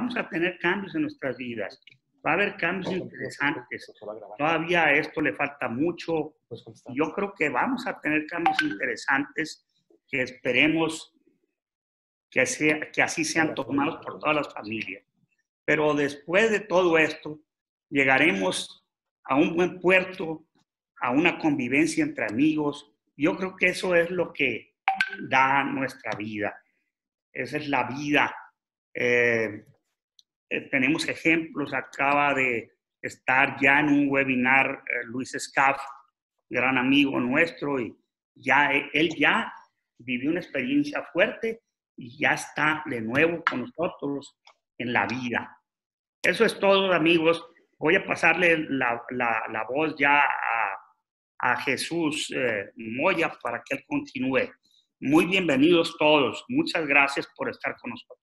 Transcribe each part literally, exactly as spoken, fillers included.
vamos a tener cambios en nuestras vidas. Va a haber cambios interesantes. Todavía a esto le falta mucho. Yo creo que vamos a tener cambios interesantes que esperemos que, sea, que así sean tomados por todas las familias. Pero después de todo esto, llegaremos a un buen puerto, a una convivencia entre amigos. Yo creo que eso es lo que da nuestra vida. Esa es la vida. Eh, eh, tenemos ejemplos. Acaba de estar ya en un webinar eh, Luis Scaff, gran amigo nuestro, y ya, él ya vivió una experiencia fuerte y ya está de nuevo con nosotros en la vida. Eso es todo, amigos. Voy a pasarle la, la, la voz ya a, a Jesús eh, Moya para que él continúe. Muy bienvenidos todos. Muchas gracias por estar con nosotros.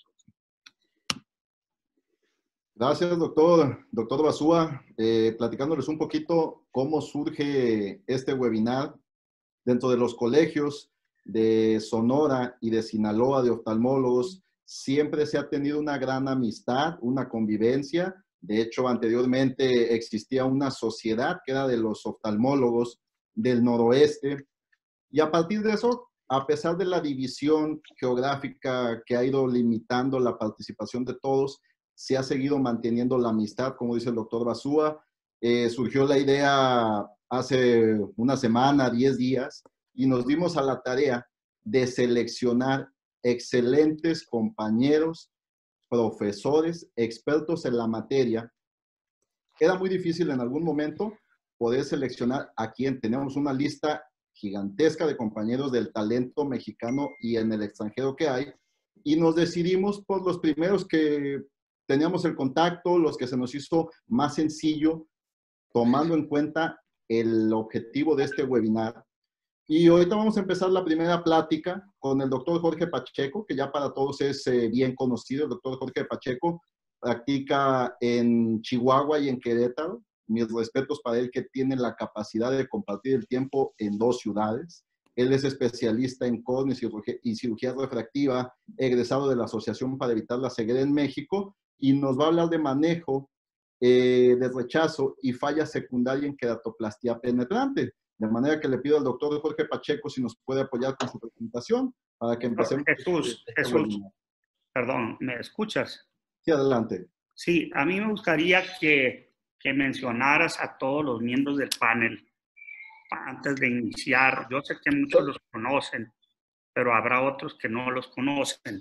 Gracias, doctor. Doctor Basúa, eh, platicándoles un poquito cómo surge este webinar dentro de los colegios de Sonora y de Sinaloa de oftalmólogos. Siempre se ha tenido una gran amistad, una convivencia. De hecho, anteriormente existía una sociedad que era de los oftalmólogos del noroeste. Y a partir de eso, a pesar de la división geográfica que ha ido limitando la participación de todos, se ha seguido manteniendo la amistad, como dice el doctor Basúa. Eh, surgió la idea hace una semana, diez días, y nos dimos a la tarea de seleccionar excelentes compañeros, profesores, expertos en la materia. Era muy difícil en algún momento poder seleccionar a quién. Tenemos una lista gigantesca de compañeros del talento mexicano y en el extranjero que hay, y nos decidimos por los primeros que teníamos el contacto, los que se nos hizo más sencillo, tomando en cuenta el objetivo de este webinar. Y ahorita vamos a empezar la primera plática con el doctor Jorge Pacheco, que ya para todos es eh, bien conocido. El doctor Jorge Pacheco practica en Chihuahua y en Querétaro. Mis respetos para él, que tiene la capacidad de compartir el tiempo en dos ciudades. Él es especialista en córnea y cirugía, y cirugía refractiva, egresado de la Asociación para Evitar la Ceguera en México, y nos va a hablar de manejo eh, de rechazo y falla secundaria en queratoplastia penetrante. De manera que le pido al doctor Jorge Pacheco si nos puede apoyar con su presentación para que empecemos. Jesús, este Jesús, perdón, ¿me escuchas? Sí, adelante. Sí, a mí me gustaría que, que mencionaras a todos los miembros del panel antes de iniciar. Yo sé que muchos los conocen, pero habrá otros que no los conocen.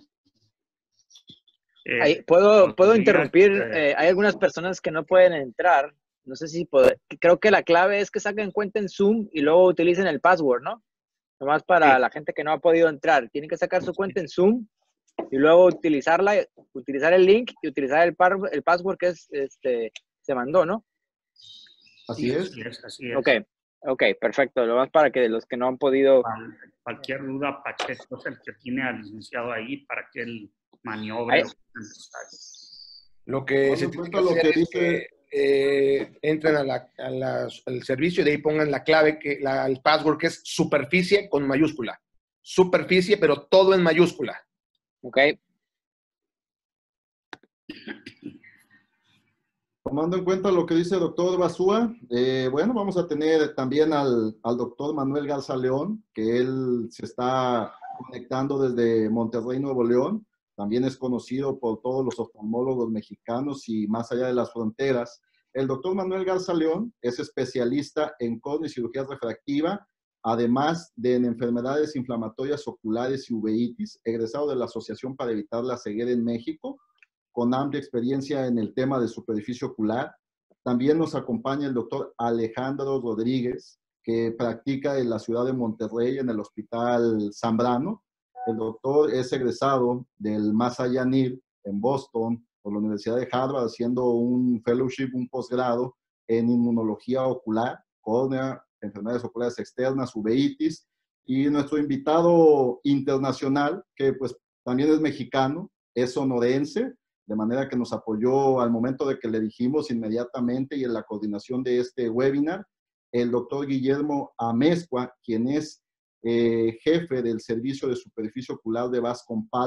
Eh, Ahí, ¿Puedo, ¿puedo interrumpir? Eh, hay algunas personas que no pueden entrar. No sé si puedo. Creo que la clave es que saquen cuenta en Zoom y luego utilicen el password, ¿no? Nomás para sí. La gente que no ha podido entrar. Tienen que sacar su cuenta en Zoom y luego utilizarla, utilizar el link y utilizar el, par, el password que es, este, se mandó, ¿no? Así es. Así es, así es. Ok, ok, perfecto. Lo más para que los que no han podido... Cualquier duda, Pacheco es el que tiene al licenciado ahí para que él maniobre. Ahí. Lo que no, se no tiene que que hacer lo que es dice... que eh, entren a la, a la, al servicio y de ahí pongan la clave, que la, el password que es superficie con mayúscula. Superficie, pero todo en mayúscula. Ok. Tomando en cuenta lo que dice el doctor Basúa, eh, bueno, vamos a tener también al, al doctor Manuel Garza León, que él se está conectando desde Monterrey, Nuevo León. También es conocido por todos los oftalmólogos mexicanos y más allá de las fronteras. El doctor Manuel Garza León es especialista en córnea y cirugía refractiva, además de en enfermedades inflamatorias oculares y uveitis, egresado de la Asociación para Evitar la Ceguera en México, con amplia experiencia en el tema de superficie ocular. También nos acompaña el doctor Alejandro Rodríguez, que practica en la ciudad de Monterrey, en el Hospital Zambrano. El doctor es egresado del Massachusetts N I R en Boston, por la Universidad de Harvard, haciendo un fellowship, un posgrado en inmunología ocular, córnea, enfermedades oculares externas, uveitis. Y nuestro invitado internacional, que pues también es mexicano, es sonorense, de manera que nos apoyó al momento de que le dijimos inmediatamente y en la coordinación de este webinar, el doctor Guillermo Amezcua, quien es eh, jefe del Servicio de Superficie Ocular de Bascom Palmer,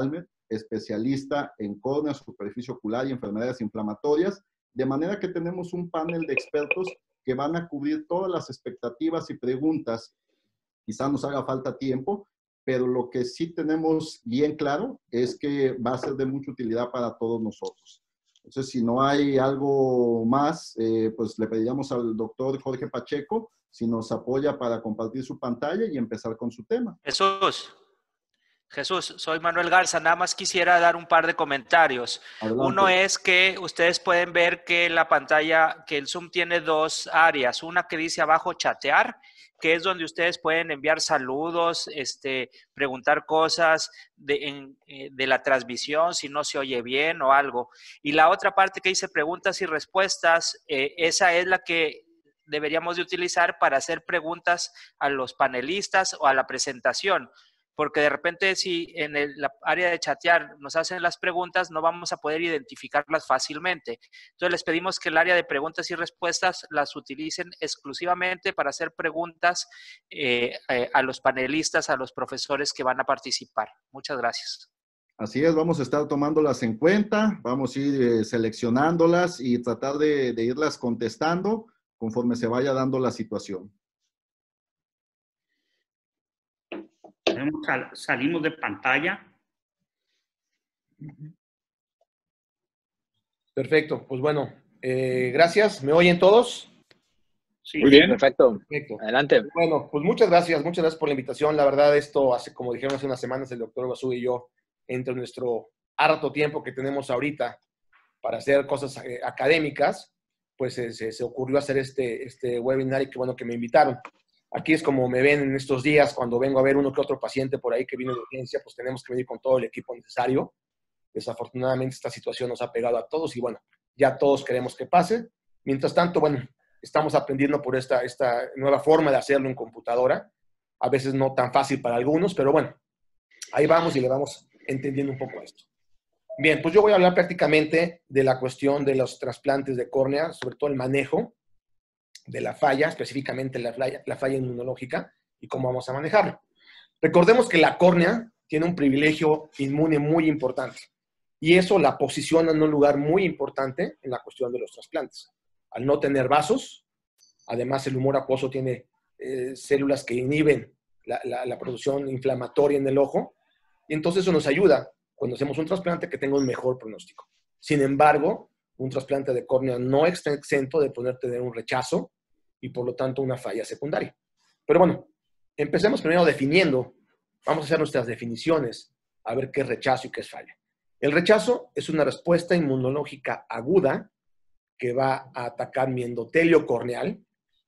especialista en córnea, superficie ocular y enfermedades inflamatorias, de manera que tenemos un panel de expertos que van a cubrir todas las expectativas y preguntas. Quizá nos haga falta tiempo, pero lo que sí tenemos bien claro es que va a ser de mucha utilidad para todos nosotros. Entonces, si no hay algo más, eh, pues le pediríamos al doctor Jorge Pacheco si nos apoya para compartir su pantalla y empezar con su tema. Jesús, Jesús, soy Manuel Garza. Nada más quisiera dar un par de comentarios. Adelante. Uno es que ustedes pueden ver que la pantalla, que el Zoom tiene dos áreas. Una que dice abajo chatear, que es donde ustedes pueden enviar saludos, este, preguntar cosas de, en, de la transmisión, si no se oye bien o algo. Y la otra parte que dice preguntas y respuestas, eh, esa es la que deberíamos de utilizar para hacer preguntas a los panelistas o a la presentación. Porque de repente si en el, la área de chatear nos hacen las preguntas, no vamos a poder identificarlas fácilmente. Entonces les pedimos que el área de preguntas y respuestas las utilicen exclusivamente para hacer preguntas eh, eh, a los panelistas, a los profesores que van a participar. Muchas gracias. Así es, vamos a estar tomándolas en cuenta, vamos a ir eh, seleccionándolas y tratar de, de irlas contestando conforme se vaya dando la situación. Salimos de pantalla. Perfecto, pues bueno, eh, gracias. ¿Me oyen todos? Sí, muy bien. Perfecto. Perfecto. Adelante. Bueno, pues muchas gracias, muchas gracias por la invitación. La verdad, esto hace, como dijeron hace unas semanas, el doctor Basú y yo, entre nuestro harto tiempo que tenemos ahorita para hacer cosas eh, académicas, pues eh, se, se ocurrió hacer este, este webinar y qué bueno que me invitaron. Aquí es como me ven en estos días cuando vengo a ver uno que otro paciente por ahí que viene de urgencia, pues tenemos que venir con todo el equipo necesario. Desafortunadamente esta situación nos ha pegado a todos y bueno, ya todos queremos que pase. Mientras tanto, bueno, estamos aprendiendo por esta, esta nueva forma de hacerlo en computadora. A veces no tan fácil para algunos, pero bueno, ahí vamos y le vamos entendiendo un poco esto. Bien, pues yo voy a hablar prácticamente de la cuestión de los trasplantes de córnea, sobre todo el manejo de la falla, específicamente la falla, la falla inmunológica y cómo vamos a manejarlo. Recordemos que la córnea tiene un privilegio inmune muy importante y eso la posiciona en un lugar muy importante en la cuestión de los trasplantes. Al no tener vasos, además el humor acuoso tiene eh, células que inhiben la, la, la producción inflamatoria en el ojo y entonces eso nos ayuda cuando hacemos un trasplante que tenga un mejor pronóstico. Sin embargo, un trasplante de córnea no está exento de poder tener un rechazo y por lo tanto una falla secundaria. Pero bueno, empecemos primero definiendo, vamos a hacer nuestras definiciones, a ver qué es rechazo y qué es falla. El rechazo es una respuesta inmunológica aguda que va a atacar mi endotelio corneal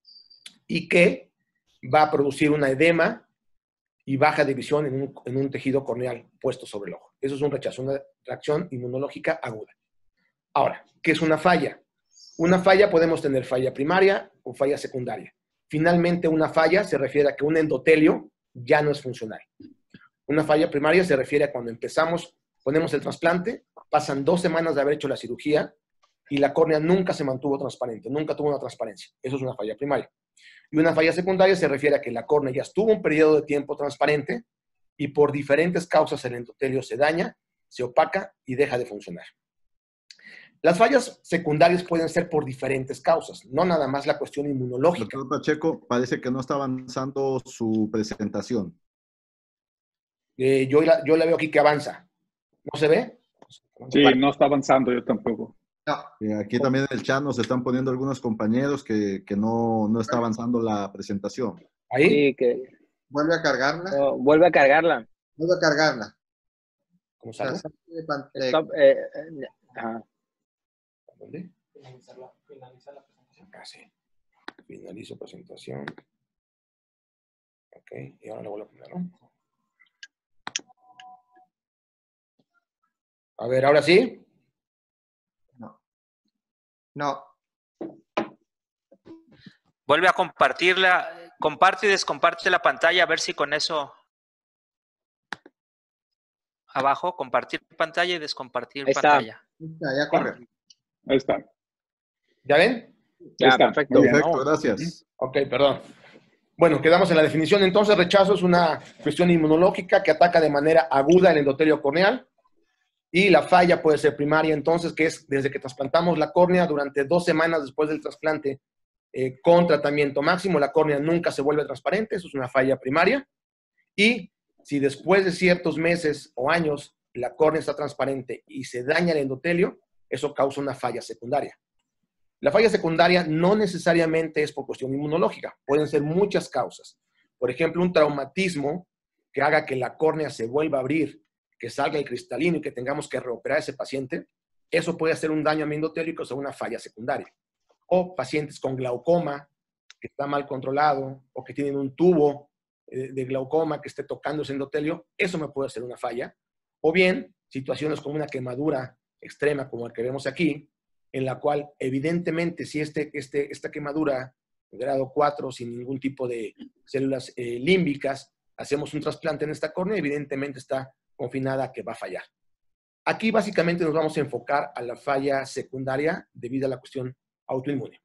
y que va a producir una edema y baja de visión en un, en un tejido corneal puesto sobre el ojo. Eso es un rechazo, una reacción inmunológica aguda. Ahora, ¿qué es una falla? Una falla podemos tener falla primaria o falla secundaria. Finalmente, una falla se refiere a que un endotelio ya no es funcional. Una falla primaria se refiere a cuando empezamos, ponemos el trasplante, pasan dos semanas de haber hecho la cirugía y la córnea nunca se mantuvo transparente, nunca tuvo una transparencia. Eso es una falla primaria. Y una falla secundaria se refiere a que la córnea ya estuvo un periodo de tiempo transparente y por diferentes causas el endotelio se daña, se opaca y deja de funcionar. Las fallas secundarias pueden ser por diferentes causas, no nada más la cuestión inmunológica. Doctor Pacheco, parece que no está avanzando su presentación. Eh, yo, la, yo la veo aquí que avanza. ¿No se ve? Sí, no está avanzando, yo tampoco. No. Eh, aquí también en el chat nos están poniendo algunos compañeros que, que no, no está avanzando la presentación. ¿Ahí? Sí, que... Vuelve a cargarla. Oh, vuelve a cargarla. Vuelve a cargarla. ¿Cómo sale? Stop, eh, eh, ajá. ¿Dónde? Finalizar la, finalizar la presentación. Ah, sí. Finalizo presentación. Ok, y ahora le vuelvo a poner, ¿no? A ver, ¿ahora sí? No. No. Vuelve a compartirla, comparte y descomparte la pantalla a ver si con eso... Abajo, compartir pantalla y descompartir Ahí está. pantalla. Ya, ya corre. Ahí está. ¿Ya ven? Ya, está. perfecto. Perfecto, ¿no? gracias. Ok, perdón. Bueno, quedamos en la definición. Entonces, rechazo es una cuestión inmunológica que ataca de manera aguda el endotelio corneal Y la falla puede ser primaria, entonces, que es desde que trasplantamos la córnea durante dos semanas después del trasplante eh, con tratamiento máximo, la córnea nunca se vuelve transparente, eso es una falla primaria. Y si después de ciertos meses o años la córnea está transparente y se daña el endotelio, eso causa una falla secundaria. La falla secundaria no necesariamente es por cuestión inmunológica, pueden ser muchas causas. Por ejemplo, un traumatismo que haga que la córnea se vuelva a abrir, que salga el cristalino y que tengamos que reoperar a ese paciente, eso puede hacer un daño a mi endotelio y causar una falla secundaria. O pacientes con glaucoma, que está mal controlado, o que tienen un tubo de glaucoma que esté tocando ese endotelio, eso me puede hacer una falla. O bien, situaciones como una quemadura extrema, como la que vemos aquí, en la cual, evidentemente, si este, este, esta quemadura de grado cuatro, sin ningún tipo de células eh, límbicas, hacemos un trasplante en esta córnea, evidentemente está confinada a que va a fallar. Aquí, básicamente, nos vamos a enfocar a la falla secundaria debido a la cuestión autoinmune.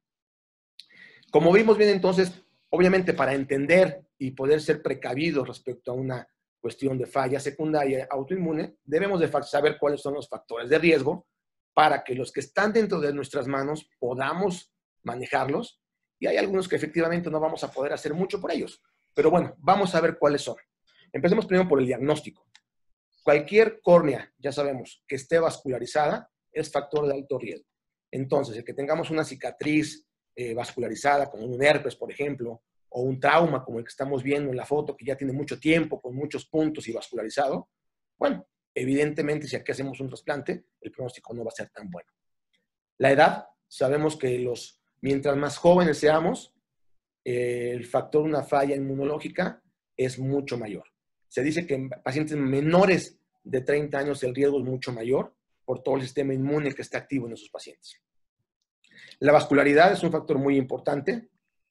Como vimos bien, entonces, obviamente, para entender y poder ser precavidos respecto a una cuestión de falla secundaria autoinmune, debemos de saber cuáles son los factores de riesgo para que los que están dentro de nuestras manos podamos manejarlos, y hay algunos que efectivamente no vamos a poder hacer mucho por ellos. Pero bueno, vamos a ver cuáles son. Empecemos primero por el diagnóstico. Cualquier córnea, ya sabemos, que esté vascularizada es factor de alto riesgo. Entonces, el que tengamos una cicatriz eh, vascularizada, como un herpes, por ejemplo, o un trauma como el que estamos viendo en la foto, que ya tiene mucho tiempo, con muchos puntos y vascularizado, bueno, evidentemente, si aquí hacemos un trasplante, el pronóstico no va a ser tan bueno. La edad, sabemos que los, mientras más jóvenes seamos, eh, el factor de una falla inmunológica es mucho mayor. Se dice que en pacientes menores de treinta años el riesgo es mucho mayor por todo el sistema inmune que está activo en esos pacientes. La vascularidad es un factor muy importante.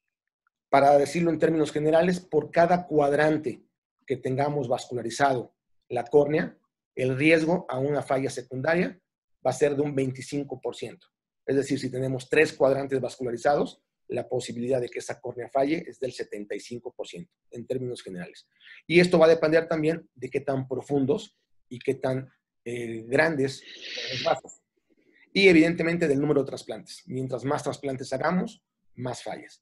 Para decirlo en términos generales, por cada cuadrante que tengamos vascularizado la córnea, el riesgo a una falla secundaria va a ser de un veinticinco por ciento. Es decir, si tenemos tres cuadrantes vascularizados, la posibilidad de que esa córnea falle es del setenta y cinco por ciento en términos generales. Y esto va a depender también de qué tan profundos y qué tan eh, grandes son los vasos. Y evidentemente del número de trasplantes. Mientras más trasplantes hagamos, más fallas.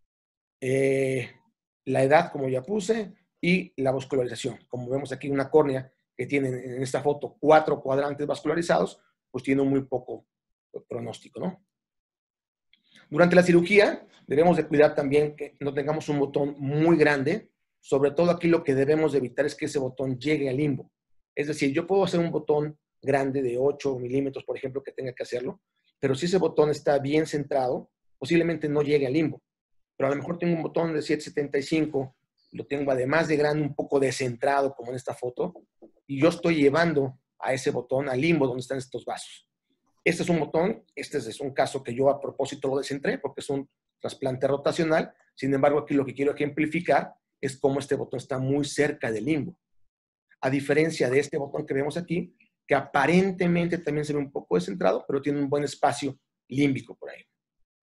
Eh, la edad, como ya puse, y la vascularización. Como vemos aquí, una córnea que tiene en esta foto cuatro cuadrantes vascularizados, pues tiene un muy poco pronóstico, ¿no? Durante la cirugía, debemos de cuidar también que no tengamos un botón muy grande. Sobre todo aquí lo que debemos de evitar es que ese botón llegue al limbo. Es decir, yo puedo hacer un botón grande de ocho milímetros, por ejemplo, que tenga que hacerlo, pero si ese botón está bien centrado, posiblemente no llegue al limbo. Pero a lo mejor tengo un botón de siete setenta y cinco, lo tengo además de grande, un poco descentrado, como en esta foto, y yo estoy llevando a ese botón al limbo donde están estos vasos. Este es un botón, este es un caso que yo a propósito lo descentré porque es un trasplante rotacional. Sin embargo, aquí lo que quiero ejemplificar es cómo este botón está muy cerca del limbo. A diferencia de este botón que vemos aquí, que aparentemente también se ve un poco descentrado, pero tiene un buen espacio límbico por ahí.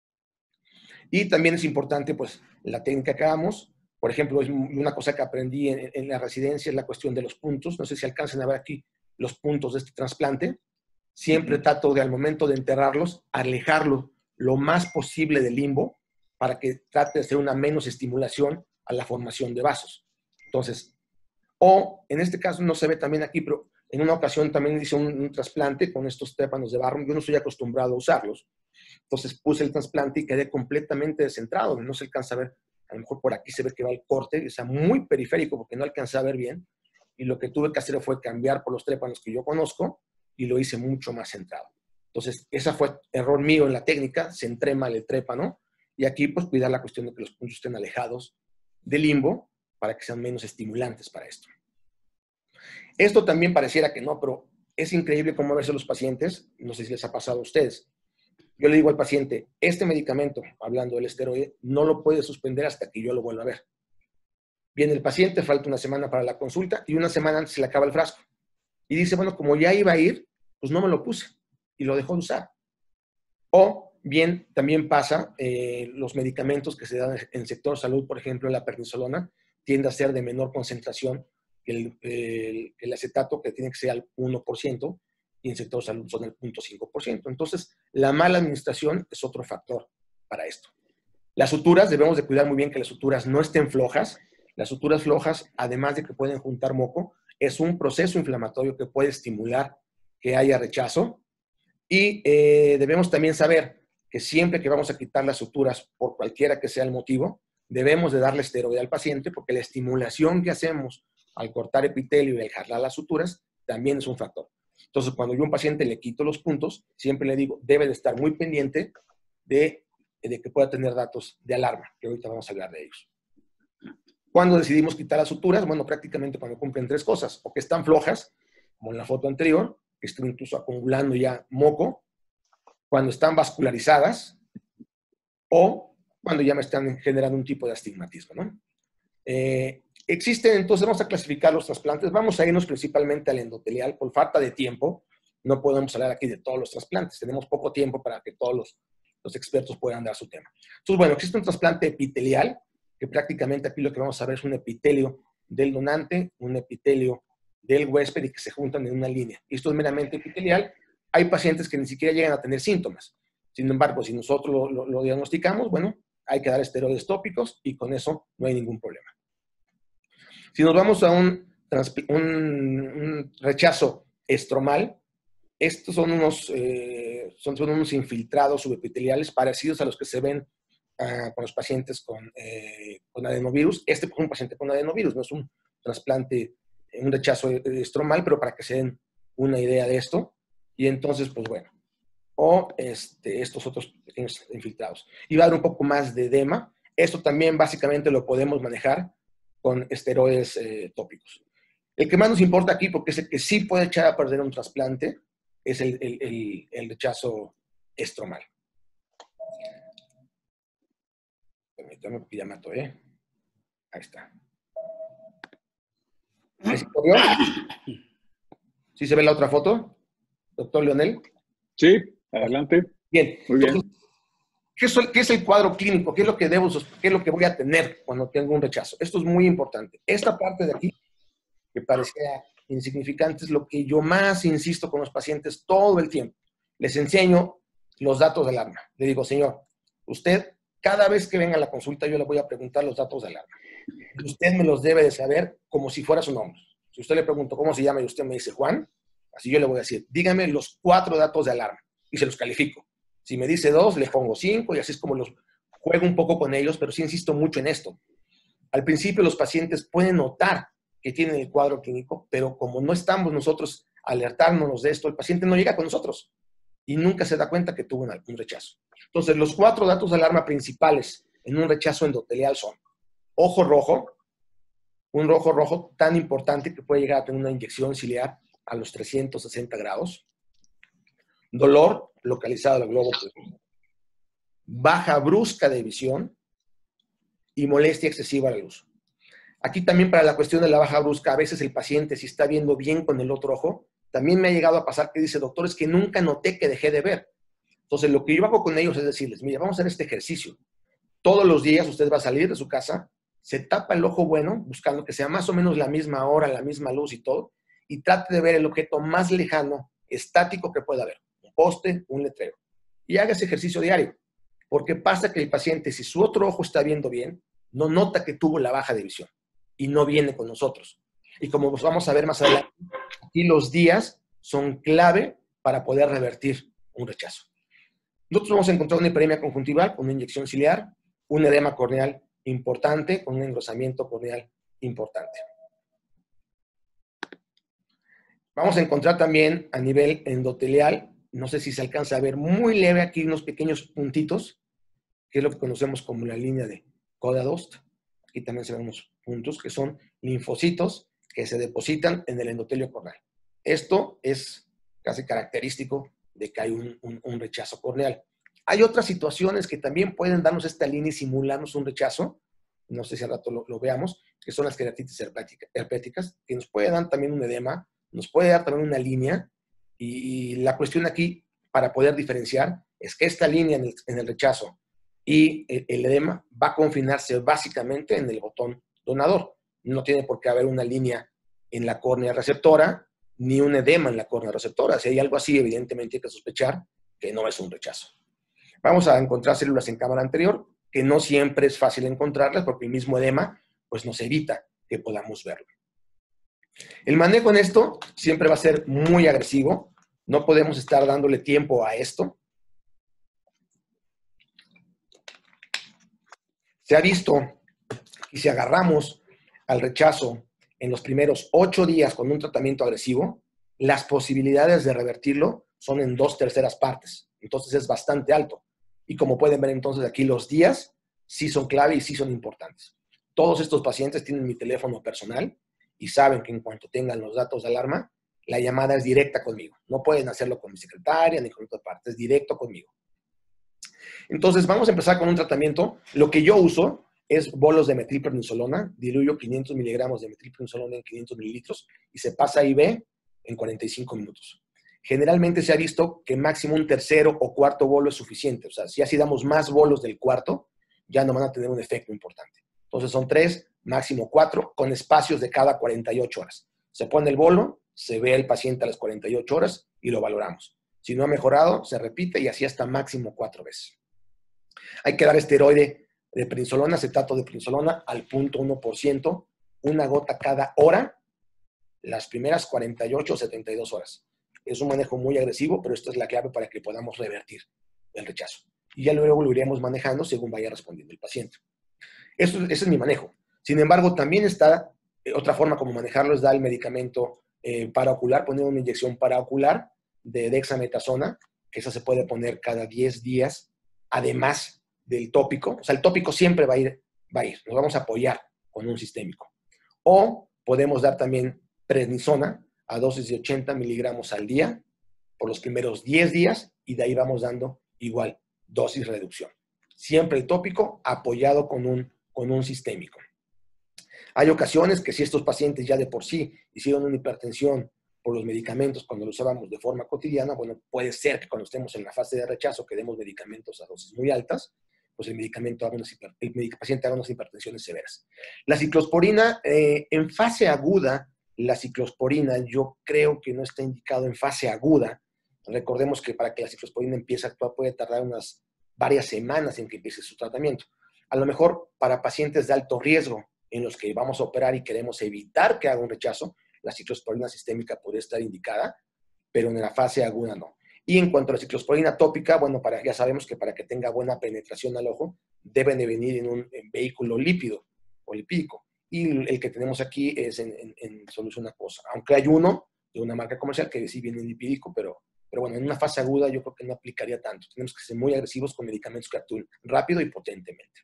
Y también es importante, pues, la técnica que hagamos. Por ejemplo, es una cosa que aprendí en, en la residencia es la cuestión de los puntos. No sé si alcancen a ver aquí los puntos de este trasplante. Siempre trato de, al momento de enterrarlos, alejarlo lo más posible del limbo para que trate de hacer una menos estimulación a la formación de vasos. Entonces, o en este caso no se ve también aquí, pero en una ocasión también hice un, un trasplante con estos tépanos de barro. Yo no estoy acostumbrado a usarlos. Entonces puse el trasplante y quedé completamente descentrado. No se alcanza a ver, a lo mejor por aquí se ve que va el corte, o sea, muy periférico porque no alcancé a ver bien. Y lo que tuve que hacer fue cambiar por los trépanos que yo conozco y lo hice mucho más centrado. Entonces, ese fue error mío en la técnica, centré mal el trépano. Y aquí, pues, cuidar la cuestión de que los puntos estén alejados del limbo para que sean menos estimulantes para esto. Esto también pareciera que no, pero es increíble cómo a veces los pacientes, no sé si les ha pasado a ustedes, yo le digo al paciente, este medicamento, hablando del esteroide, no lo puede suspender hasta que yo lo vuelva a ver. Viene el paciente, falta una semana para la consulta y una semana antes se le acaba el frasco. Y dice, bueno, como ya iba a ir, pues no me lo puse y lo dejó de usar. O bien, también pasa, eh, los medicamentos que se dan en el sector salud, por ejemplo, la prednisolona, tiende a ser de menor concentración que el, el, el acetato, que tiene que ser al uno por ciento, y en sector salud son el cero punto cinco por ciento. Entonces, la mala administración es otro factor para esto. Las suturas, debemos de cuidar muy bien que las suturas no estén flojas. Las suturas flojas, además de que pueden juntar moco, es un proceso inflamatorio que puede estimular que haya rechazo. Y eh, debemos también saber que siempre que vamos a quitar las suturas, por cualquiera que sea el motivo, debemos de darle esteroide al paciente, porque la estimulación que hacemos al cortar epitelio y al jalar las suturas también es un factor. Entonces, cuando yo a un paciente le quito los puntos, siempre le digo, debe de estar muy pendiente de, de que pueda tener datos de alarma, que ahorita vamos a hablar de ellos. Cuando decidimos quitar las suturas, bueno, prácticamente cuando cumplen tres cosas, o que están flojas, como en la foto anterior, que están incluso acumulando ya moco, cuando están vascularizadas, o cuando ya me están generando un tipo de astigmatismo, ¿no? Eh, existen, entonces vamos a clasificar los trasplantes, vamos a irnos principalmente al endotelial, por falta de tiempo, no podemos hablar aquí de todos los trasplantes, tenemos poco tiempo para que todos los, los expertos puedan dar su tema. Entonces, bueno, existe un trasplante epitelial, que prácticamente aquí lo que vamos a ver es un epitelio del donante, un epitelio del huésped y que se juntan en una línea. Esto es meramente epitelial. Hay pacientes que ni siquiera llegan a tener síntomas. Sin embargo, si nosotros lo, lo, lo diagnosticamos, bueno, hay que dar esteroides tópicos y con eso no hay ningún problema. Si nos vamos a un, un, un rechazo estromal, estos son unos, eh, son, son unos infiltrados subepiteliales parecidos a los que se ven uh, con los pacientes con, eh, con adenovirus. Este es un paciente con adenovirus, no es un trasplante, un rechazo estromal, pero para que se den una idea de esto. Y entonces, pues bueno, o este, estos otros pequeños infiltrados. Y va a dar un poco más de edema. Esto también básicamente lo podemos manejar con esteroides eh, tópicos. El que más nos importa aquí, porque es el que sí puede echar a perder un trasplante, es el, el, el, el rechazo estromal. Permítame porque ya mato, ¿eh? Ahí está. ¿Ahí se corrió? ¿Sí se ve la otra foto, doctor Leonel? Sí, adelante. Bien. Muy bien. Entonces, ¿qué es, el, ¿qué es el cuadro clínico? ¿Qué es lo que debo, qué es lo que voy a tener cuando tengo un rechazo? Esto es muy importante. Esta parte de aquí, que parecía insignificante, es lo que yo más insisto con los pacientes todo el tiempo. Les enseño los datos de alarma. Le digo, señor, usted, cada vez que venga a la consulta, yo le voy a preguntar los datos de alarma. Y usted me los debe de saber como si fuera su nombre. Si usted le pregunto cómo se llama y usted me dice Juan, así yo le voy a decir, dígame los cuatro datos de alarma y se los califico. Si me dice dos, le pongo cinco y así es como los juego un poco con ellos, pero sí insisto mucho en esto. Al principio los pacientes pueden notar que tienen el cuadro clínico, pero como no estamos nosotros alertándonos de esto, el paciente no llega con nosotros y nunca se da cuenta que tuvo un rechazo. Entonces, los cuatro datos de alarma principales en un rechazo endotelial son ojo rojo, un rojo rojo tan importante que puede llegar a tener una inyección ciliar a los trescientos sesenta grados, dolor localizado al globo público, baja brusca de visión y molestia excesiva a la luz. Aquí también para la cuestión de la baja brusca, a veces el paciente, si está viendo bien con el otro ojo, también me ha llegado a pasar que dice, doctor, es que nunca noté que dejé de ver. Entonces, lo que yo hago con ellos es decirles, mire, vamos a hacer este ejercicio. Todos los días usted va a salir de su casa, se tapa el ojo bueno, buscando que sea más o menos la misma hora, la misma luz y todo, y trate de ver el objeto más lejano, estático que pueda haber. Un poste, un letrero. Y haga ese ejercicio diario. Porque pasa que el paciente, si su otro ojo está viendo bien, no nota que tuvo la baja de visión y no viene con nosotros. Y como vamos a ver más adelante, aquí los días son clave para poder revertir un rechazo. Nosotros vamos a encontrar una hiperemia conjuntival con una inyección ciliar, un edema corneal importante con un engrosamiento corneal importante. Vamos a encontrar también a nivel endotelial, no sé si se alcanza a ver muy leve aquí unos pequeños puntitos, que es lo que conocemos como la línea de Koda-Dost. Aquí también se ven unos puntos que son linfocitos que se depositan en el endotelio corneal. Esto es casi característico de que hay un, un, un rechazo corneal. Hay otras situaciones que también pueden darnos esta línea y simularnos un rechazo, no sé si al rato lo, lo veamos, que son las queratitis herpéticas, que nos puede dar también un edema, nos puede dar también una línea, y, y la cuestión aquí, para poder diferenciar, es que esta línea en el, en el rechazo y el, el edema va a confinarse básicamente en el botón donador. No tiene por qué haber una línea en la córnea receptora, ni un edema en la córnea receptora. Si hay algo así, evidentemente hay que sospechar que no es un rechazo. Vamos a encontrar células en cámara anterior, que no siempre es fácil encontrarlas porque el mismo edema pues, nos evita que podamos verlo. El manejo en esto siempre va a ser muy agresivo. No podemos estar dándole tiempo a esto. Se ha visto que si agarramos al rechazo en los primeros ocho días con un tratamiento agresivo, las posibilidades de revertirlo son en dos terceras partes. Entonces es bastante alto. Y como pueden ver entonces aquí, los días sí son clave y sí son importantes. Todos estos pacientes tienen mi teléfono personal y saben que en cuanto tengan los datos de alarma, la llamada es directa conmigo. No pueden hacerlo con mi secretaria ni con otra parte, es directo conmigo. Entonces vamos a empezar con un tratamiento. Lo que yo uso es bolos de metilprednisolona. Diluyo quinientos miligramos de metilprednisolona en quinientos mililitros y se pasa a I V en cuarenta y cinco minutos. Generalmente se ha visto que máximo un tercero o cuarto bolo es suficiente. O sea, si así damos más bolos del cuarto, ya no van a tener un efecto importante. Entonces son tres, máximo cuatro, con espacios de cada cuarenta y ocho horas. Se pone el bolo, se ve el paciente a las cuarenta y ocho horas y lo valoramos. Si no ha mejorado, se repite y así hasta máximo cuatro veces. Hay que dar esteroide de prednisolona, acetato de prednisolona al cero punto uno por ciento, una gota cada hora, las primeras cuarenta y ocho o setenta y dos horas. Es un manejo muy agresivo, pero esta es la clave para que podamos revertir el rechazo. Y ya luego lo iremos manejando según vaya respondiendo el paciente. Eso, ese es mi manejo. Sin embargo, también está eh, otra forma como manejarlo, es dar el medicamento eh, paraocular, poner una inyección paraocular de dexametasona, que esa se puede poner cada diez días, además del tópico. O sea, el tópico siempre va a ir, va a ir. Nos vamos a apoyar con un sistémico. O podemos dar también prednisona a dosis de ochenta miligramos al día por los primeros diez días y de ahí vamos dando igual dosis reducción. Siempre el tópico apoyado con un, con un sistémico. Hay ocasiones que si estos pacientes ya de por sí hicieron una hipertensión por los medicamentos cuando los usábamos de forma cotidiana, bueno, puede ser que cuando estemos en la fase de rechazo que demos medicamentos a dosis muy altas, pues el, medicamento haga unas hiper, el paciente haga unas hipertensiones severas. La ciclosporina, eh, en fase aguda, la ciclosporina yo creo que no está indicado en fase aguda. Recordemos que para que la ciclosporina empiece a actuar puede tardar unas varias semanas en que empiece su tratamiento. A lo mejor para pacientes de alto riesgo en los que vamos a operar y queremos evitar que haga un rechazo, la ciclosporina sistémica podría estar indicada, pero en la fase aguda no. Y en cuanto a la ciclosporina tópica, bueno, para, ya sabemos que para que tenga buena penetración al ojo, deben de venir en un en vehículo lípido o lipídico. Y el que tenemos aquí es en, en, en solución acuosa. Aunque hay uno de una marca comercial que sí viene en lipídico, pero, pero bueno, en una fase aguda yo creo que no aplicaría tanto. Tenemos que ser muy agresivos con medicamentos que actúen rápido y potentemente.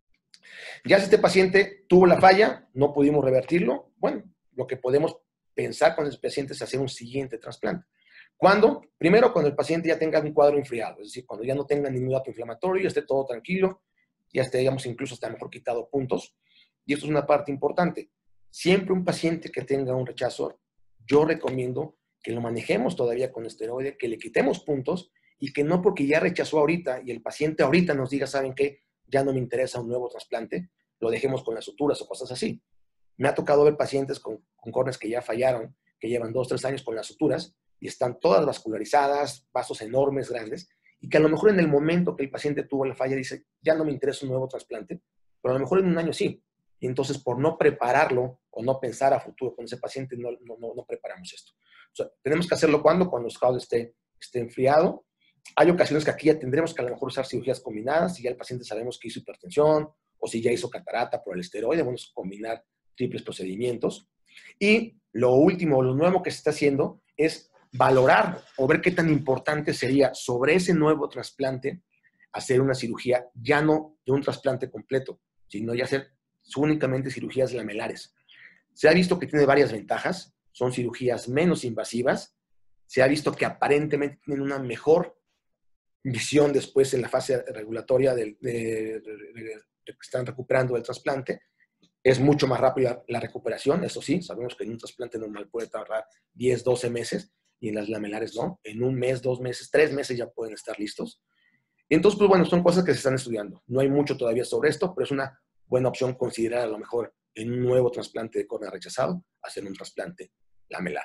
Ya si este paciente tuvo la falla, no pudimos revertirlo, bueno, lo que podemos pensar con ese paciente es hacer un siguiente trasplante. ¿Cuándo? Primero, cuando el paciente ya tenga un cuadro enfriado, es decir, cuando ya no tenga ningún dato inflamatorio, ya esté todo tranquilo, ya esté, digamos, incluso hasta mejor quitado puntos. Y esto es una parte importante. Siempre un paciente que tenga un rechazo, yo recomiendo que lo manejemos todavía con esteroide, que le quitemos puntos y que no porque ya rechazó ahorita y el paciente ahorita nos diga, ¿saben qué? Ya no me interesa un nuevo trasplante, lo dejemos con las suturas o cosas así. Me ha tocado ver pacientes con, con córneas que ya fallaron, que llevan dos, tres años con las suturas y están todas vascularizadas, vasos enormes, grandes, y que a lo mejor en el momento que el paciente tuvo la falla dice, ya no me interesa un nuevo trasplante, pero a lo mejor en un año sí. Y entonces por no prepararlo o no pensar a futuro con ese paciente, no, no, no, no preparamos esto. O sea, tenemos que hacerlo cuando, cuando el caso esté, esté enfriado. Hay ocasiones que aquí ya tendremos que a lo mejor usar cirugías combinadas, si ya el paciente sabemos que hizo hipertensión o si ya hizo catarata por el esteroide, vamos a combinar triples procedimientos. Y lo último, lo nuevo que se está haciendo es valorar o ver qué tan importante sería sobre ese nuevo trasplante hacer una cirugía, ya no de un trasplante completo, sino ya hacer únicamente cirugías lamelares. Se ha visto que tiene varias ventajas, son cirugías menos invasivas, se ha visto que aparentemente tienen una mejor visión después en la fase regulatoria de, de, de, de, de que están recuperando el trasplante. Es mucho más rápida la recuperación, eso sí, sabemos que en un trasplante normal puede tardar diez, doce meses y en las lamelares no, en un mes, dos meses, tres meses ya pueden estar listos. Entonces, pues bueno, son cosas que se están estudiando. No hay mucho todavía sobre esto, pero es una buena opción considerar a lo mejor en un nuevo trasplante de córnea rechazado, hacer un trasplante lamelar.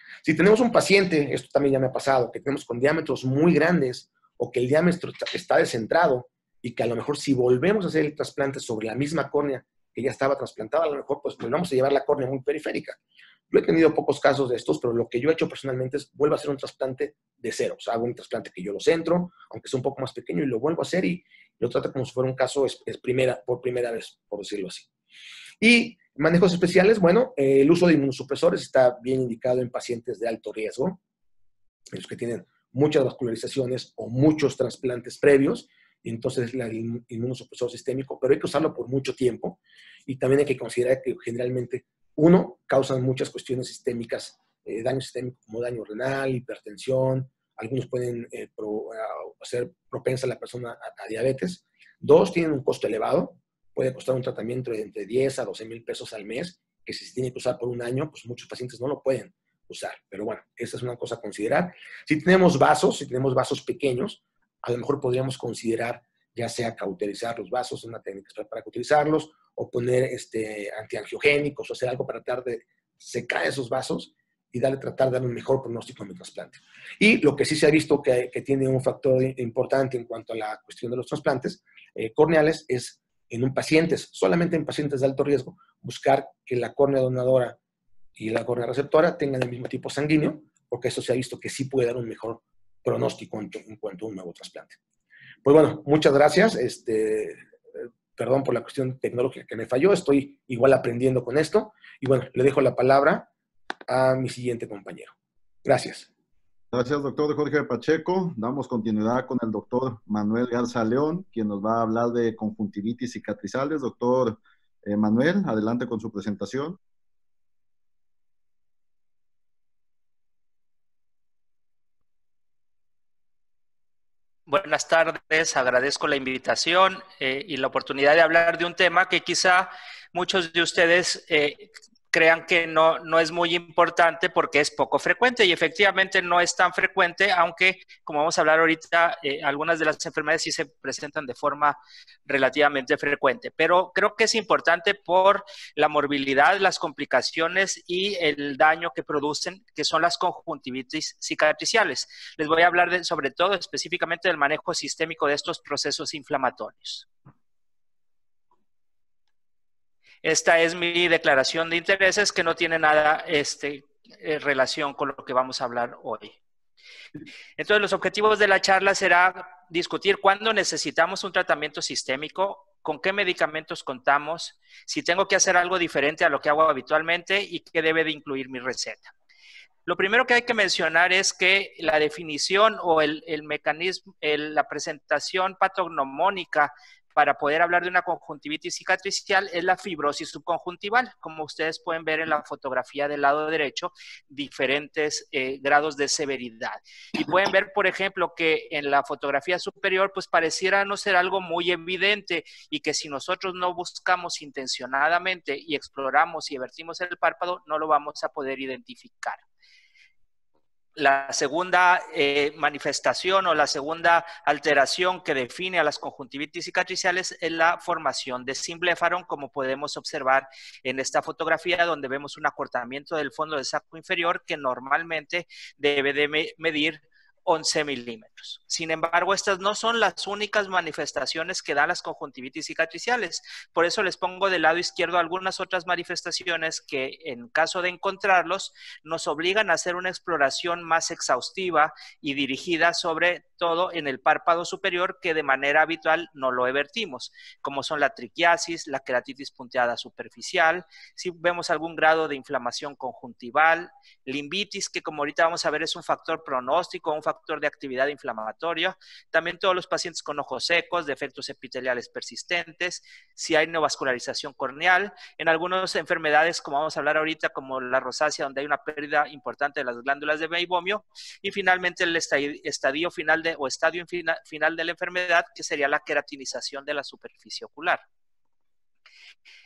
Si tenemos un paciente, esto también ya me ha pasado, que tenemos con diámetros muy grandes o que el diámetro está descentrado y que a lo mejor si volvemos a hacer el trasplante sobre la misma córnea que ya estaba trasplantada, a lo mejor pues volvamos a llevar la córnea muy periférica. Yo he tenido pocos casos de estos, pero lo que yo he hecho personalmente es vuelvo a hacer un trasplante de cero. O sea, hago un trasplante que yo lo centro, aunque sea un poco más pequeño, y lo vuelvo a hacer y lo trato como si fuera un caso es, es primera, por primera vez, por decirlo así. Y manejos especiales, bueno, eh, el uso de inmunosupresores está bien indicado en pacientes de alto riesgo, en los que tienen muchas vascularizaciones o muchos trasplantes previos, y entonces el inmunosupresor sistémico, pero hay que usarlo por mucho tiempo, y también hay que considerar que generalmente, uno, causan muchas cuestiones sistémicas, eh, daño sistémico como daño renal, hipertensión, algunos pueden eh, pro, hacer propensa a la persona a, a diabetes. Dos, tienen un costo elevado, puede costar un tratamiento de entre diez a doce mil pesos al mes, que si se tiene que usar por un año, pues muchos pacientes no lo pueden usar. Pero bueno, esa es una cosa a considerar. Si tenemos vasos, si tenemos vasos pequeños, a lo mejor podríamos considerar ya sea cauterizar los vasos, una técnica para cauterizarlos, o poner este, antiangiogénicos, o hacer algo para tratar de secar esos vasos y darle, tratar de dar un mejor pronóstico en el trasplante. Y lo que sí se ha visto que, que tiene un factor importante en cuanto a la cuestión de los trasplantes eh, corneales es en un pacientes, solamente en pacientes de alto riesgo, buscar que la córnea donadora y la córnea receptora tengan el mismo tipo sanguíneo, porque eso se ha visto que sí puede dar un mejor pronóstico en, en cuanto a un nuevo trasplante. Pues bueno, muchas gracias. Este, perdón por la cuestión tecnológica que me falló. Estoy igual aprendiendo con esto. Y bueno, le dejo la palabra a mi siguiente compañero. Gracias. Gracias, doctor Jorge Pacheco. Damos continuidad con el doctor Manuel Garza León, quien nos va a hablar de conjuntivitis cicatrizales. Doctor eh, Manuel, adelante con su presentación. Buenas tardes, agradezco la invitación eh, y la oportunidad de hablar de un tema que quizá muchos de ustedes eh, crean que no, no es muy importante porque es poco frecuente, y efectivamente no es tan frecuente, aunque como vamos a hablar ahorita, eh, algunas de las enfermedades sí se presentan de forma relativamente frecuente, pero creo que es importante por la morbilidad, las complicaciones y el daño que producen, que son las conjuntivitis cicatriciales. Les voy a hablar de, sobre todo específicamente del manejo sistémico de estos procesos inflamatorios. Esta es mi declaración de intereses, que no tiene nada este, eh, relación con lo que vamos a hablar hoy. Entonces, los objetivos de la charla será discutir cuándo necesitamos un tratamiento sistémico, con qué medicamentos contamos, si tengo que hacer algo diferente a lo que hago habitualmente y qué debe de incluir mi receta. Lo primero que hay que mencionar es que la definición o el, el mecanismo, el, la presentación patognomónica para poder hablar de una conjuntivitis cicatricial es la fibrosis subconjuntival. Como ustedes pueden ver en la fotografía del lado derecho, diferentes eh, grados de severidad. Y pueden ver, por ejemplo, que en la fotografía superior, pues pareciera no ser algo muy evidente, y que si nosotros no buscamos intencionadamente y exploramos y vertimos el párpado, no lo vamos a poder identificar. La segunda eh, manifestación o la segunda alteración que define a las conjuntivitis cicatriciales es la formación de simblefaron, como podemos observar en esta fotografía, donde vemos un acortamiento del fondo del saco inferior que normalmente debe de me medir once milímetros. Sin embargo, estas no son las únicas manifestaciones que dan las conjuntivitis cicatriciales. Por eso les pongo del lado izquierdo algunas otras manifestaciones que, en caso de encontrarlos, nos obligan a hacer una exploración más exhaustiva y dirigida sobre todo en el párpado superior, que de manera habitual no lo vertimos, como son la triquiasis, la queratitis punteada superficial, si vemos algún grado de inflamación conjuntival, limbitis, que como ahorita vamos a ver es un factor pronóstico, un factor de actividad inflamatoria, también todos los pacientes con ojos secos, defectos epiteliales persistentes, si hay neovascularización corneal, en algunas enfermedades, como vamos a hablar ahorita, como la rosácea, donde hay una pérdida importante de las glándulas de meibomio, y finalmente el estadio final de, o estadio final, final de la enfermedad, que sería la queratinización de la superficie ocular.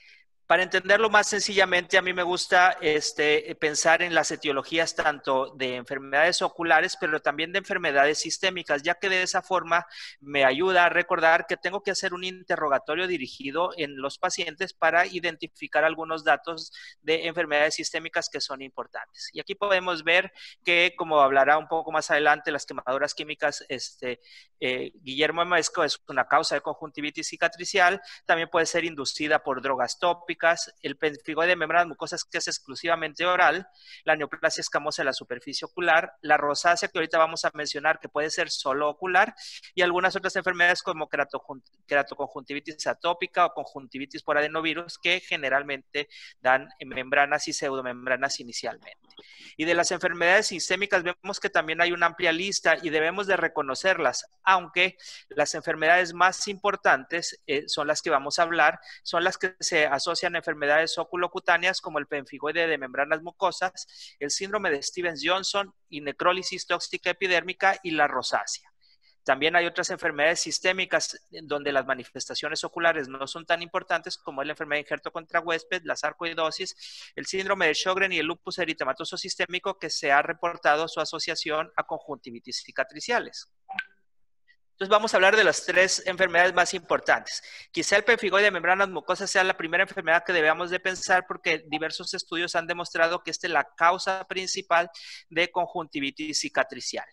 Para entenderlo más sencillamente, a mí me gusta este, pensar en las etiologías tanto de enfermedades oculares, pero también de enfermedades sistémicas, ya que de esa forma me ayuda a recordar que tengo que hacer un interrogatorio dirigido en los pacientes para identificar algunos datos de enfermedades sistémicas que son importantes. Y aquí podemos ver que, como hablará un poco más adelante, las quemaduras químicas, este, eh, Guillermo Emesco, es una causa de conjuntivitis cicatricial, también puede ser inducida por drogas tópicas, el pemfigoide de membranas mucosas que es exclusivamente oral, la neoplasia escamosa de la superficie ocular, la rosácea que ahorita vamos a mencionar que puede ser solo ocular y algunas otras enfermedades como keratoconjuntivitis atópica o conjuntivitis por adenovirus que generalmente dan membranas y pseudomembranas inicialmente. Y de las enfermedades sistémicas vemos que también hay una amplia lista y debemos de reconocerlas, aunque las enfermedades más importantes eh, son las que vamos a hablar, son las que se asocian a enfermedades oculocutáneas como el pemfigoide de membranas mucosas, el síndrome de Stevens-Johnson y necrólisis tóxica epidérmica y la rosácea. También hay otras enfermedades sistémicas donde las manifestaciones oculares no son tan importantes como es la enfermedad de injerto contra huésped, la sarcoidosis, el síndrome de Sjögren y el lupus eritematoso sistémico que se ha reportado su asociación a conjuntivitis cicatriciales. Entonces vamos a hablar de las tres enfermedades más importantes. Quizá el pemfigoide de membranas mucosas sea la primera enfermedad que debemos de pensar porque diversos estudios han demostrado que esta es la causa principal de conjuntivitis cicatricial.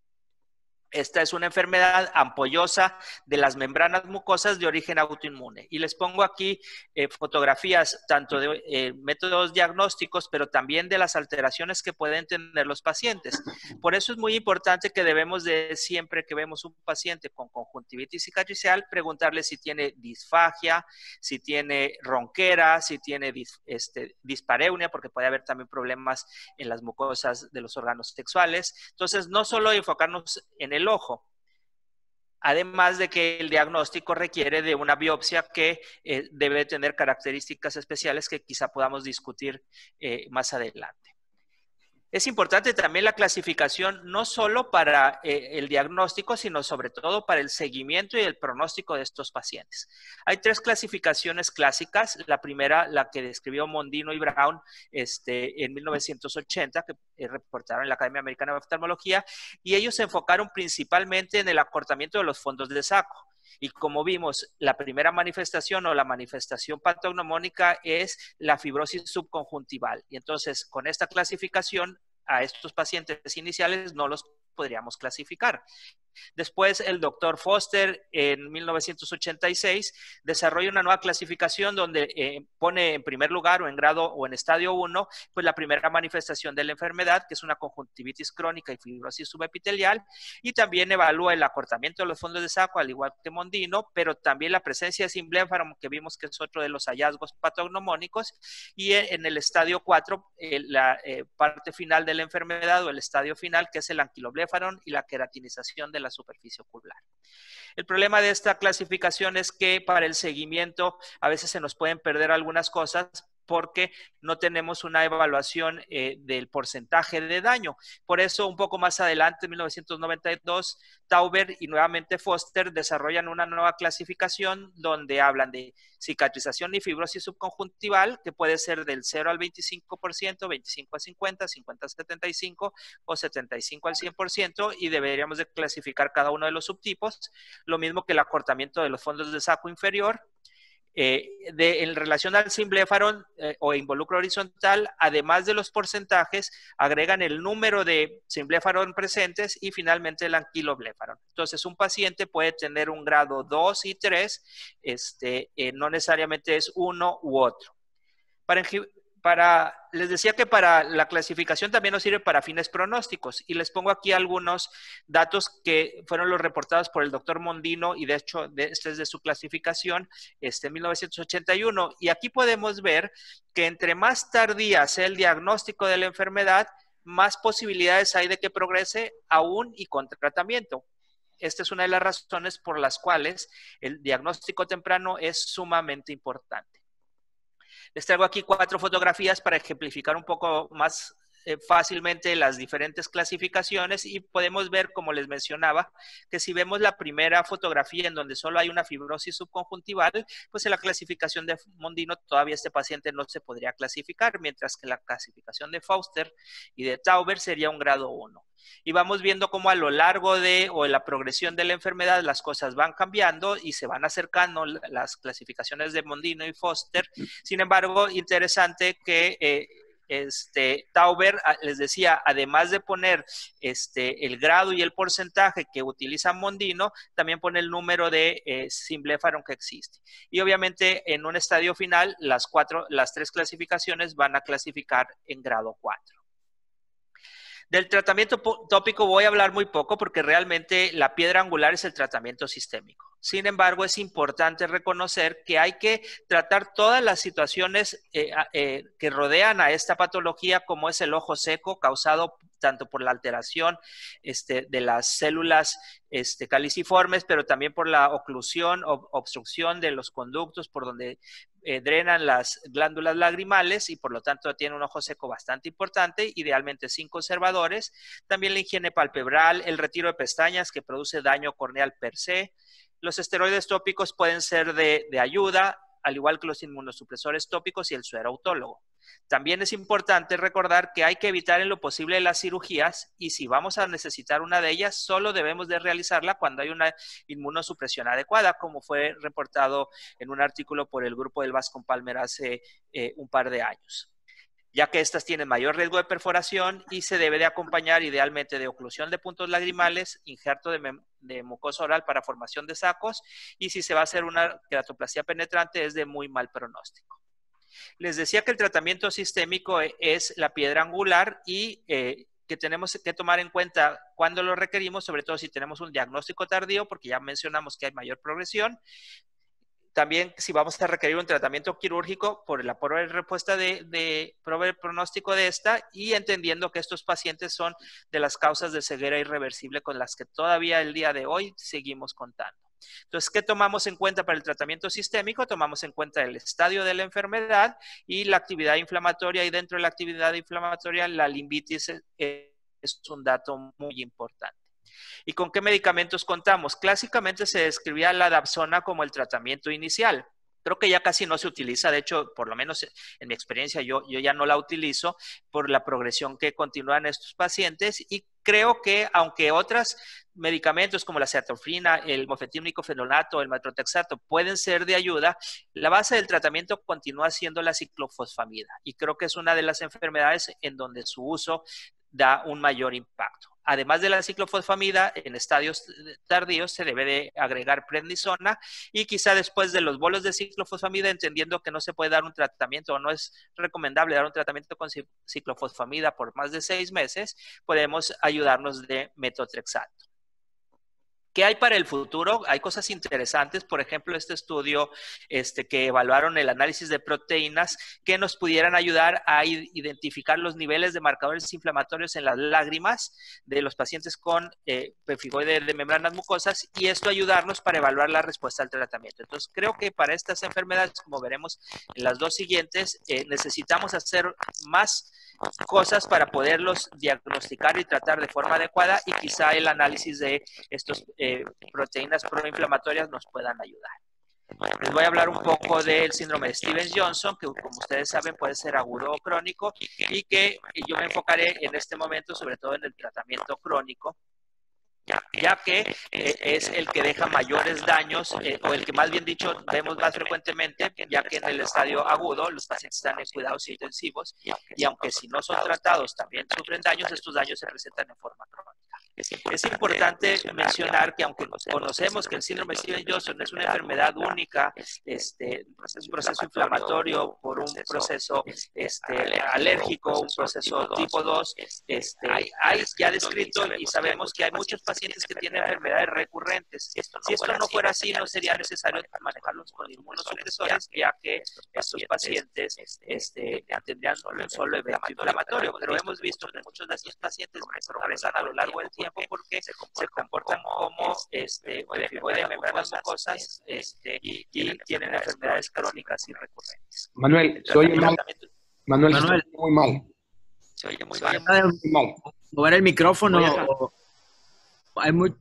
Esta es una enfermedad ampollosa de las membranas mucosas de origen autoinmune. Y les pongo aquí eh, fotografías tanto de eh, métodos diagnósticos, pero también de las alteraciones que pueden tener los pacientes. Por eso es muy importante que debemos de, siempre que vemos un paciente con conjuntivitis cicatricial, preguntarle si tiene disfagia, si tiene ronquera, si tiene dis, este, dispareunia, porque puede haber también problemas en las mucosas de los órganos sexuales. Entonces, no solo enfocarnos en el ojo, además de que el diagnóstico requiere de una biopsia que eh, debe tener características especiales que quizá podamos discutir eh, más adelante. Es importante también la clasificación no solo para eh, el diagnóstico, sino sobre todo para el seguimiento y el pronóstico de estos pacientes. Hay tres clasificaciones clásicas. La primera, la que describió Mondino y Brown este, en mil novecientos ochenta, que eh, reportaron en la Academia Americana de Oftalmología, y ellos se enfocaron principalmente en el acortamiento de los fondos de saco. Y como vimos, la primera manifestación o la manifestación patognomónica es la fibrosis subconjuntival. Y entonces, con esta clasificación, a estos pacientes iniciales no los podríamos clasificar. Después, el doctor Foster, en mil novecientos ochenta y seis, desarrolla una nueva clasificación donde eh, pone en primer lugar o en grado o en estadio uno, pues la primera manifestación de la enfermedad, que es una conjuntivitis crónica y fibrosis subepitelial, y también evalúa el acortamiento de los fondos de saco, al igual que Mondino, pero también la presencia de simbléfaro, que vimos que es otro de los hallazgos patognomónicos, y en el estadio cuatro, eh, la eh, parte final de la enfermedad o el estadio final, que es el anquilobléfaro y la queratinización de la superficie ocular. El problema de esta clasificación es que para el seguimiento a veces se nos pueden perder algunas cosas porque no tenemos una evaluación eh, del porcentaje de daño. Por eso, un poco más adelante, en mil novecientos noventa y dos, Tauber y nuevamente Foster desarrollan una nueva clasificación donde hablan de cicatrización y fibrosis subconjuntival, que puede ser del cero al veinticinco por ciento, veinticinco al cincuenta, cincuenta al setenta y cinco o setenta y cinco al cien por ciento, y deberíamos de clasificar cada uno de los subtipos. Lo mismo que el acortamiento de los fondos de saco inferior. Eh, de, en relación al simbléfaro eh, o involucro horizontal, además de los porcentajes, agregan el número de simbléfaro presentes y finalmente el anquilobléfaro. Entonces, un paciente puede tener un grado dos y tres, este, eh, no necesariamente es uno u otro. Para, para, les decía que para la clasificación también nos sirve para fines pronósticos, y les pongo aquí algunos datos que fueron los reportados por el doctor Mondino, y de hecho de, este es de su clasificación este, en mil novecientos ochenta y uno, y aquí podemos ver que entre más tardía sea el diagnóstico de la enfermedad, más posibilidades hay de que progrese aún y con tratamiento. Esta es una de las razones por las cuales el diagnóstico temprano es sumamente importante. Les traigo aquí cuatro fotografías para ejemplificar un poco más eh, fácilmente las diferentes clasificaciones y podemos ver, como les mencionaba, que si vemos la primera fotografía en donde solo hay una fibrosis subconjuntival, pues en la clasificación de Mondino todavía este paciente no se podría clasificar, mientras que la clasificación de Foster y de Tauber sería un grado uno. Y vamos viendo cómo a lo largo de o en la progresión de la enfermedad las cosas van cambiando y se van acercando las clasificaciones de Mondino y Foster. Sin embargo, interesante que eh, este, Tauber, les decía, además de poner este, el grado y el porcentaje que utiliza Mondino, también pone el número de eh, Symblepharon que existe. Y obviamente en un estadio final, las, cuatro, las tres clasificaciones van a clasificar en grado cuatro. Del tratamiento tópico voy a hablar muy poco porque realmente la piedra angular es el tratamiento sistémico. Sin embargo, es importante reconocer que hay que tratar todas las situaciones eh, eh, que rodean a esta patología, como es el ojo seco causado tanto por la alteración este, de las células este, caliciformes, pero también por la oclusión o obstrucción de los conductos por donde eh, drenan las glándulas lagrimales y por lo tanto tiene un ojo seco bastante importante, idealmente sin conservadores. También la higiene palpebral, el retiro de pestañas que produce daño corneal per se. Los esteroides tópicos pueden ser de, de ayuda, al igual que los inmunosupresores tópicos y el suero autólogo. También es importante recordar que hay que evitar en lo posible las cirugías y si vamos a necesitar una de ellas, solo debemos de realizarla cuando hay una inmunosupresión adecuada, como fue reportado en un artículo por el grupo del Bascom Palmer hace eh, un par de años, ya que estas tienen mayor riesgo de perforación y se debe de acompañar idealmente de oclusión de puntos lagrimales, injerto de, de mucosa oral para formación de sacos y si se va a hacer una queratoplastia penetrante es de muy mal pronóstico. Les decía que el tratamiento sistémico es la piedra angular y eh, que tenemos que tomar en cuenta cuando lo requerimos, sobre todo si tenemos un diagnóstico tardío, porque ya mencionamos que hay mayor progresión. También si vamos a requerir un tratamiento quirúrgico por la prueba de respuesta de, de prueba de pronóstico de esta y entendiendo que estos pacientes son de las causas de ceguera irreversible con las que todavía el día de hoy seguimos contando. Entonces, ¿qué tomamos en cuenta para el tratamiento sistémico? Tomamos en cuenta el estadio de la enfermedad y la actividad inflamatoria y dentro de la actividad inflamatoria la limbitis es un dato muy importante. ¿Y con qué medicamentos contamos? Clásicamente se describía la Dapsona como el tratamiento inicial. Creo que ya casi no se utiliza, de hecho, por lo menos en mi experiencia, yo, yo ya no la utilizo por la progresión que continúan estos pacientes y creo que aunque otros medicamentos como la ceatofrina, el mofetínico fenolato, el metrotexato pueden ser de ayuda, la base del tratamiento continúa siendo la ciclofosfamida y creo que es una de las enfermedades en donde su uso da un mayor impacto. Además de la ciclofosfamida, en estadios tardíos se debe de agregar prednisona y quizá después de los bolos de ciclofosfamida, entendiendo que no se puede dar un tratamiento o no es recomendable dar un tratamiento con ciclofosfamida por más de seis meses, podemos ayudarnos de metotrexato. ¿Qué hay para el futuro? Hay cosas interesantes, por ejemplo, este estudio este, que evaluaron el análisis de proteínas que nos pudieran ayudar a identificar los niveles de marcadores inflamatorios en las lágrimas de los pacientes con eh, pemphigoide de membranas mucosas y esto ayudarnos para evaluar la respuesta al tratamiento. Entonces, creo que para estas enfermedades, como veremos en las dos siguientes, eh, necesitamos hacer más cosas para poderlos diagnosticar y tratar de forma adecuada y quizá el análisis de estos eh, proteínas proinflamatorias nos puedan ayudar. Les voy a hablar un poco del síndrome de Stevens-Johnson, que como ustedes saben puede ser agudo o crónico y que yo me enfocaré en este momento sobre todo en el tratamiento crónico, ya que eh, es el que deja mayores daños, eh, o el que más bien dicho vemos más frecuentemente, ya que en el estadio agudo los pacientes están en cuidados intensivos y aunque si no son tratados también sufren daños, estos daños se presentan en forma crónica. Es importante mencionar que aunque conocemos que el síndrome de Stevens-Johnson es una enfermedad única, este, un proceso inflamatorio por un proceso este, alérgico, un proceso tipo dos, este, hay, hay ya descrito y sabemos que hay muchos pacientes que tienen enfermedades recurrentes. Si esto no fuera así, no sería necesario manejarlos con inmunosupresores, ya que estos pacientes este, tendrían un solo evento inflamatorio, pero hemos visto que muchos de estos pacientes progresan a lo largo del tiempo porque se comportan como este, de membranas mucosas este, y, y tienen enfermedades crónicas y recurrentes. Manuel, soy mal. Manuel, Manuel. Muy mal. Se oye muy Trata mal. de mover el micrófono. Voy a- o- hay muy...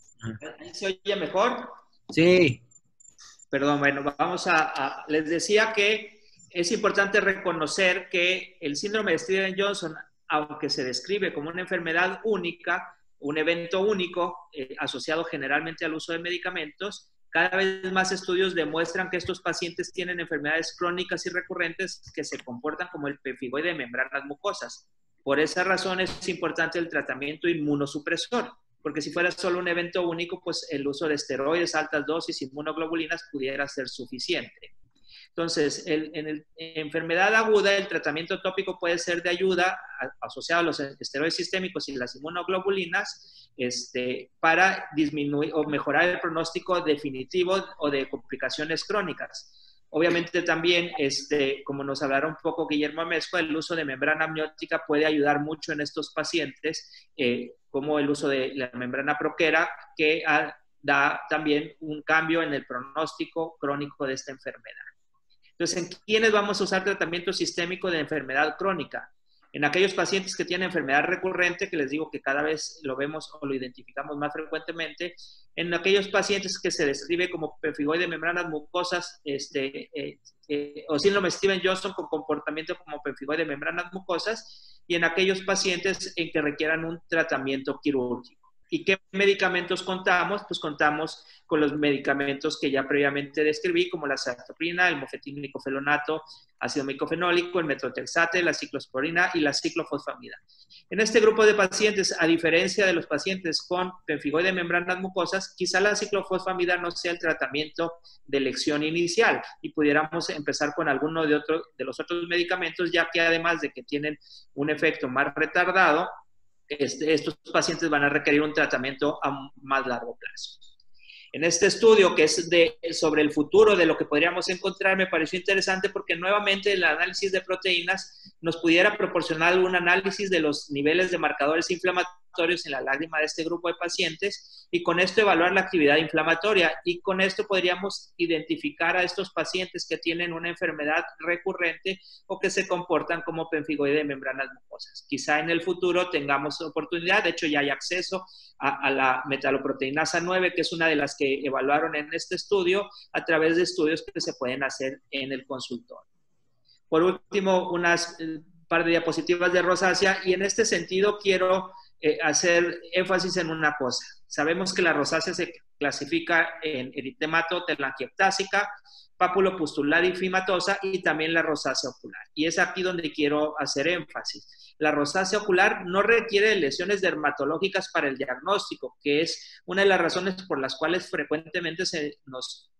¿Ahí se oye mejor? Sí. Perdón, bueno, vamos a, a- Les decía que es importante reconocer que el síndrome de Stevens-Johnson, aunque se describe como una enfermedad única, un evento único, eh, asociado generalmente al uso de medicamentos, cada vez más estudios demuestran que estos pacientes tienen enfermedades crónicas y recurrentes que se comportan como el pemphigoide de membranas mucosas. Por esa razón es importante el tratamiento inmunosupresor, porque si fuera solo un evento único, pues el uso de esteroides, altas dosis, inmunoglobulinas pudiera ser suficiente. Entonces, el, en, el, en enfermedad aguda, el tratamiento tópico puede ser de ayuda a, asociado a los esteroides sistémicos y las inmunoglobulinas este, para disminuir o mejorar el pronóstico definitivo o de complicaciones crónicas. Obviamente también, este, como nos hablará un poco Guillermo Amezcua, el uso de membrana amniótica puede ayudar mucho en estos pacientes, eh, como el uso de la membrana proquera, que ah, da también un cambio en el pronóstico crónico de esta enfermedad. Entonces, ¿en quiénes vamos a usar tratamiento sistémico de enfermedad crónica? En aquellos pacientes que tienen enfermedad recurrente, que les digo que cada vez lo vemos o lo identificamos más frecuentemente, en aquellos pacientes que se describe como pemphigoide de membranas mucosas, este, eh, eh, o síndrome Stevens-Johnson con comportamiento como pemphigoide de membranas mucosas, y en aquellos pacientes en que requieran un tratamiento quirúrgico. ¿Y qué medicamentos contamos? Pues contamos con los medicamentos que ya previamente describí, como la azathioprina, el mofetil micofenonato, ácido micofenólico, el metotrexate, la ciclosporina y la ciclofosfamida. En este grupo de pacientes, a diferencia de los pacientes con pemphigoide de membranas mucosas, quizá la ciclofosfamida no sea el tratamiento de elección inicial y pudiéramos empezar con alguno de, otro, de los otros medicamentos, ya que además de que tienen un efecto más retardado, Este, estos pacientes van a requerir un tratamiento a más largo plazo. En este estudio, que es de, sobre el futuro de lo que podríamos encontrar, me pareció interesante porque nuevamente el análisis de proteínas nos pudiera proporcionar un análisis de los niveles de marcadores inflamatorios en la lágrima de este grupo de pacientes y con esto evaluar la actividad inflamatoria, y con esto podríamos identificar a estos pacientes que tienen una enfermedad recurrente o que se comportan como pemphigoide de membranas mucosas. Quizá en el futuro tengamos oportunidad, de hecho ya hay acceso a, a la metaloproteinasa nueve, que es una de las que evaluaron en este estudio, a través de estudios que se pueden hacer en el consultorio. Por último, unas eh, par de diapositivas de rosácea, y en este sentido quiero eh, hacer énfasis en una cosa. Sabemos que la rosácea se clasifica en eritemato telangiectásica, pápulo-pustular inflamatosa y también la rosácea ocular. Y es aquí donde quiero hacer énfasis. La rosácea ocular no requiere lesiones dermatológicas para el diagnóstico, que es una de las razones por las cuales frecuentemente se nos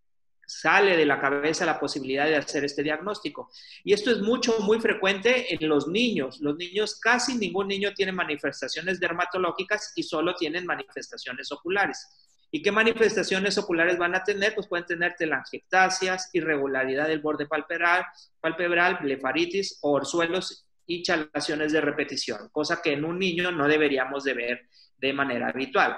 sale de la cabeza la posibilidad de hacer este diagnóstico. Y esto es mucho, muy frecuente en los niños. Los niños, casi ningún niño tiene manifestaciones dermatológicas y solo tienen manifestaciones oculares. ¿Y qué manifestaciones oculares van a tener? Pues pueden tener telangiectasias, irregularidad del borde palpebral, palpebral, blefaritis, orzuelos y chalaciones de repetición, cosa que en un niño no deberíamos de ver de manera habitual.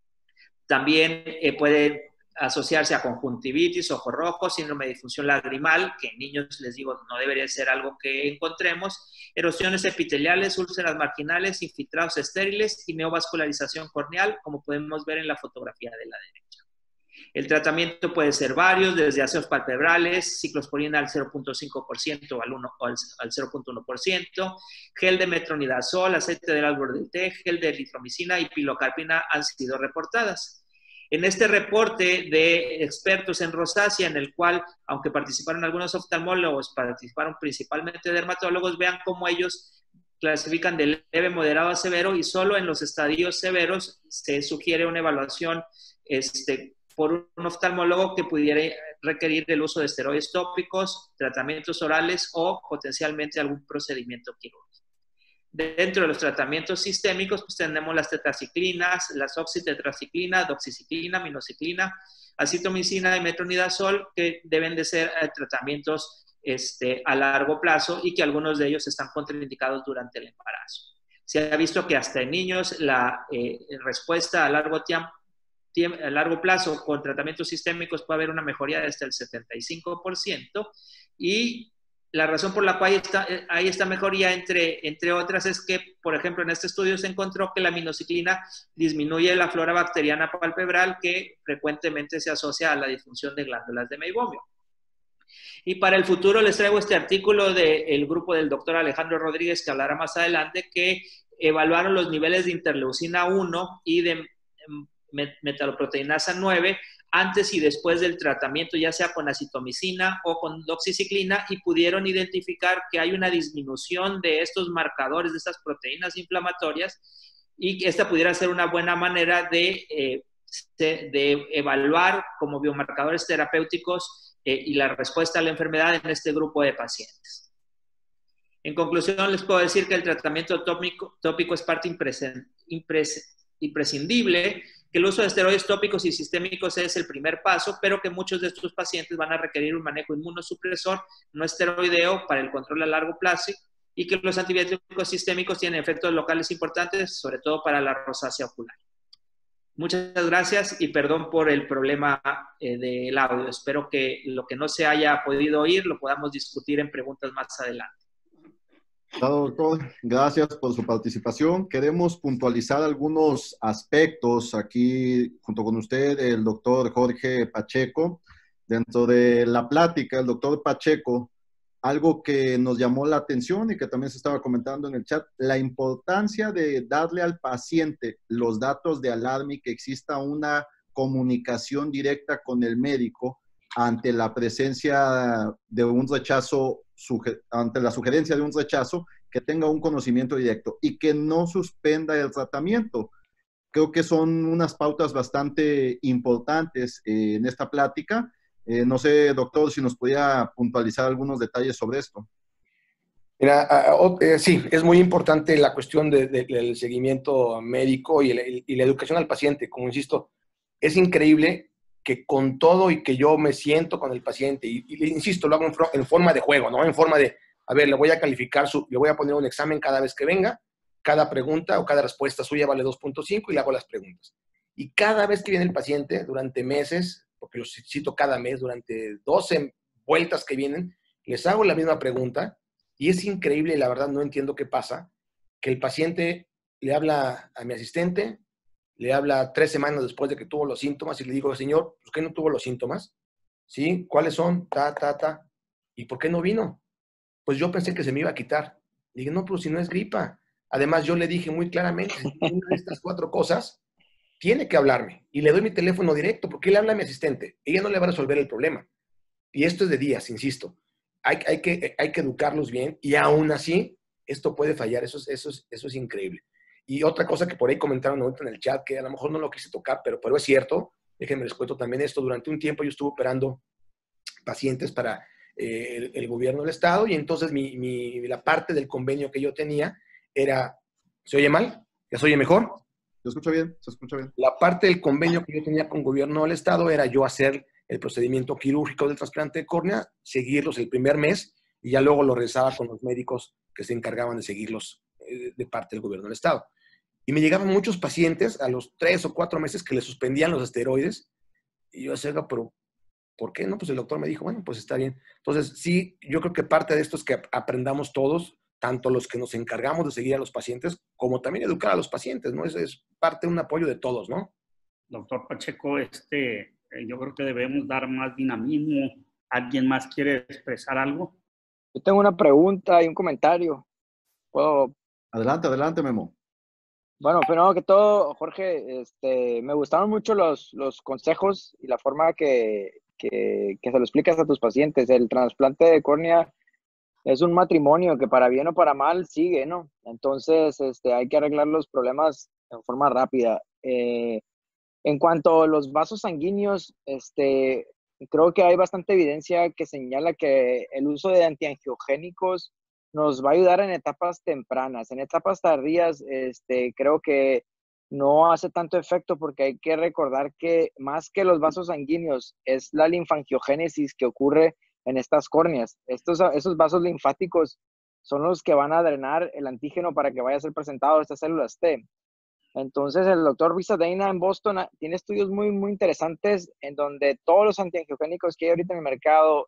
También eh, puede asociarse a conjuntivitis, ojo rojo, síndrome de disfunción lagrimal, que en niños, les digo, no debería ser algo que encontremos, erosiones epiteliales, úlceras marginales, infiltrados estériles y neovascularización corneal, como podemos ver en la fotografía de la derecha. El tratamiento puede ser varios, desde ácidos palpebrales, ciclosporina al cero punto cinco por ciento o al, uno, o al, al cero punto uno por ciento, gel de metronidazol, aceite del árbol del té, gel de eritromicina y pilocarpina han sido reportadas. En este reporte de expertos en rosácea, en el cual, aunque participaron algunos oftalmólogos, participaron principalmente dermatólogos, vean cómo ellos clasifican de leve, moderado a severo, y solo en los estadios severos se sugiere una evaluación este, por un oftalmólogo que pudiera requerir el uso de esteroides tópicos, tratamientos orales o potencialmente algún procedimiento quirúrgico. Dentro de los tratamientos sistémicos, pues tenemos las tetraciclinas, las oxitetraciclina, doxiciclina, minociclina, acitromicina y metronidazol, que deben de ser eh, tratamientos este, a largo plazo y que algunos de ellos están contraindicados durante el embarazo. Se ha visto que hasta en niños la eh, respuesta a largo, tiempo, a largo plazo con tratamientos sistémicos puede haber una mejoría de hasta el setenta y cinco por ciento, y la razón por la cual está, hay esta mejoría, entre, entre otras, es que, por ejemplo, en este estudio se encontró que la aminociclina disminuye la flora bacteriana palpebral que frecuentemente se asocia a la disfunción de glándulas de meibomio. Y para el futuro les traigo este artículo del grupo del doctor Alejandro Rodríguez, que hablará más adelante, que evaluaron los niveles de interleucina uno y de metaloproteinasa nueve antes y después del tratamiento, ya sea con acitomicina o con doxiciclina, y pudieron identificar que hay una disminución de estos marcadores, de estas proteínas inflamatorias, y que esta pudiera ser una buena manera de, eh, de, de evaluar como biomarcadores terapéuticos eh, y la respuesta a la enfermedad en este grupo de pacientes. En conclusión, les puedo decir que el tratamiento tópico, tópico es parte impresen, impres, imprescindible, que el uso de esteroides tópicos y sistémicos es el primer paso, pero que muchos de estos pacientes van a requerir un manejo inmunosupresor no esteroideo para el control a largo plazo, y que los antibióticos sistémicos tienen efectos locales importantes, sobre todo para la rosácea ocular. Muchas gracias y perdón por el problema eh, del audio. Espero que lo que no se haya podido oír lo podamos discutir en preguntas más adelante. Doctor, gracias por su participación. Queremos puntualizar algunos aspectos aquí junto con usted, el doctor Jorge Pacheco. Dentro de la plática, el doctor Pacheco, algo que nos llamó la atención y que también se estaba comentando en el chat, la importancia de darle al paciente los datos de alarma y que exista una comunicación directa con el médico ante la presencia de un rechazo, ante la sugerencia de un rechazo, que tenga un conocimiento directo y que no suspenda el tratamiento. Creo que son unas pautas bastante importantes eh, en esta plática. Eh, no sé, doctor, si nos podía puntualizar algunos detalles sobre esto. Mira, uh, uh, sí, es muy importante la cuestión de, de, del seguimiento médico y, el, y la educación al paciente. Como insisto, es increíble que con todo y que yo me siento con el paciente, y, y insisto, lo hago en, en forma de juego, ¿no? En forma de, a ver, le voy a calificar, su, le voy a poner un examen cada vez que venga, cada pregunta o cada respuesta suya vale dos punto cinco y le hago las preguntas. Y cada vez que viene el paciente, durante meses, porque los cito cada mes, durante doce vueltas que vienen, les hago la misma pregunta y es increíble, la verdad no entiendo qué pasa, que el paciente le habla a mi asistente, le habla tres semanas después de que tuvo los síntomas y le digo, señor, ¿por qué no tuvo los síntomas? ¿Sí? ¿Cuáles son? Ta, ta, ta. ¿Y por qué no vino? Pues yo pensé que se me iba a quitar. Le dije, no, pero si no es gripa. Además, yo le dije muy claramente, una de estas cuatro cosas, tiene que hablarme. Y le doy mi teléfono directo, porque él habla a mi asistente. Ella no le va a resolver el problema. Y esto es de días, insisto. Hay, hay, que, hay que educarlos bien y aún así, esto puede fallar. Eso es, eso es, eso es increíble. Y otra cosa que por ahí comentaron ahorita en el chat, que a lo mejor no lo quise tocar, pero, pero es cierto, déjenme les cuento también esto. Durante un tiempo yo estuve operando pacientes para eh, el, el gobierno del estado y entonces mi, mi, la parte del convenio que yo tenía era, ¿se oye mal? ¿Ya se oye mejor? Se escucha bien, se escucha bien. La parte del convenio que yo tenía con el gobierno del estado era yo hacer el procedimiento quirúrgico del trasplante de córnea, seguirlos el primer mes y ya luego lo rezaba con los médicos que se encargaban de seguirlos eh, de parte del gobierno del estado. Y me llegaban muchos pacientes a los tres o cuatro meses que les suspendían los esteroides. Y yo decía, pero ¿por qué? No, pues el doctor me dijo, bueno, pues está bien. Entonces, sí, yo creo que parte de esto es que aprendamos todos, tanto los que nos encargamos de seguir a los pacientes, como también educar a los pacientes, ¿no? Eso es parte de un apoyo de todos, ¿no? Doctor Pacheco, este, yo creo que debemos dar más dinamismo. ¿Alguien más quiere expresar algo? Yo tengo una pregunta y un comentario. ¿Puedo? Adelante, adelante, Memo. Bueno, primero que todo, Jorge, este, me gustaron mucho los, los consejos y la forma que, que, que se lo explicas a tus pacientes. El trasplante de córnea es un matrimonio que para bien o para mal sigue, ¿no? Entonces, este, hay que arreglar los problemas en forma rápida. Eh, en cuanto a los vasos sanguíneos, este, creo que hay bastante evidencia que señala que el uso de antiangiogénicos nos va a ayudar en etapas tempranas. En etapas tardías, este, creo que no hace tanto efecto porque hay que recordar que más que los vasos sanguíneos es la linfangiogénesis que ocurre en estas córneas. Estos, esos vasos linfáticos son los que van a drenar el antígeno para que vaya a ser presentado a estas células T. Entonces, el doctor Visadena en Boston tiene estudios muy, muy interesantes en donde todos los antiangiogénicos que hay ahorita en el mercado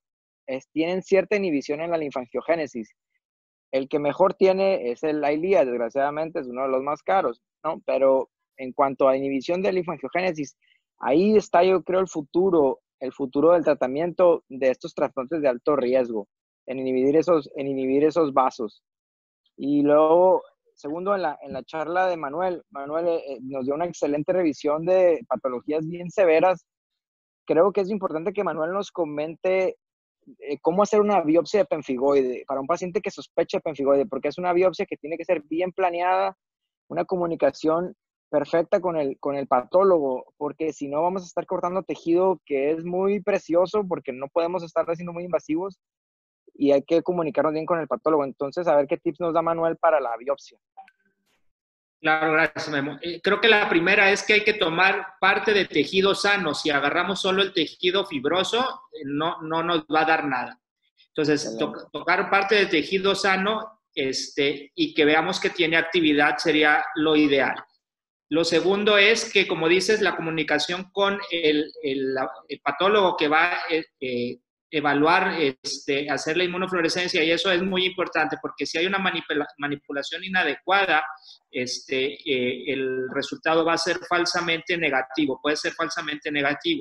es, tienen cierta inhibición en la linfangiogénesis. El que mejor tiene es el Eylea, desgraciadamente es uno de los más caros, ¿no? Pero en cuanto a inhibición de linfangiogénesis, ahí está, yo creo, el futuro, el futuro del tratamiento de estos trasplantes de alto riesgo, en inhibir esos, en inhibir esos vasos. Y luego, segundo, en la, en la charla de Manuel, Manuel eh, nos dio una excelente revisión de patologías bien severas. Creo que es importante que Manuel nos comente eh, cómo hacer una biopsia de pemfigoide para un paciente que sospecha de pemfigoide, porque es una biopsia que tiene que ser bien planeada, una comunicación perfecta con el, con el patólogo, porque si no vamos a estar cortando tejido que es muy precioso, porque no podemos estar haciendo muy invasivos, y hay que comunicarnos bien con el patólogo. Entonces, a ver qué tips nos da Manuel para la biopsia. Claro, gracias, Memo. Eh, creo que la primera es que hay que tomar parte de tejido sano. Si agarramos solo el tejido fibroso, eh, no, no nos va a dar nada. Entonces, to tocar parte de tejido sano este, y que veamos que tiene actividad sería lo ideal. Lo segundo es que, como dices, la comunicación con el, el, el patólogo que va a eh, evaluar, este, hacer la inmunofluorescencia, y eso es muy importante, porque si hay una manipula manipulación inadecuada, este, eh, el resultado va a ser falsamente negativo, puede ser falsamente negativo.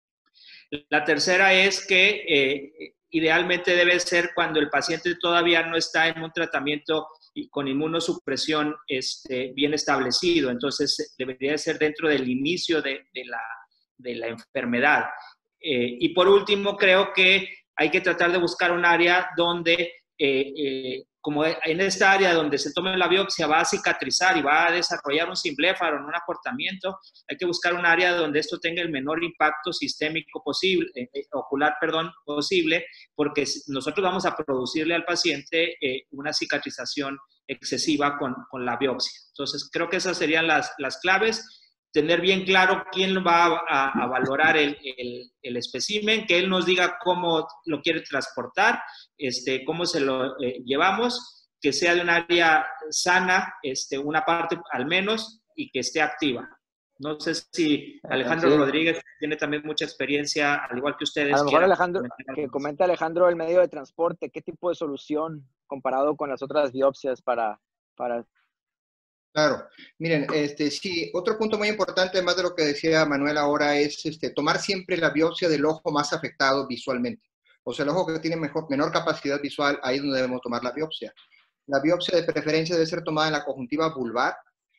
La tercera es que eh, idealmente debe ser cuando el paciente todavía no está en un tratamiento con inmunosupresión este, bien establecido, entonces debería ser dentro del inicio de, de, la, de la enfermedad. Eh, y por último, creo que hay que tratar de buscar un área donde, eh, eh, como en esta área donde se tome la biopsia va a cicatrizar y va a desarrollar un simbléfaro, un acortamiento, hay que buscar un área donde esto tenga el menor impacto sistémico posible, eh, ocular, perdón, posible, porque nosotros vamos a producirle al paciente eh, una cicatrización excesiva con, con la biopsia. Entonces, creo que esas serían las, las claves. Tener bien claro quién va a, a valorar el, el, el espécimen, que él nos diga cómo lo quiere transportar, este, cómo se lo eh, llevamos, que sea de un área sana, este, una parte al menos, y que esté activa. No sé si Alejandro sí. Rodríguez tiene también mucha experiencia, al igual que ustedes. A lo mejor Alejandro, que comente Alejandro el medio de transporte, qué tipo de solución comparado con las otras biopsias para... para... Claro, miren, este, sí, otro punto muy importante, además de lo que decía Manuel ahora, es este, tomar siempre la biopsia del ojo más afectado visualmente. O sea, el ojo que tiene mejor, menor capacidad visual, ahí es donde debemos tomar la biopsia. La biopsia de preferencia debe ser tomada en la conjuntiva vulvar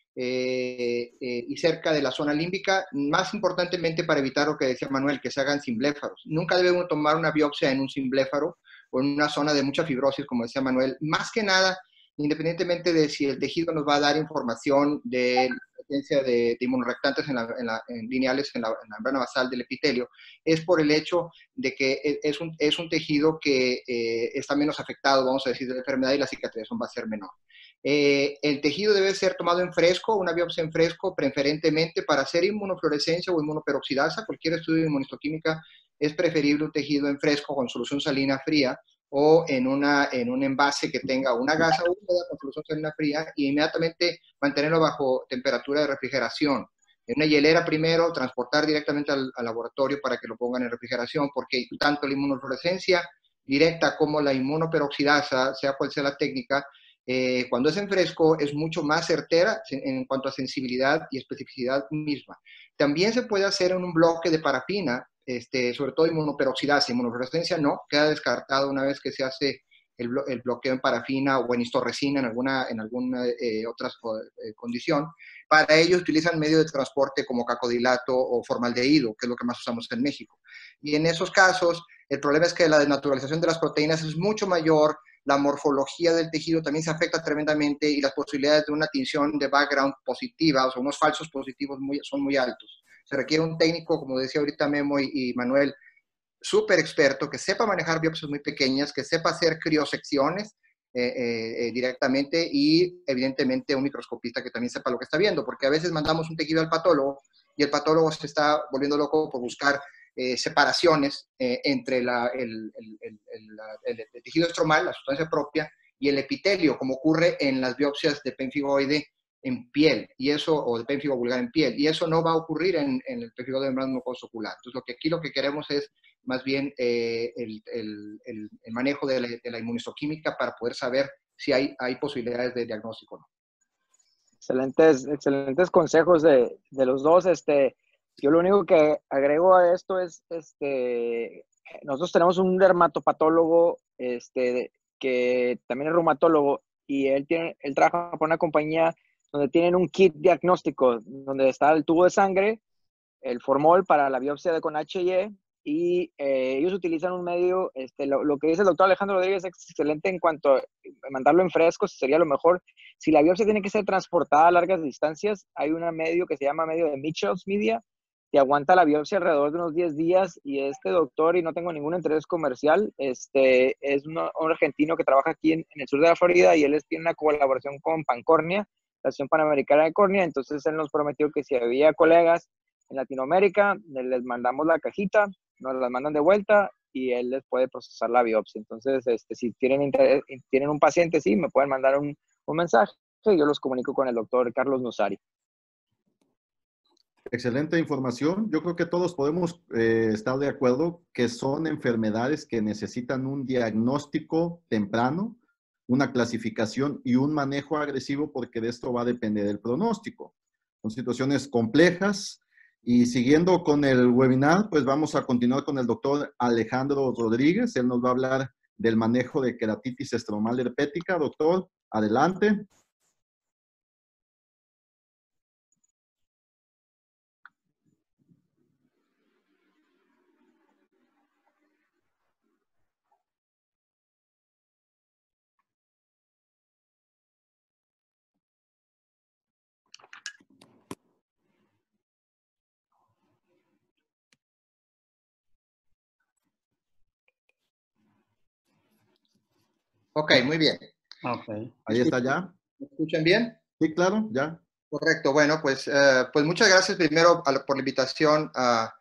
eh, eh, y cerca de la zona límbica, más importantemente para evitar lo que decía Manuel, que se hagan simbléfaros. Nunca debemos tomar una biopsia en un simbléfaro o en una zona de mucha fibrosis, como decía Manuel, más que nada, independientemente de si el tejido nos va a dar información de la presencia de, de inmunoreactantes en, la, en, la, en lineales en la, en la membrana basal del epitelio, es por el hecho de que es un, es un tejido que eh, está menos afectado, vamos a decir, de la enfermedad, y la cicatrización va a ser menor. Eh, el tejido debe ser tomado en fresco, una biopsia en fresco, preferentemente para hacer inmunofluorescencia o inmunoperoxidasa. Cualquier estudio de inmunistoquímica es preferible un tejido en fresco con solución salina fría, o en, una, en un envase que tenga una gasa húmeda con solución salina fría, y inmediatamente mantenerlo bajo temperatura de refrigeración. En una hielera primero, transportar directamente al, al laboratorio para que lo pongan en refrigeración, porque tanto la inmunofluorescencia directa como la inmunoperoxidasa, sea cual sea la técnica, eh, cuando es en fresco es mucho más certera en, en cuanto a sensibilidad y especificidad misma. También se puede hacer en un bloque de parafina, Este, sobre todo inmunoperoxidasa. Inmunofluorescencia no, queda descartado una vez que se hace el, blo el bloqueo en parafina o en historresina en alguna, en alguna eh, otra eh, condición. Para ello utilizan medio de transporte como cacodilato o formaldehído, que es lo que más usamos en México. Y en esos casos, el problema es que la desnaturalización de las proteínas es mucho mayor, la morfología del tejido también se afecta tremendamente y las posibilidades de una tinción de background positiva, o sea, unos falsos positivos muy, son muy altos. Se requiere un técnico, como decía ahorita Memo y, y Manuel, súper experto, que sepa manejar biopsias muy pequeñas, que sepa hacer criosecciones eh, eh, directamente, y evidentemente un microscopista que también sepa lo que está viendo, porque a veces mandamos un tejido al patólogo y el patólogo se está volviendo loco por buscar eh, separaciones eh, entre la, el, el, el, el, el tejido estromal, la sustancia propia, y el epitelio, como ocurre en las biopsias de pemfigoide en piel, y eso, o del pemphigo vulgar en piel, y eso no va a ocurrir en, en el pemphigo de membrana mucosa ocular. Entonces, lo que aquí lo que queremos es más bien eh, el, el, el, el manejo de la, de la inmunistoquímica para poder saber si hay, hay posibilidades de diagnóstico o no. Excelentes, excelentes consejos de, de los dos. Este, yo lo único que agrego a esto es, este, nosotros tenemos un dermatopatólogo este, que también es reumatólogo, y él, tiene, él trabaja por una compañía donde tienen un kit diagnóstico, donde está el tubo de sangre, el formol para la biopsia de con H y E, y eh, ellos utilizan un medio, este, lo, lo que dice el doctor Alejandro Rodríguez es excelente en cuanto a mandarlo en fresco, sería lo mejor. Si la biopsia tiene que ser transportada a largas distancias, hay un medio que se llama medio de Mitchell's Media, que aguanta la biopsia alrededor de unos diez días, y este doctor, y no tengo ningún interés comercial, este, es un, un argentino que trabaja aquí en, en el sur de la Florida, y él es, tiene una colaboración con Pancornia, la Asociación Panamericana de Córnea. Entonces él nos prometió que si había colegas en Latinoamérica, les mandamos la cajita, nos las mandan de vuelta y él les puede procesar la biopsia. Entonces, este, si tienen, interés, tienen un paciente, sí, me pueden mandar un, un mensaje y yo los comunico con el doctor Carlos Nusari. Excelente información. Yo creo que todos podemos eh, estar de acuerdo que son enfermedades que necesitan un diagnóstico temprano, una clasificación y un manejo agresivo, porque de esto va a depender el pronóstico. Son situaciones complejas. Y siguiendo con el webinar, pues vamos a continuar con el doctor Alejandro Rodríguez. Él nos va a hablar del manejo de queratitis estromal herpética. Doctor, adelante. Ok, muy bien. Okay. Ahí está ya. ¿Me escuchan bien? Sí, claro, ya. Correcto. Bueno, pues, eh, pues muchas gracias primero a, por la invitación a,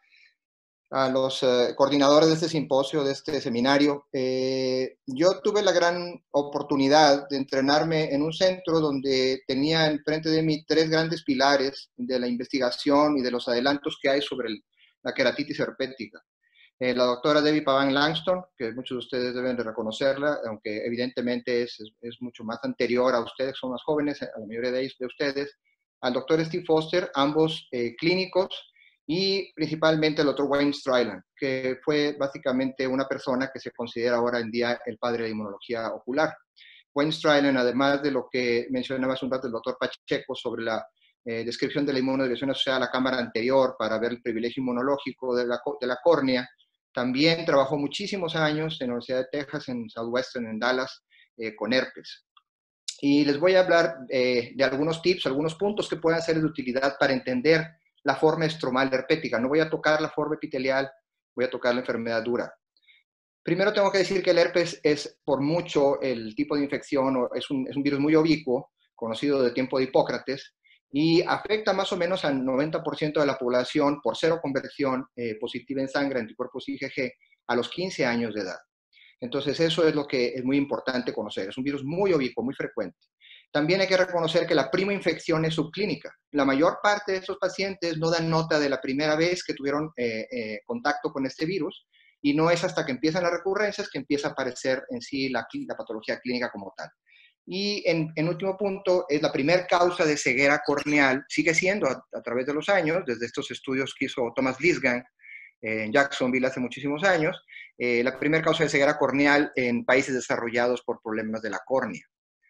a los eh, coordinadores de este simposio, de este seminario. Eh, yo tuve la gran oportunidad de entrenarme en un centro donde tenía enfrente de mí tres grandes pilares de la investigación y de los adelantos que hay sobre el, la queratitis herpética. Eh, la doctora Debbie Pavan Langston, que muchos de ustedes deben de reconocerla, aunque evidentemente es, es, es mucho más anterior a ustedes, son más jóvenes, a la mayoría de, ellos, de ustedes, al doctor Steve Foster, ambos eh, clínicos, y principalmente el doctor Wayne Stryland, que fue básicamente una persona que se considera ahora en día el padre de la inmunología ocular. Wayne Stryland, además de lo que mencionaba hace un rato el doctor Pacheco sobre la eh, descripción de la inmunodepresión asociada a la cámara anterior para ver el privilegio inmunológico de la, de la córnea, también trabajó muchísimos años en la Universidad de Texas, en Southwestern, en Dallas, eh, con herpes. Y les voy a hablar eh, de algunos tips, algunos puntos que puedan ser de utilidad para entender la forma estromal herpética. No voy a tocar la forma epitelial, voy a tocar la enfermedad dura. Primero tengo que decir que el herpes es por mucho el tipo de infección, o es, un, es un virus muy ubicuo, conocido de tiempo de Hipócrates, y afecta más o menos al noventa por ciento de la población por seroconversión eh, positiva en sangre, anticuerpos I G G, a los quince años de edad. Entonces, eso es lo que es muy importante conocer. Es un virus muy ubicuo, muy frecuente. También hay que reconocer que la prima infección es subclínica. La mayor parte de estos pacientes no dan nota de la primera vez que tuvieron eh, eh, contacto con este virus, y no es hasta que empiezan las recurrencias que empieza a aparecer en sí la, la patología clínica como tal. Y en, en último punto, es la primera causa de ceguera corneal, sigue siendo a, a través de los años, desde estos estudios que hizo Thomas Lisgang eh, en Jacksonville hace muchísimos años, eh, la primera causa de ceguera corneal en países desarrollados por problemas de la córnea.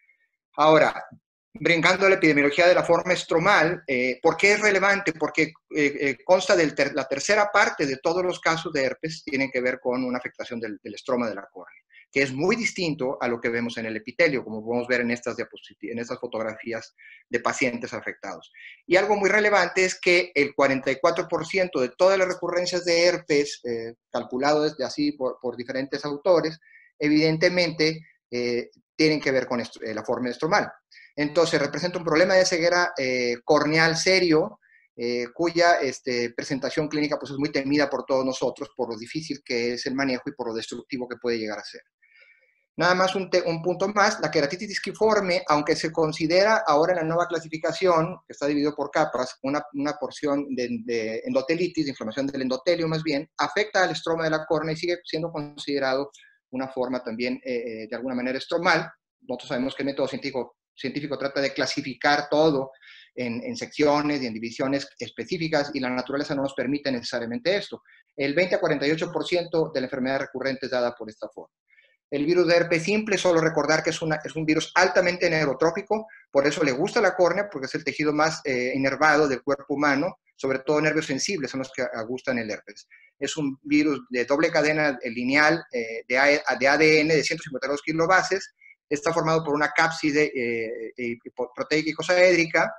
Ahora, brincando a la epidemiología de la forma estromal, eh, ¿por qué es relevante? Porque eh, eh, consta de ter la tercera parte de todos los casos de herpes tienen que ver con una afectación del, del estroma de la córnea, que es muy distinto a lo que vemos en el epitelio, como podemos ver en estas diapositivas, en estas fotografías de pacientes afectados. Y algo muy relevante es que el cuarenta y cuatro por ciento de todas las recurrencias de herpes, eh, calculado desde así por, por diferentes autores, evidentemente eh, tienen que ver con esto, eh, la forma estromal. Entonces, representa un problema de ceguera eh, corneal serio, eh, cuya este, presentación clínica pues, es muy temida por todos nosotros, por lo difícil que es el manejo y por lo destructivo que puede llegar a ser. Nada más un, te, un punto más, la queratitis disciforme, aunque se considera ahora en la nueva clasificación, que está dividido por capas, una, una porción de, de endotelitis, de inflamación del endotelio más bien, afecta al estroma de la córnea y sigue siendo considerado una forma también eh, de alguna manera estromal. Nosotros sabemos que el método científico, científico trata de clasificar todo en, en secciones y en divisiones específicas y la naturaleza no nos permite necesariamente esto. El veinte a cuarenta y ocho por ciento de la enfermedad recurrente es dada por esta forma. El virus de herpes simple, solo recordar que es, una, es un virus altamente neurotrópico, por eso le gusta la córnea, porque es el tejido más eh, inervado del cuerpo humano, sobre todo nervios sensibles son los que gustan el herpes. Es un virus de doble cadena lineal eh, de, A, de A D N de ciento cincuenta y dos kilobases, está formado por una cápside eh, eh, proteica icosaédrica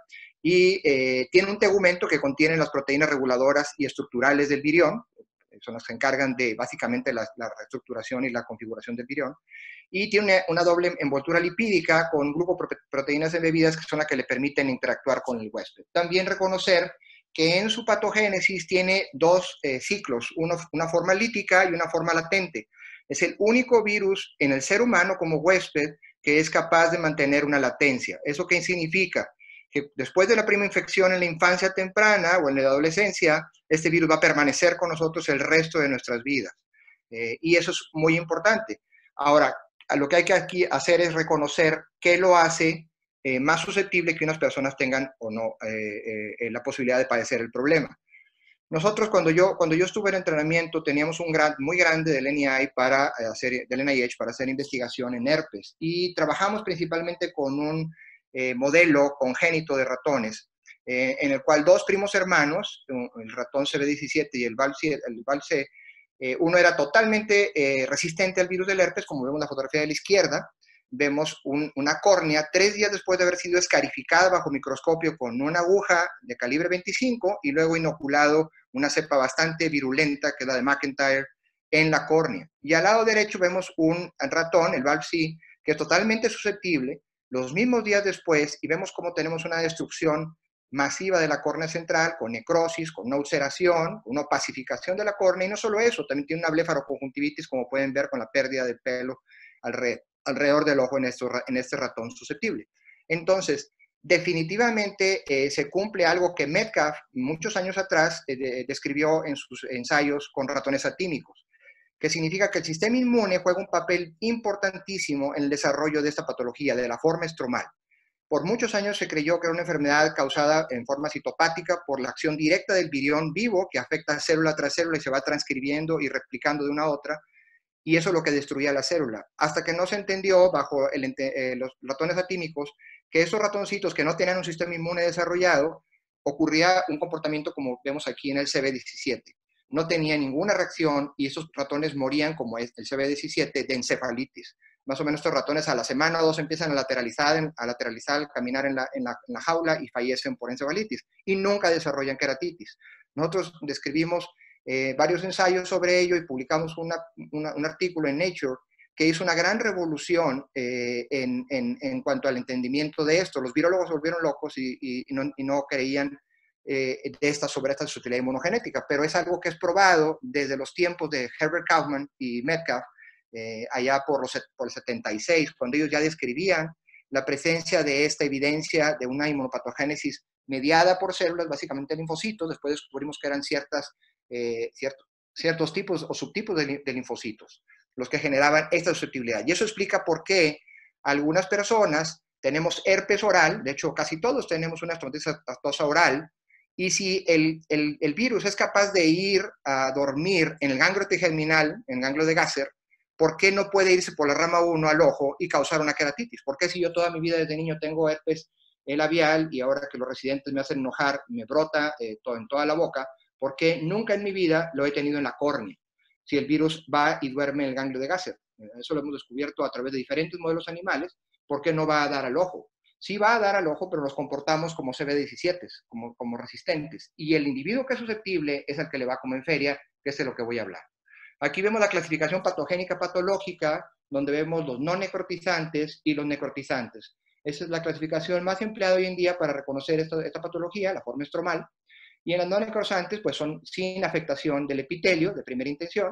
y eh, tiene un tegumento que contiene las proteínas reguladoras y estructurales del virión, son las que se encargan de básicamente la, la reestructuración y la configuración del virión, y tiene una, una doble envoltura lipídica con un grupo de proteínas embebidas que son las que le permiten interactuar con el huésped. También reconocer que en su patogénesis tiene dos eh, ciclos, uno, una forma lítica y una forma latente. Es el único virus en el ser humano como huésped que es capaz de mantener una latencia. ¿Eso qué significa? Que después de la primera infección en la infancia temprana o en la adolescencia, este virus va a permanecer con nosotros el resto de nuestras vidas. Eh, y eso es muy importante. Ahora, lo que hay que aquí hacer es reconocer qué lo hace eh, más susceptible que unas personas tengan o no eh, eh, la posibilidad de padecer el problema. Nosotros, cuando yo, cuando yo estuve en entrenamiento, teníamos un gran, muy grande del N I H para hacer, del N I H para hacer investigación en herpes. Y trabajamos principalmente con un Eh, modelo congénito de ratones, eh, en el cual dos primos hermanos, el ratón C B diecisiete y el V A L C, eh, uno era totalmente eh, resistente al virus del herpes, como vemos en la fotografía de la izquierda, vemos un, una córnea tres días después de haber sido escarificada bajo microscopio con una aguja de calibre veinticinco y luego inoculado una cepa bastante virulenta, que es la de McIntyre, en la córnea. Y al lado derecho vemos un ratón, el V A L C, que es totalmente susceptible, los mismos días después, y vemos cómo tenemos una destrucción masiva de la córnea central, con necrosis, con una ulceración, una opacificación de la córnea, y no solo eso, también tiene una blefaroconjuntivitis, como pueden ver con la pérdida de pelo alrededor, alrededor del ojo en, esto, en este ratón susceptible. Entonces, definitivamente eh, se cumple algo que Metcalf, muchos años atrás, eh, de, describió en sus ensayos con ratones atímicos, que significa que el sistema inmune juega un papel importantísimo en el desarrollo de esta patología, de la forma estromal. Por muchos años se creyó que era una enfermedad causada en forma citopática por la acción directa del virión vivo, que afecta célula tras célula y se va transcribiendo y replicando de una a otra, y eso es lo que destruía la célula. Hasta que no se entendió, bajo el, eh, los ratones atímicos, que esos ratoncitos que no tenían un sistema inmune desarrollado, ocurría un comportamiento como vemos aquí en el C B diecisiete. No tenía ninguna reacción y esos ratones morían, como es el C B diecisiete, de encefalitis. Más o menos estos ratones a la semana o dos empiezan a lateralizar, a lateralizar, al caminar en la, en, la, en la jaula y fallecen por encefalitis y nunca desarrollan queratitis. Nosotros describimos eh, varios ensayos sobre ello y publicamos una, una, un artículo en Nature que hizo una gran revolución eh, en, en, en cuanto al entendimiento de esto. Los virólogos se volvieron locos y, y, y, no, y no creían Eh, de esta, sobre esta susceptibilidad inmunogenética, pero es algo que es probado desde los tiempos de Herbert Kaufman y Metcalf, eh, allá por, los, por el setenta y seis, cuando ellos ya describían la presencia de esta evidencia de una inmunopatogénesis mediada por células, básicamente linfocitos. Después descubrimos que eran ciertas, eh, cierto, ciertos tipos o subtipos de, de linfocitos los que generaban esta susceptibilidad. Y eso explica por qué algunas personas tenemos herpes oral, de hecho casi todos tenemos una estomatitis aftosa oral, y si el, el, el virus es capaz de ir a dormir en el ganglio trigeminal, en el ganglio de Gasser, ¿por qué no puede irse por la rama uno al ojo y causar una queratitis? ¿Por qué si yo toda mi vida desde niño tengo herpes labial y ahora que los residentes me hacen enojar, me brota eh, todo, en toda la boca? ¿Por qué nunca en mi vida lo he tenido en la córnea? Si el virus va y duerme en el ganglio de Gasser. Eso lo hemos descubierto a través de diferentes modelos animales. ¿Por qué no va a dar al ojo? Sí va a dar al ojo, pero nos comportamos como C B diecisiete, como, como resistentes. Y el individuo que es susceptible es el que le va como en feria, que es de lo que voy a hablar. Aquí vemos la clasificación patogénica patológica, donde vemos los no necrotizantes y los necrotizantes. Esa es la clasificación más empleada hoy en día para reconocer esta, esta patología, la forma estromal. Y en las no necrosantes, pues son sin afectación del epitelio, de primera intención,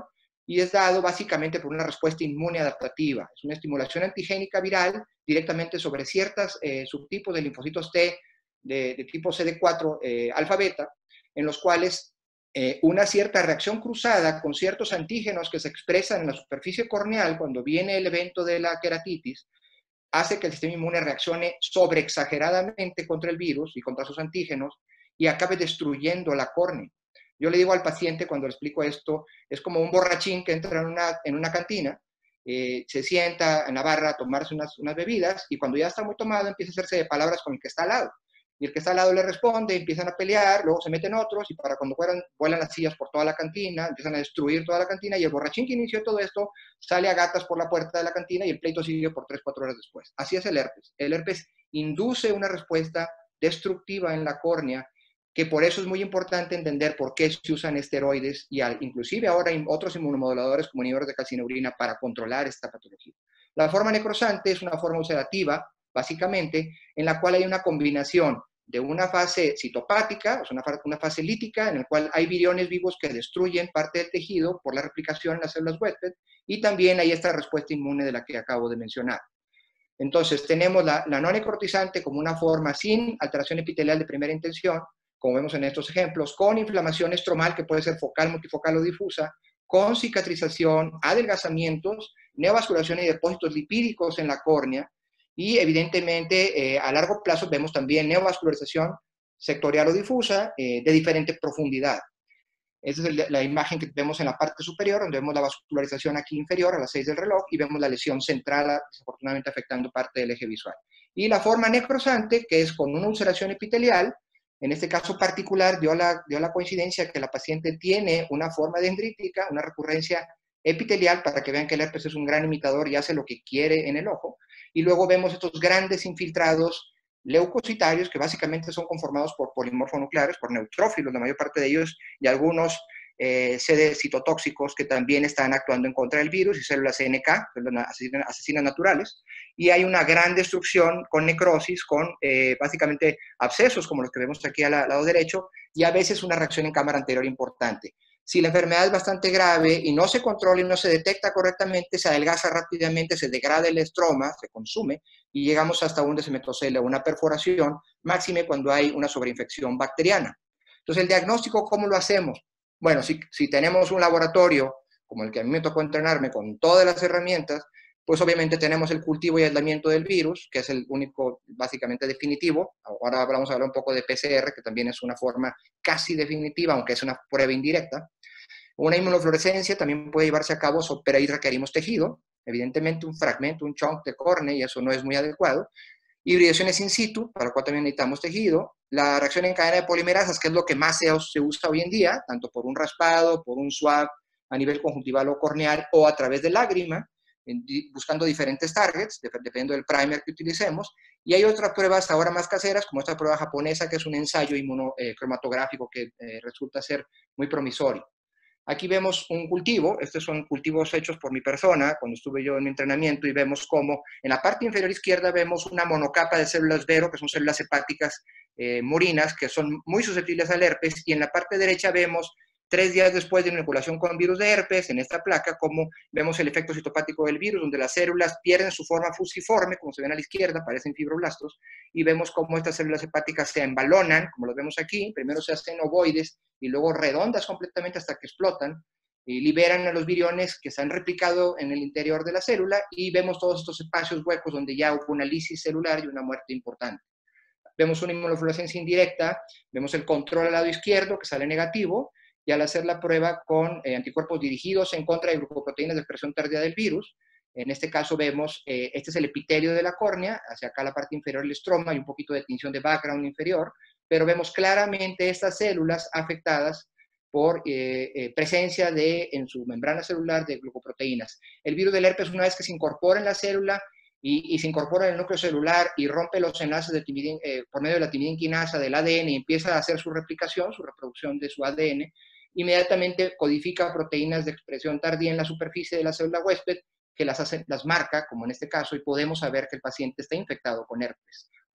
y es dado básicamente por una respuesta inmune adaptativa. Es una estimulación antigénica viral directamente sobre ciertos eh, subtipos de linfocitos T de, de tipo C D cuatro eh, alfa beta, en los cuales eh, una cierta reacción cruzada con ciertos antígenos que se expresan en la superficie corneal cuando viene el evento de la queratitis, hace que el sistema inmune reaccione sobreexageradamente contra el virus y contra sus antígenos y acabe destruyendo la córnea. Yo le digo al paciente cuando le explico esto, es como un borrachín que entra en una, en una cantina, eh, se sienta en la barra a tomarse unas, unas bebidas y cuando ya está muy tomado empieza a hacerse de palabras con el que está al lado. Y el que está al lado le responde, empiezan a pelear, luego se meten otros y para cuando vuelan, vuelan las sillas por toda la cantina, empiezan a destruir toda la cantina y el borrachín que inició todo esto sale a gatas por la puerta de la cantina y el pleito sigue por tres, cuatro horas después. Así es el herpes. El herpes induce una respuesta destructiva en la córnea, que por eso es muy importante entender por qué se usan esteroides y al, inclusive ahora otros inmunomoduladores como inhibidores de calcineurina para controlar esta patología. La forma necrosante es una forma ulcerativa, básicamente, en la cual hay una combinación de una fase citopática, o sea, una, una fase lítica, en la cual hay viriones vivos que destruyen parte del tejido por la replicación en las células huésped, y también hay esta respuesta inmune de la que acabo de mencionar. Entonces, tenemos la, la no necrotizante como una forma sin alteración epitelial de primera intención, como vemos en estos ejemplos, con inflamación estromal que puede ser focal, multifocal o difusa, con cicatrización, adelgazamientos, neovascularización y depósitos lipídicos en la córnea, y evidentemente eh, a largo plazo vemos también neovascularización sectorial o difusa eh, de diferente profundidad. Esa es el, la imagen que vemos en la parte superior, donde vemos la vascularización aquí inferior a las seis del reloj y vemos la lesión central, desafortunadamente afectando parte del eje visual. Y la forma necrosante, que es con una ulceración epitelial, en este caso particular dio la, dio la coincidencia que la paciente tiene una forma dendrítica, una recurrencia epitelial, para que vean que el herpes es un gran imitador y hace lo que quiere en el ojo. Y luego vemos estos grandes infiltrados leucocitarios que básicamente son conformados por polimorfonucleares, por neutrófilos, la mayor parte de ellos, y algunos eh, C D citotóxicos que también están actuando en contra del virus, y células N K, células asesinas, asesinas naturales, y hay una gran destrucción con necrosis, con eh, básicamente abscesos, como los que vemos aquí al lado derecho, y a veces una reacción en cámara anterior importante. Si la enfermedad es bastante grave y no se controla y no se detecta correctamente, se adelgaza rápidamente, se degrada el estroma, se consume, y llegamos hasta un desmetocele o una perforación, máxime cuando hay una sobreinfección bacteriana. Entonces, el diagnóstico, ¿cómo lo hacemos? Bueno, si, si tenemos un laboratorio, como el que a mí me tocó entrenarme, con todas las herramientas, pues obviamente tenemos el cultivo y aislamiento del virus, que es el único, básicamente, definitivo. Ahora vamos a hablar un poco de P C R, que también es una forma casi definitiva, aunque es una prueba indirecta. Una inmunofluorescencia también puede llevarse a cabo, pero ahí requerimos tejido, evidentemente un fragmento, un chunk de córnea, y eso no es muy adecuado. Hibridaciones in situ, para lo cual también necesitamos tejido. La reacción en cadena de polimerasas, que es lo que más se, se usa hoy en día, tanto por un raspado, por un swab a nivel conjuntival o corneal, o a través de lágrima, en, buscando diferentes targets, dependiendo del primer que utilicemos. Y hay otras pruebas ahora más caseras, como esta prueba japonesa, que es un ensayo inmunocromatográfico que eh, resulta ser muy promisorio. Aquí vemos un cultivo, estos son cultivos hechos por mi persona cuando estuve yo en mi entrenamiento, y vemos cómo en la parte inferior izquierda vemos una monocapa de células Vero, que son células hepáticas eh, murinas, que son muy susceptibles al herpes, y en la parte derecha vemos tres días después de inoculación con virus de herpes, en esta placa, cómo vemos el efecto citopático del virus, donde las células pierden su forma fusiforme, como se ven a la izquierda, parecen fibroblastos, y vemos cómo estas células hepáticas se embalonan, como lo vemos aquí, primero se hacen ovoides, y luego redondas completamente hasta que explotan, y liberan a los viriones que se han replicado en el interior de la célula, y vemos todos estos espacios huecos donde ya hubo una lisis celular y una muerte importante. Vemos una inmunofluorescencia indirecta, vemos el control al lado izquierdo, que sale negativo, y al hacer la prueba con eh, anticuerpos dirigidos en contra de glucoproteínas de expresión tardía del virus, en este caso vemos, eh, este es el epitelio de la córnea, hacia acá la parte inferior del estroma y un poquito de tinción de background inferior, pero vemos claramente estas células afectadas por eh, eh, presencia de, en su membrana celular, de glucoproteínas. El virus del herpes, una vez que se incorpora en la célula y, y se incorpora en el núcleo celular y rompe los enlaces de timidin, eh, por medio de la timidinquinasa del A D N y empieza a hacer su replicación, su reproducción de su A D N, inmediatamente codifica proteínas de expresión tardía en la superficie de la célula huésped, que las, hace, las marca, como en este caso, y podemos saber que el paciente está infectado con herpes.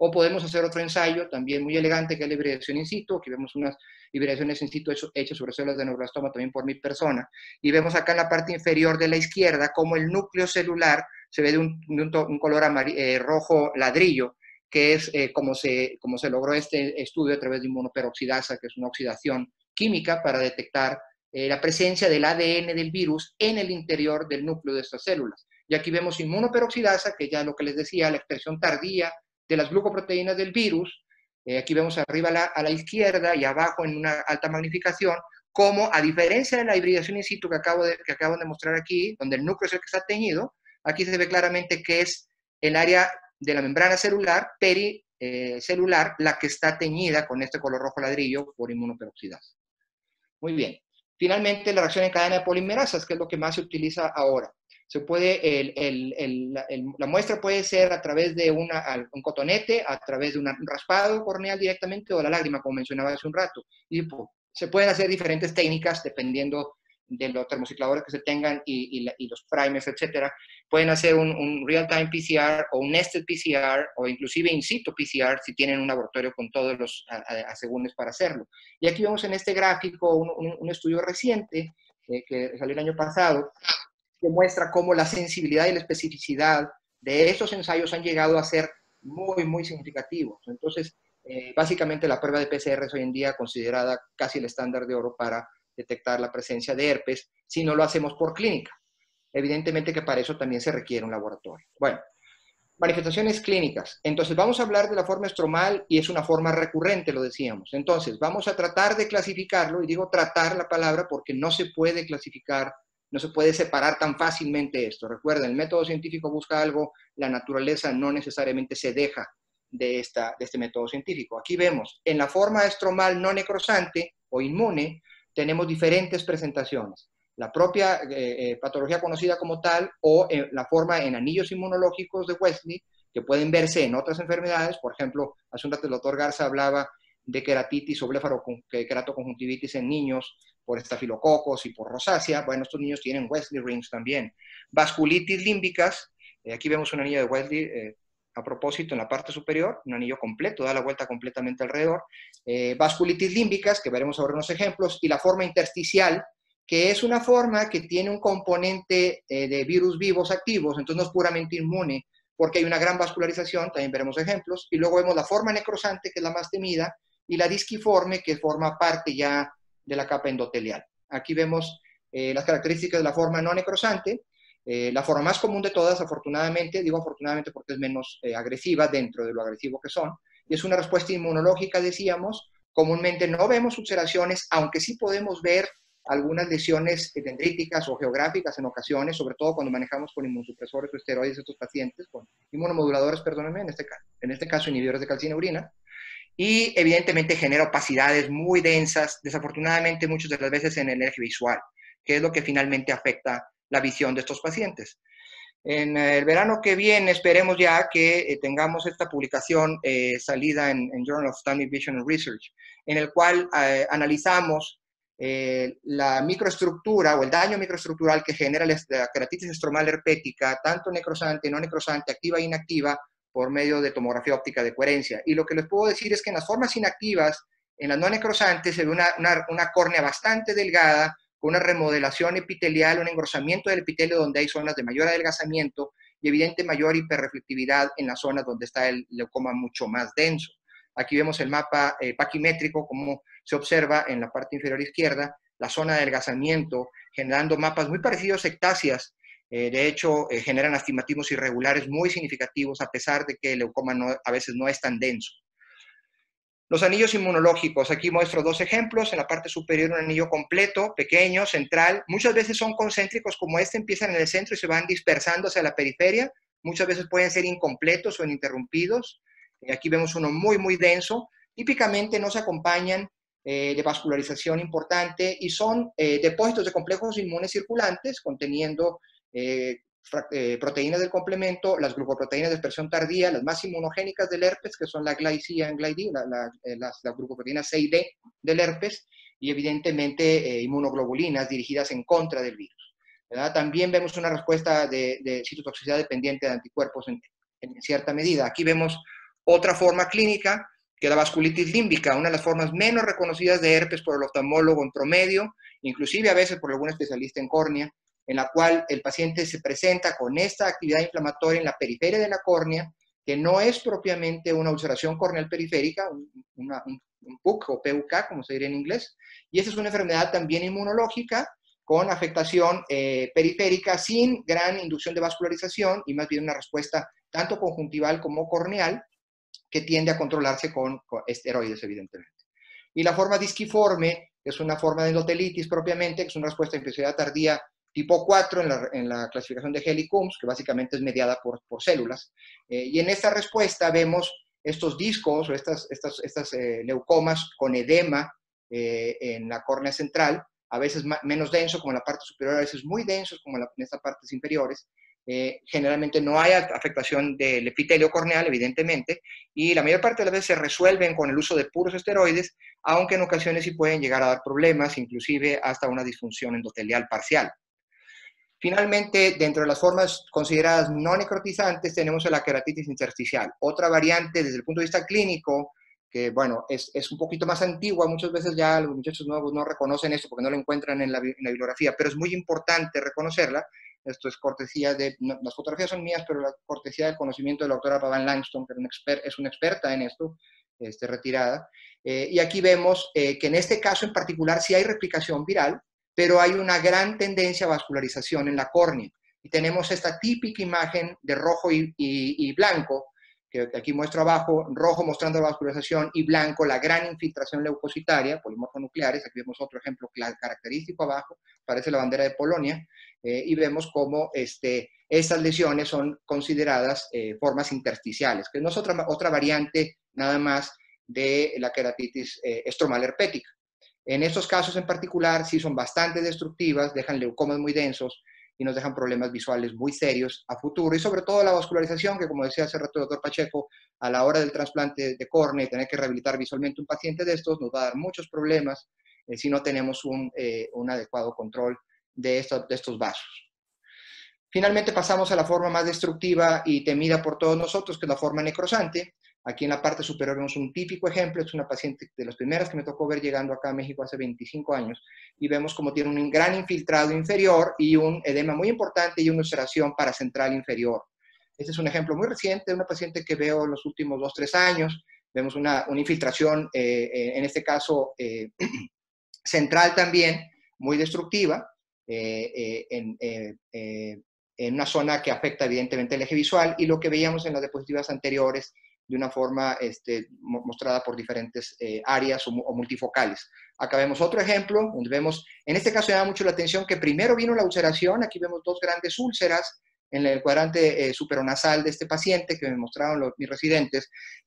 O podemos hacer otro ensayo también muy elegante, que es la hibridación in situ. Aquí vemos unas hibridaciones in situ hechas sobre células de neuroblastoma también por mi persona. Y vemos acá en la parte inferior de la izquierda cómo el núcleo celular se ve de un, de un, un color eh, rojo ladrillo, que es eh, como, se, como se logró este estudio a través de inmunoperoxidasa, que es una oxidación química para detectar eh, la presencia del A D N del virus en el interior del núcleo de estas células. Y aquí vemos inmunoperoxidasa, que ya lo que les decía, la expresión tardía de las glucoproteínas del virus. Eh, aquí vemos arriba a la, a la izquierda y abajo en una alta magnificación, como a diferencia de la hibridación in situ que acabo, de, que acabo de mostrar aquí, donde el núcleo es el que está teñido, aquí se ve claramente que es el área de la membrana celular, pericelular, eh, la que está teñida con este color rojo ladrillo por inmunoperoxidasa. Muy bien. Finalmente, la reacción en cadena de polimerasas, que es lo que más se utiliza ahora. Se puede, el, el, el, el, la muestra puede ser a través de una, un cotonete, a través de un raspado corneal directamente, o la lágrima, como mencionaba hace un rato. Y pues, se pueden hacer diferentes técnicas dependiendo de los termocicladores que se tengan y, y, la, y los primers, etcétera. Pueden hacer un, un real-time P C R o un nested P C R o inclusive in situ P C R si tienen un laboratorio con todos los asegúnes para hacerlo. Y aquí vemos en este gráfico un, un, un estudio reciente eh, que salió el año pasado, que muestra cómo la sensibilidad y la especificidad de estos ensayos han llegado a ser muy, muy significativos. Entonces, eh, básicamente la prueba de P C R es hoy en día considerada casi el estándar de oro para detectar la presencia de herpes, si no lo hacemos por clínica. Evidentemente que para eso también se requiere un laboratorio. Bueno, manifestaciones clínicas. Entonces, vamos a hablar de la forma estromal y es una forma recurrente, lo decíamos. Entonces, vamos a tratar de clasificarlo, y digo tratar la palabra porque no se puede clasificar, no se puede separar tan fácilmente esto. Recuerden, el método científico busca algo, la naturaleza no necesariamente se deja de, esta, de este método científico. Aquí vemos, en la forma estromal no necrosante o inmune, tenemos diferentes presentaciones. La propia eh, eh, patología conocida como tal o eh, la forma en anillos inmunológicos de Wesley, que pueden verse en otras enfermedades. Por ejemplo, hace un rato el doctor Garza hablaba de queratitis o blefaroqueratoconjuntivitis en niños por estafilococos y por rosácea. Bueno, estos niños tienen Wesley rings también. Vasculitis límbicas, eh, aquí vemos un anillo de Wesley, eh, a propósito, en la parte superior, un anillo completo, da la vuelta completamente alrededor. Eh, vasculitis límbicas, que veremos ahora unos ejemplos, y la forma intersticial, que es una forma que tiene un componente eh, de virus vivos activos, entonces no es puramente inmune, porque hay una gran vascularización, también veremos ejemplos, y luego vemos la forma necrosante, que es la más temida, y la disquiforme, que forma parte ya de la capa endotelial. Aquí vemos eh, las características de la forma no necrosante. Eh, la forma más común de todas, afortunadamente, digo afortunadamente porque es menos eh, agresiva dentro de lo agresivo que son, y es una respuesta inmunológica, decíamos. Comúnmente no vemos ulceraciones, aunque sí podemos ver algunas lesiones dendríticas o geográficas en ocasiones, sobre todo cuando manejamos con inmunosupresores o esteroides estos pacientes, con inmunomoduladores, perdónenme, en este, en este caso inhibidores de calcineurina, y evidentemente genera opacidades muy densas, desafortunadamente muchas de las veces en el eje visual, que es lo que finalmente afecta la visión de estos pacientes. En el verano que viene esperemos ya que eh, tengamos esta publicación eh, salida en, en Journal of Standing Vision and Research, en el cual eh, analizamos eh, la microestructura o el daño microestructural que genera la, la queratitis estromal herpética, tanto necrosante, no necrosante, activa e inactiva, por medio de tomografía óptica de coherencia. Y lo que les puedo decir es que en las formas inactivas, en las no necrosantes, se ve una, una, una córnea bastante delgada, con una remodelación epitelial, un engrosamiento del epitelio donde hay zonas de mayor adelgazamiento y evidente mayor hiperreflectividad en las zonas donde está el leucoma mucho más denso. Aquí vemos el mapa eh, paquimétrico, como se observa en la parte inferior izquierda, la zona de adelgazamiento, generando mapas muy parecidos a ectasias. Eh, de hecho, eh, generan astigmatismos irregulares muy significativos, a pesar de que el leucoma no, a veces no es tan denso. Los anillos inmunológicos, aquí muestro dos ejemplos. En la parte superior un anillo completo, pequeño, central. Muchas veces son concéntricos como este, empiezan en el centro y se van dispersando hacia la periferia. Muchas veces pueden ser incompletos o ininterrumpidos. Aquí vemos uno muy, muy denso. Típicamente no se acompañan eh, de vascularización importante y son eh, depósitos de complejos inmunes circulantes conteniendo eh, Eh, proteínas del complemento, las glucoproteínas de expresión tardía, las más inmunogénicas del herpes, que son la glycia and gliD, la, la, las, las glucoproteínas C y D del herpes, y evidentemente eh, inmunoglobulinas dirigidas en contra del virus, ¿verdad? También vemos una respuesta de, de citotoxicidad dependiente de anticuerpos en, en cierta medida. Aquí vemos Otra forma clínica, que es la vasculitis límbica, una de las formas menos reconocidas de herpes por el oftalmólogo en promedio, inclusive a veces por algún especialista en córnea, en la cual el paciente se presenta con esta actividad inflamatoria en la periferia de la córnea, que no es propiamente una ulceración corneal periférica, una, un, un P U C o P U K, como se diría en inglés, y esa es una enfermedad también inmunológica, con afectación eh, periférica, sin gran inducción de vascularización, y más bien una respuesta tanto conjuntival como corneal, que tiende a controlarse con, con esteroides, evidentemente. Y la forma disquiforme, que es una forma de endotelitis propiamente, que es una respuesta de infección tardía tipo cuatro en la, en la clasificación de Helicums, que básicamente es mediada por, por células. Eh, y en esta respuesta vemos estos discos o estas, estas, estas eh, leucomas con edema eh, en la córnea central, a veces menos denso como en la parte superior, a veces muy densos como en, la, en estas partes inferiores. Eh, generalmente no hay afectación del epitelio corneal, evidentemente, y la mayor parte de las veces se resuelven con el uso de puros esteroides, aunque en ocasiones sí pueden llegar a dar problemas, inclusive hasta una disfunción endotelial parcial. Finalmente, dentro de las formas consideradas no necrotizantes, tenemos la queratitis intersticial. Otra variante desde el punto de vista clínico, que bueno, es, es un poquito más antigua, muchas veces ya los muchachos nuevos no reconocen esto porque no lo encuentran en la, en la bibliografía, pero es muy importante reconocerla. Esto es cortesía de, no, las fotografías son mías, pero la cortesía del conocimiento de la doctora Pavan Langston, que es una, exper, es una experta en esto, este, retirada. Eh, y aquí vemos eh, que en este caso en particular sí hay replicación viral, pero hay una gran tendencia a vascularización en la córnea. Y tenemos esta típica imagen de rojo y, y, y blanco, que aquí muestro abajo, rojo mostrando la vascularización y blanco la gran infiltración leucocitaria, polimorfonucleares. Aquí vemos otro ejemplo característico abajo, parece la bandera de Polonia, eh, y vemos cómo este, estas lesiones son consideradas eh, formas intersticiales, que no es otra, otra variante nada más de la queratitis eh, estromal herpética. En estos casos en particular sí son bastante destructivas, dejan leucomas muy densos y nos dejan problemas visuales muy serios a futuro, y sobre todo la vascularización, que como decía hace rato el doctor Pacheco, a la hora del trasplante de córnea y tener que rehabilitar visualmente un paciente de estos, nos va a dar muchos problemas eh, si no tenemos un, eh, un adecuado control de, esto, de estos vasos. Finalmente pasamos a la forma más destructiva y temida por todos nosotros, que es la forma necrosante. Aquí en la parte superior vemos un típico ejemplo, es una paciente de las primeras que me tocó ver llegando acá a México hace veinticinco años, y vemos como tiene un gran infiltrado inferior y un edema muy importante y una ulceración paracentral inferior. Este es un ejemplo muy reciente de una paciente que veo en los últimos dos, tres años. Vemos una, una infiltración, eh, eh, en este caso eh, central también, muy destructiva, eh, eh, en, eh, eh, en una zona que afecta evidentemente el eje visual, y lo que veíamos en las diapositivas anteriores, de una forma este, mostrada por diferentes eh, áreas o, o multifocales. Acá vemos otro ejemplo, donde vemos, en este caso llama mucho la atención que primero vino la ulceración. Aquí vemos dos grandes úlceras en el cuadrante eh, superonasal de este paciente que me mostraron los, mis residentes,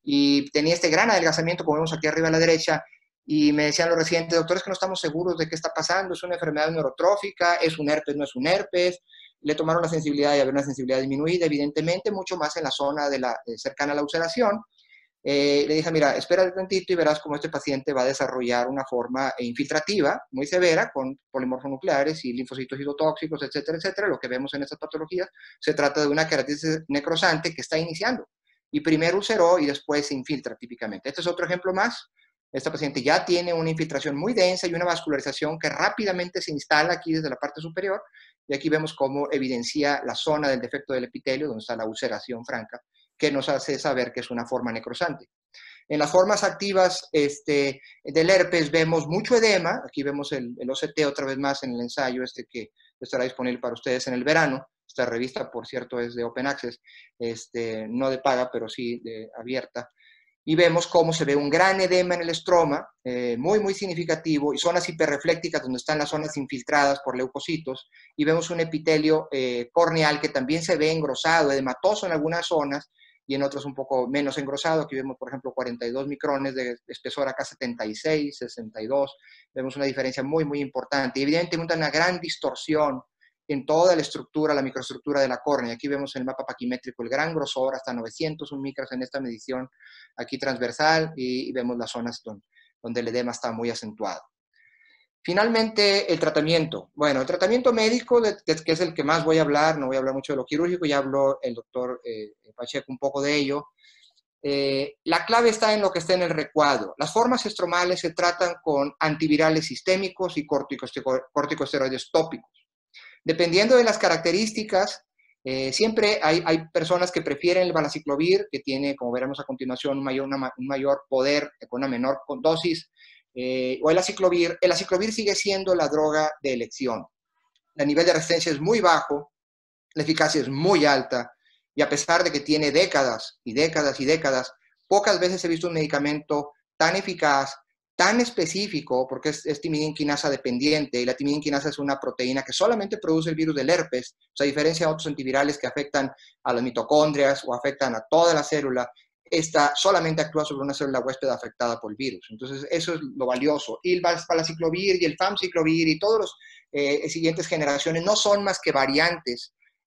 y tenía este gran adelgazamiento, como vemos aquí arriba a la derecha, y me decían los residentes, doctores, que no estamos seguros de qué está pasando, es una enfermedad neurotrófica, es un herpes, no es un herpes. Le tomaron la sensibilidad y había una sensibilidad disminuida, evidentemente, mucho más en la zona de la, eh, cercana a la ulceración. Eh, le dije, mira, espérate tantito y verás cómo este paciente va a desarrollar una forma infiltrativa muy severa con polimorfonucleares y linfocitos citotóxicos, etcétera, etcétera. Lo que vemos en estas patologías se trata de una queratitis necrosante que está iniciando. Y primero ulceró y después se infiltra típicamente. Este es otro ejemplo más. Esta paciente ya tiene una infiltración muy densa y una vascularización que rápidamente se instala aquí desde la parte superior. Y aquí vemos cómo evidencia la zona del defecto del epitelio, donde está la ulceración franca, que nos hace saber que es una forma necrosante. En las formas activas este, del herpes vemos mucho edema. Aquí vemos el, el O C T otra vez más en el ensayo este que estará disponible para ustedes en el verano. Esta revista, por cierto, es de Open Access, este, no de paga, pero sí de abierta. Y vemos cómo se ve un gran edema en el estroma, eh, muy, muy significativo, y zonas hiperreflécticas donde están las zonas infiltradas por leucocitos, y vemos un epitelio eh, corneal que también se ve engrosado, edematoso en algunas zonas, y en otras un poco menos engrosado. Aquí vemos, por ejemplo, cuarenta y dos micrones de espesor, acá setenta y seis, sesenta y dos, vemos una diferencia muy, muy importante, y evidentemente una gran distorsión en toda la estructura, la microestructura de la córnea. Aquí vemos en el mapa paquimétrico el gran grosor, hasta novecientos un micras en esta medición, aquí transversal, y, y vemos las zonas donde, donde el edema está muy acentuado. Finalmente, el tratamiento. Bueno, el tratamiento médico, de, que, que es el que más voy a hablar, no voy a hablar mucho de lo quirúrgico, ya habló el doctor eh, Pacheco un poco de ello. Eh, la clave está en lo que está en el recuadro. Las formas estromales se tratan con antivirales sistémicos y corticosteroides tópicos. Dependiendo de las características, eh, siempre hay, hay personas que prefieren el valaciclovir, que tiene, como veremos a continuación, un mayor, una, un mayor poder con una menor dosis, eh, o el aciclovir. El aciclovir sigue siendo la droga de elección. El nivel de resistencia es muy bajo, la eficacia es muy alta, y a pesar de que tiene décadas y décadas y décadas, pocas veces he visto un medicamento tan eficaz, tan específico, porque es, es timidina quinasa dependiente, y la timidina quinasa es una proteína que solamente produce el virus del herpes, o sea, a diferencia de otros antivirales que afectan a las mitocondrias o afectan a toda la célula, esta solamente actúa sobre una célula huésped afectada por el virus. Entonces, eso es lo valioso. Y el valaciclovir y el famciclovir y todos los eh, siguientes generaciones no son más que variantes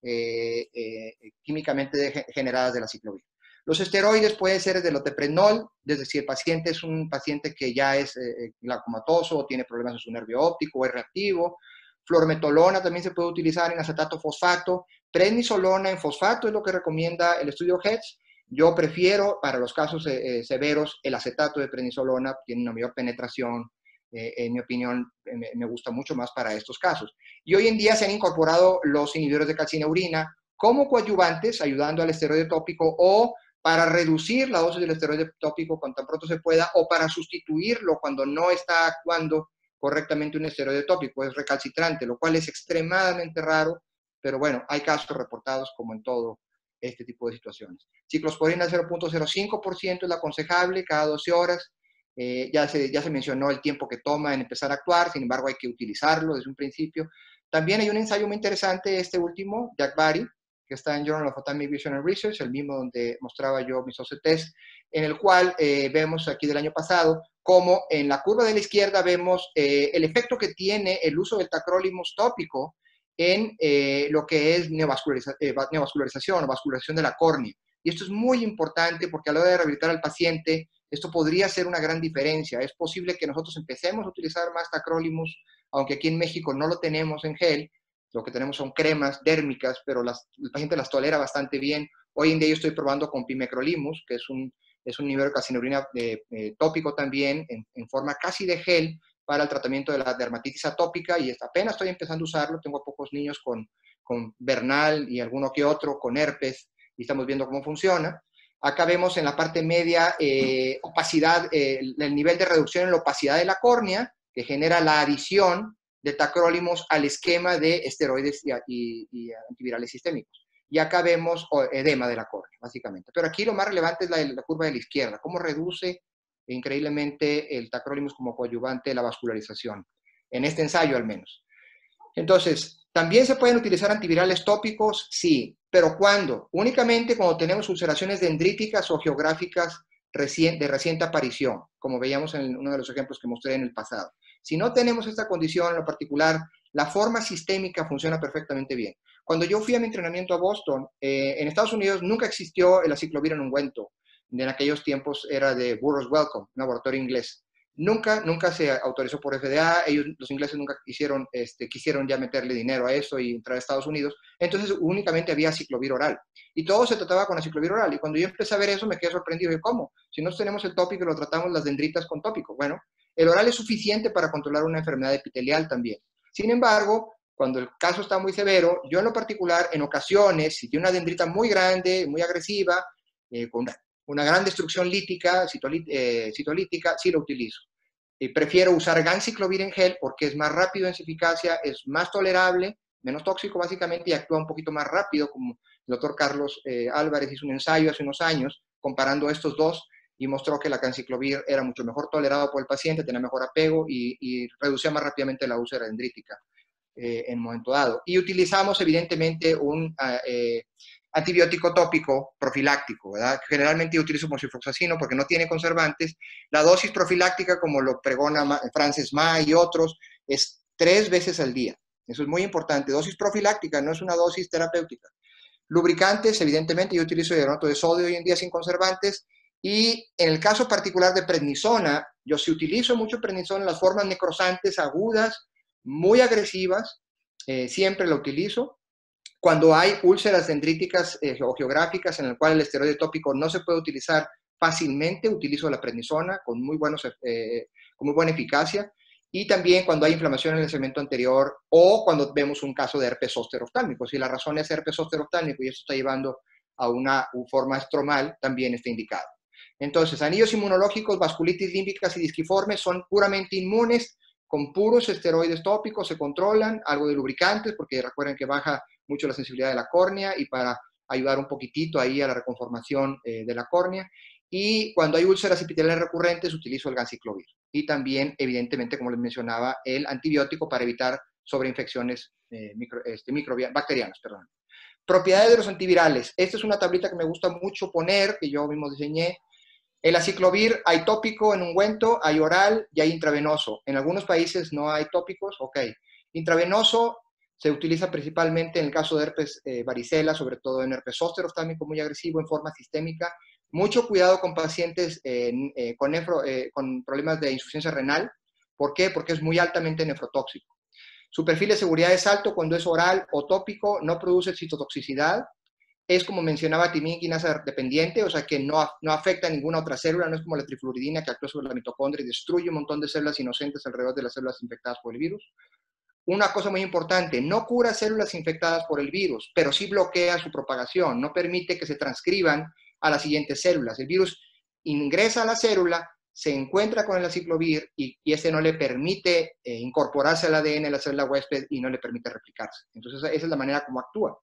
Eh, eh, químicamente de, generadas de la ciclovir. Los esteroides pueden ser desde el loteprenol, desde si el paciente es un paciente que ya es eh, glaucomatoso o tiene problemas en su nervio óptico o es reactivo. Fluormetolona también se puede utilizar en acetato fosfato. Prednisolona en fosfato es lo que recomienda el estudio H E D S. Yo prefiero para los casos eh, severos el acetato de prednisolona, tiene una mayor penetración. Eh, en mi opinión, me, me gusta mucho más para estos casos. Y hoy en día se han incorporado los inhibidores de calcineurina como coadyuvantes, ayudando al esteroide tópico o para reducir la dosis del esteroide tópico cuanto tan pronto se pueda, o para sustituirlo cuando no está actuando correctamente un esteroide tópico, es recalcitrante, lo cual es extremadamente raro, pero bueno, hay casos reportados como en todo este tipo de situaciones. Ciclosporina cero punto cero cinco por ciento es la aconsejable cada doce horas. Eh, ya, se, ya se mencionó el tiempo que toma en empezar a actuar, sin embargo hay que utilizarlo desde un principio. También hay un ensayo muy interesante, este último, Jack Barry, que está en Journal of Atomic Vision and Research, el mismo donde mostraba yo mis O C Ts, en el cual eh, vemos aquí del año pasado cómo en la curva de la izquierda vemos eh, el efecto que tiene el uso del tacrolimus tópico en eh, lo que es neovasculariza, eh, neovascularización o vascularización de la córnea. Y esto es muy importante porque a la hora de rehabilitar al paciente, esto podría ser una gran diferencia. Es posible que nosotros empecemos a utilizar más tacrolimus, aunque aquí en México no lo tenemos en gel. Lo que tenemos son cremas dérmicas, pero las, el paciente las tolera bastante bien. Hoy en día yo estoy probando con pimecrolimus, que es un, es un inhibidor de calcineurina eh, eh, tópico también, en, en forma casi de gel, para el tratamiento de la dermatitis atópica, y apenas estoy empezando a usarlo. Tengo pocos niños con, con vernal y alguno que otro con herpes, y estamos viendo cómo funciona. Acá vemos en la parte media eh, opacidad, eh, el nivel de reducción en la opacidad de la córnea, que genera la adición de tacrolimus al esquema de esteroides y, y, y antivirales sistémicos. Y acá vemos edema de la córnea, básicamente. Pero aquí lo más relevante es la, la curva de la izquierda, cómo reduce increíblemente el tacrolimus como coadyuvante de la vascularización, en este ensayo al menos. Entonces, ¿también se pueden utilizar antivirales tópicos? Sí, pero ¿cuándo? Únicamente cuando tenemos ulceraciones dendríticas o geográficas de reciente aparición, como veíamos en uno de los ejemplos que mostré en el pasado. Si no tenemos esta condición en lo particular, la forma sistémica funciona perfectamente bien. Cuando yo fui a mi entrenamiento a Boston, eh, en Estados Unidos nunca existió el aciclovir en ungüento. En aquellos tiempos era de Burroughs Wellcome, un laboratorio inglés. Nunca, nunca se autorizó por F D A. Ellos, los ingleses nunca hicieron, este, quisieron ya meterle dinero a eso y entrar a Estados Unidos. Entonces únicamente había aciclovir oral. Y todo se trataba con aciclovir oral. Y cuando yo empecé a ver eso me quedé sorprendido. ¿Y cómo? Si no tenemos el tópico y lo tratamos las dendritas con tópico. Bueno, el oral es suficiente para controlar una enfermedad epitelial también. Sin embargo, cuando el caso está muy severo, yo en lo particular, en ocasiones, si tiene una dendrita muy grande, muy agresiva, eh, con una, una gran destrucción lítica, citolí, eh, citolítica, sí lo utilizo. Eh, prefiero usar ganciclovir en gel porque es más rápido en su eficacia, es más tolerable, menos tóxico básicamente y actúa un poquito más rápido, como el doctor Carlos eh, Álvarez hizo un ensayo hace unos años comparando estos dos y mostró que la ganciclovir era mucho mejor tolerado por el paciente, tenía mejor apego y, y reducía más rápidamente la úlcera dendrítica eh, en un momento dado. Y utilizamos evidentemente un eh, antibiótico tópico profiláctico, ¿verdad? Generalmente yo utilizo mosifloxacino porque no tiene conservantes. La dosis profiláctica, como lo pregona Frances Ma y otros, es tres veces al día. Eso es muy importante. Dosis profiláctica, no es una dosis terapéutica. Lubricantes, evidentemente yo utilizo hidronato de sodio hoy en día sin conservantes. Y en el caso particular de prednisona, yo sí utilizo mucho prednisona en las formas necrosantes agudas, muy agresivas, eh, siempre la utilizo. Cuando hay úlceras dendríticas eh, o geográficas en el cual el esteroide tópico no se puede utilizar fácilmente, utilizo la prednisona con muy, buenos, eh, con muy buena eficacia, y también cuando hay inflamación en el segmento anterior o cuando vemos un caso de herpes zóster oftálmico. Si la razón es herpes zóster oftálmico y esto está llevando a una forma estromal, también está indicado. Entonces, anillos inmunológicos, vasculitis límbicas y disquiformes son puramente inmunes, con puros esteroides tópicos se controlan, algo de lubricantes, porque recuerden que baja mucho la sensibilidad de la córnea y para ayudar un poquitito ahí a la reconformación eh, de la córnea. Y cuando hay úlceras epiteliales recurrentes, utilizo el ganciclovir. Y también, evidentemente, como les mencionaba, el antibiótico para evitar sobreinfecciones eh, micro, este, bacterianas. Perdón. Propiedades de los antivirales. Esta es una tablita que me gusta mucho poner, que yo mismo diseñé. El aciclovir hay tópico en ungüento, hay oral y hay intravenoso. En algunos países no hay tópicos, ok. Intravenoso se utiliza principalmente en el caso de herpes eh, varicela, sobre todo en herpes zóster oftálmico muy agresivo en forma sistémica. Mucho cuidado con pacientes eh, eh, con, nefro, eh, con problemas de insuficiencia renal. ¿Por qué? Porque es muy altamente nefrotóxico. Su perfil de seguridad es alto cuando es oral o tópico, no produce citotoxicidad. Es, como mencionaba, timina quinasa dependiente, o sea que no, no afecta a ninguna otra célula, no es como la trifluoridina que actúa sobre la mitocondria y destruye un montón de células inocentes alrededor de las células infectadas por el virus. Una cosa muy importante, no cura células infectadas por el virus, pero sí bloquea su propagación, no permite que se transcriban a las siguientes células. El virus ingresa a la célula, se encuentra con el aciclovir y, y este no le permite eh, incorporarse al A D N de la célula huésped y no le permite replicarse. Entonces, esa es la manera como actúa.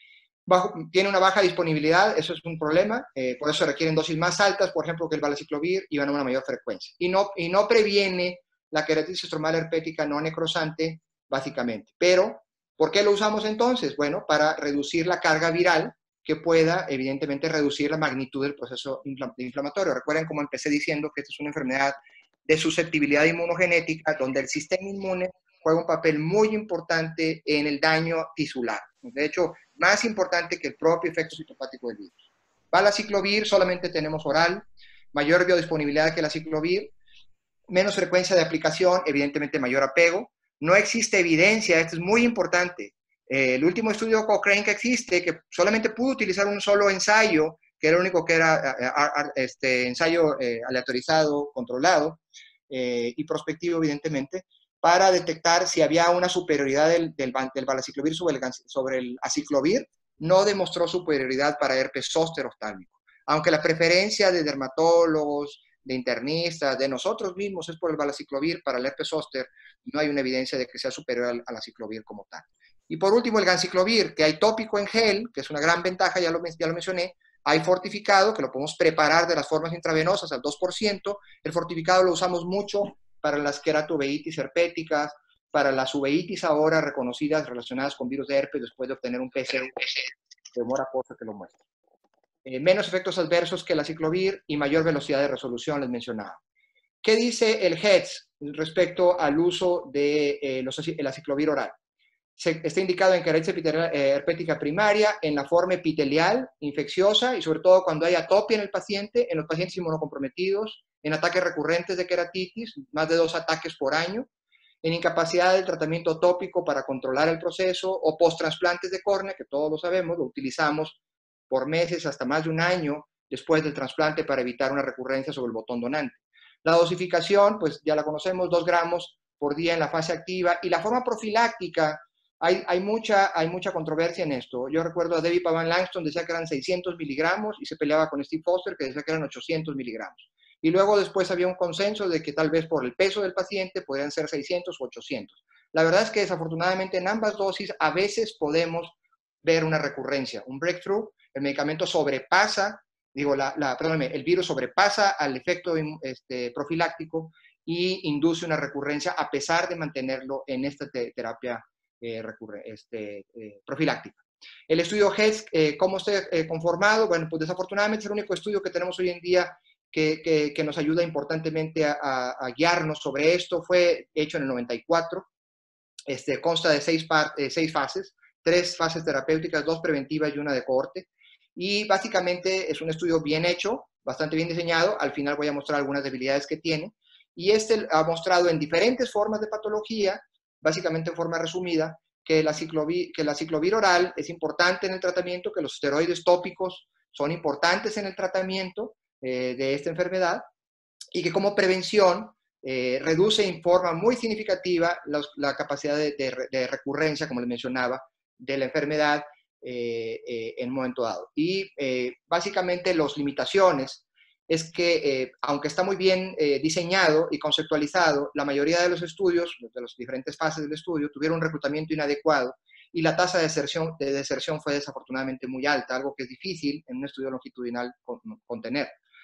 Bajo, tiene una baja disponibilidad, eso es un problema, eh, por eso requieren dosis más altas, por ejemplo, que el valaciclovir, y van a una mayor frecuencia. Y no, y no previene la queratitis estromal herpética no necrosante, básicamente. Pero, ¿por qué lo usamos entonces? Bueno, para reducir la carga viral que pueda, evidentemente, reducir la magnitud del proceso inflamatorio. Recuerden, como empecé diciendo, que esta es una enfermedad de susceptibilidad inmunogenética, donde el sistema inmune juega un papel muy importante en el daño tisular. De hecho, más importante que el propio efecto citopático del virus. Valaciclovir solamente tenemos oral, mayor biodisponibilidad que el aciclovir, menos frecuencia de aplicación, evidentemente mayor apego. No existe evidencia, esto es muy importante. Eh, el último estudio Cochrane que existe, que solamente pudo utilizar un solo ensayo, que era el único que era a, a, a, este ensayo eh, aleatorizado, controlado eh, y prospectivo, evidentemente, para detectar si había una superioridad del, del, del valaciclovir sobre el, sobre el aciclovir, no demostró superioridad para herpes zóster oftálmico. Aunque la preferencia de dermatólogos, de internistas, de nosotros mismos es por el valaciclovir, para el herpes zóster no hay una evidencia de que sea superior al, al aciclovir como tal. Y por último, el ganciclovir, que hay tópico en gel, que es una gran ventaja, ya lo, ya lo mencioné. Hay fortificado, que lo podemos preparar de las formas intravenosas al dos por ciento. El fortificado lo usamos mucho para las queratoveitis herpéticas, para las uveitis ahora reconocidas relacionadas con virus de herpes después de obtener un P C R de humor acuoso que lo muestra. Eh, menos efectos adversos que el aciclovir y mayor velocidad de resolución, les mencionaba. ¿Qué dice el H E D S respecto al uso del de, eh, aciclovir oral? Se, está indicado en queratitis epitelial eh, herpética primaria, en la forma epitelial infecciosa y sobre todo cuando hay atopia en el paciente, en los pacientes inmunocomprometidos, en ataques recurrentes de queratitis, más de dos ataques por año, en incapacidad del tratamiento tópico para controlar el proceso o post-trasplantes de córnea, que todos lo sabemos, lo utilizamos por meses hasta más de un año después del trasplante para evitar una recurrencia sobre el botón donante. La dosificación, pues ya la conocemos, dos gramos por día en la fase activa, y la forma profiláctica, hay, hay, mucha, hay mucha controversia en esto. Yo recuerdo a David Pavan Langston, decía que eran seiscientos miligramos y se peleaba con Steve Foster, que decía que eran ochocientos miligramos. Y luego después había un consenso de que tal vez por el peso del paciente podrían ser seiscientos o ochocientos. La verdad es que desafortunadamente en ambas dosis a veces podemos ver una recurrencia, un breakthrough. El medicamento sobrepasa, digo, la, la, perdóname, el virus sobrepasa al efecto este, profiláctico y induce una recurrencia a pesar de mantenerlo en esta te terapia eh, este, eh, profiláctica. El estudio H E D S, eh, ¿cómo está eh, conformado? Bueno, pues desafortunadamente es el único estudio que tenemos hoy en día que, que, que nos ayuda importantemente a, a, a guiarnos sobre esto. Fue hecho en el noventa y cuatro, este, consta de seis, eh, seis fases, tres fases terapéuticas, dos preventivas y una de cohorte. Y básicamente es un estudio bien hecho, bastante bien diseñado. Al final voy a mostrar algunas debilidades que tiene. Y este ha mostrado en diferentes formas de patología, básicamente en forma resumida, que la, ciclovir, que la ciclovir oral es importante en el tratamiento, que los esteroides tópicos son importantes en el tratamiento, eh, de esta enfermedad y que como prevención eh, reduce en forma muy significativa la, la capacidad de, de, de recurrencia, como les mencionaba, de la enfermedad eh, eh, en un momento dado. Y eh, básicamente las limitaciones es que, eh, aunque está muy bien eh, diseñado y conceptualizado, la mayoría de los estudios, de las diferentes fases del estudio, tuvieron un reclutamiento inadecuado y la tasa de deserción, de deserción fue desafortunadamente muy alta, algo que es difícil en un estudio longitudinal contener.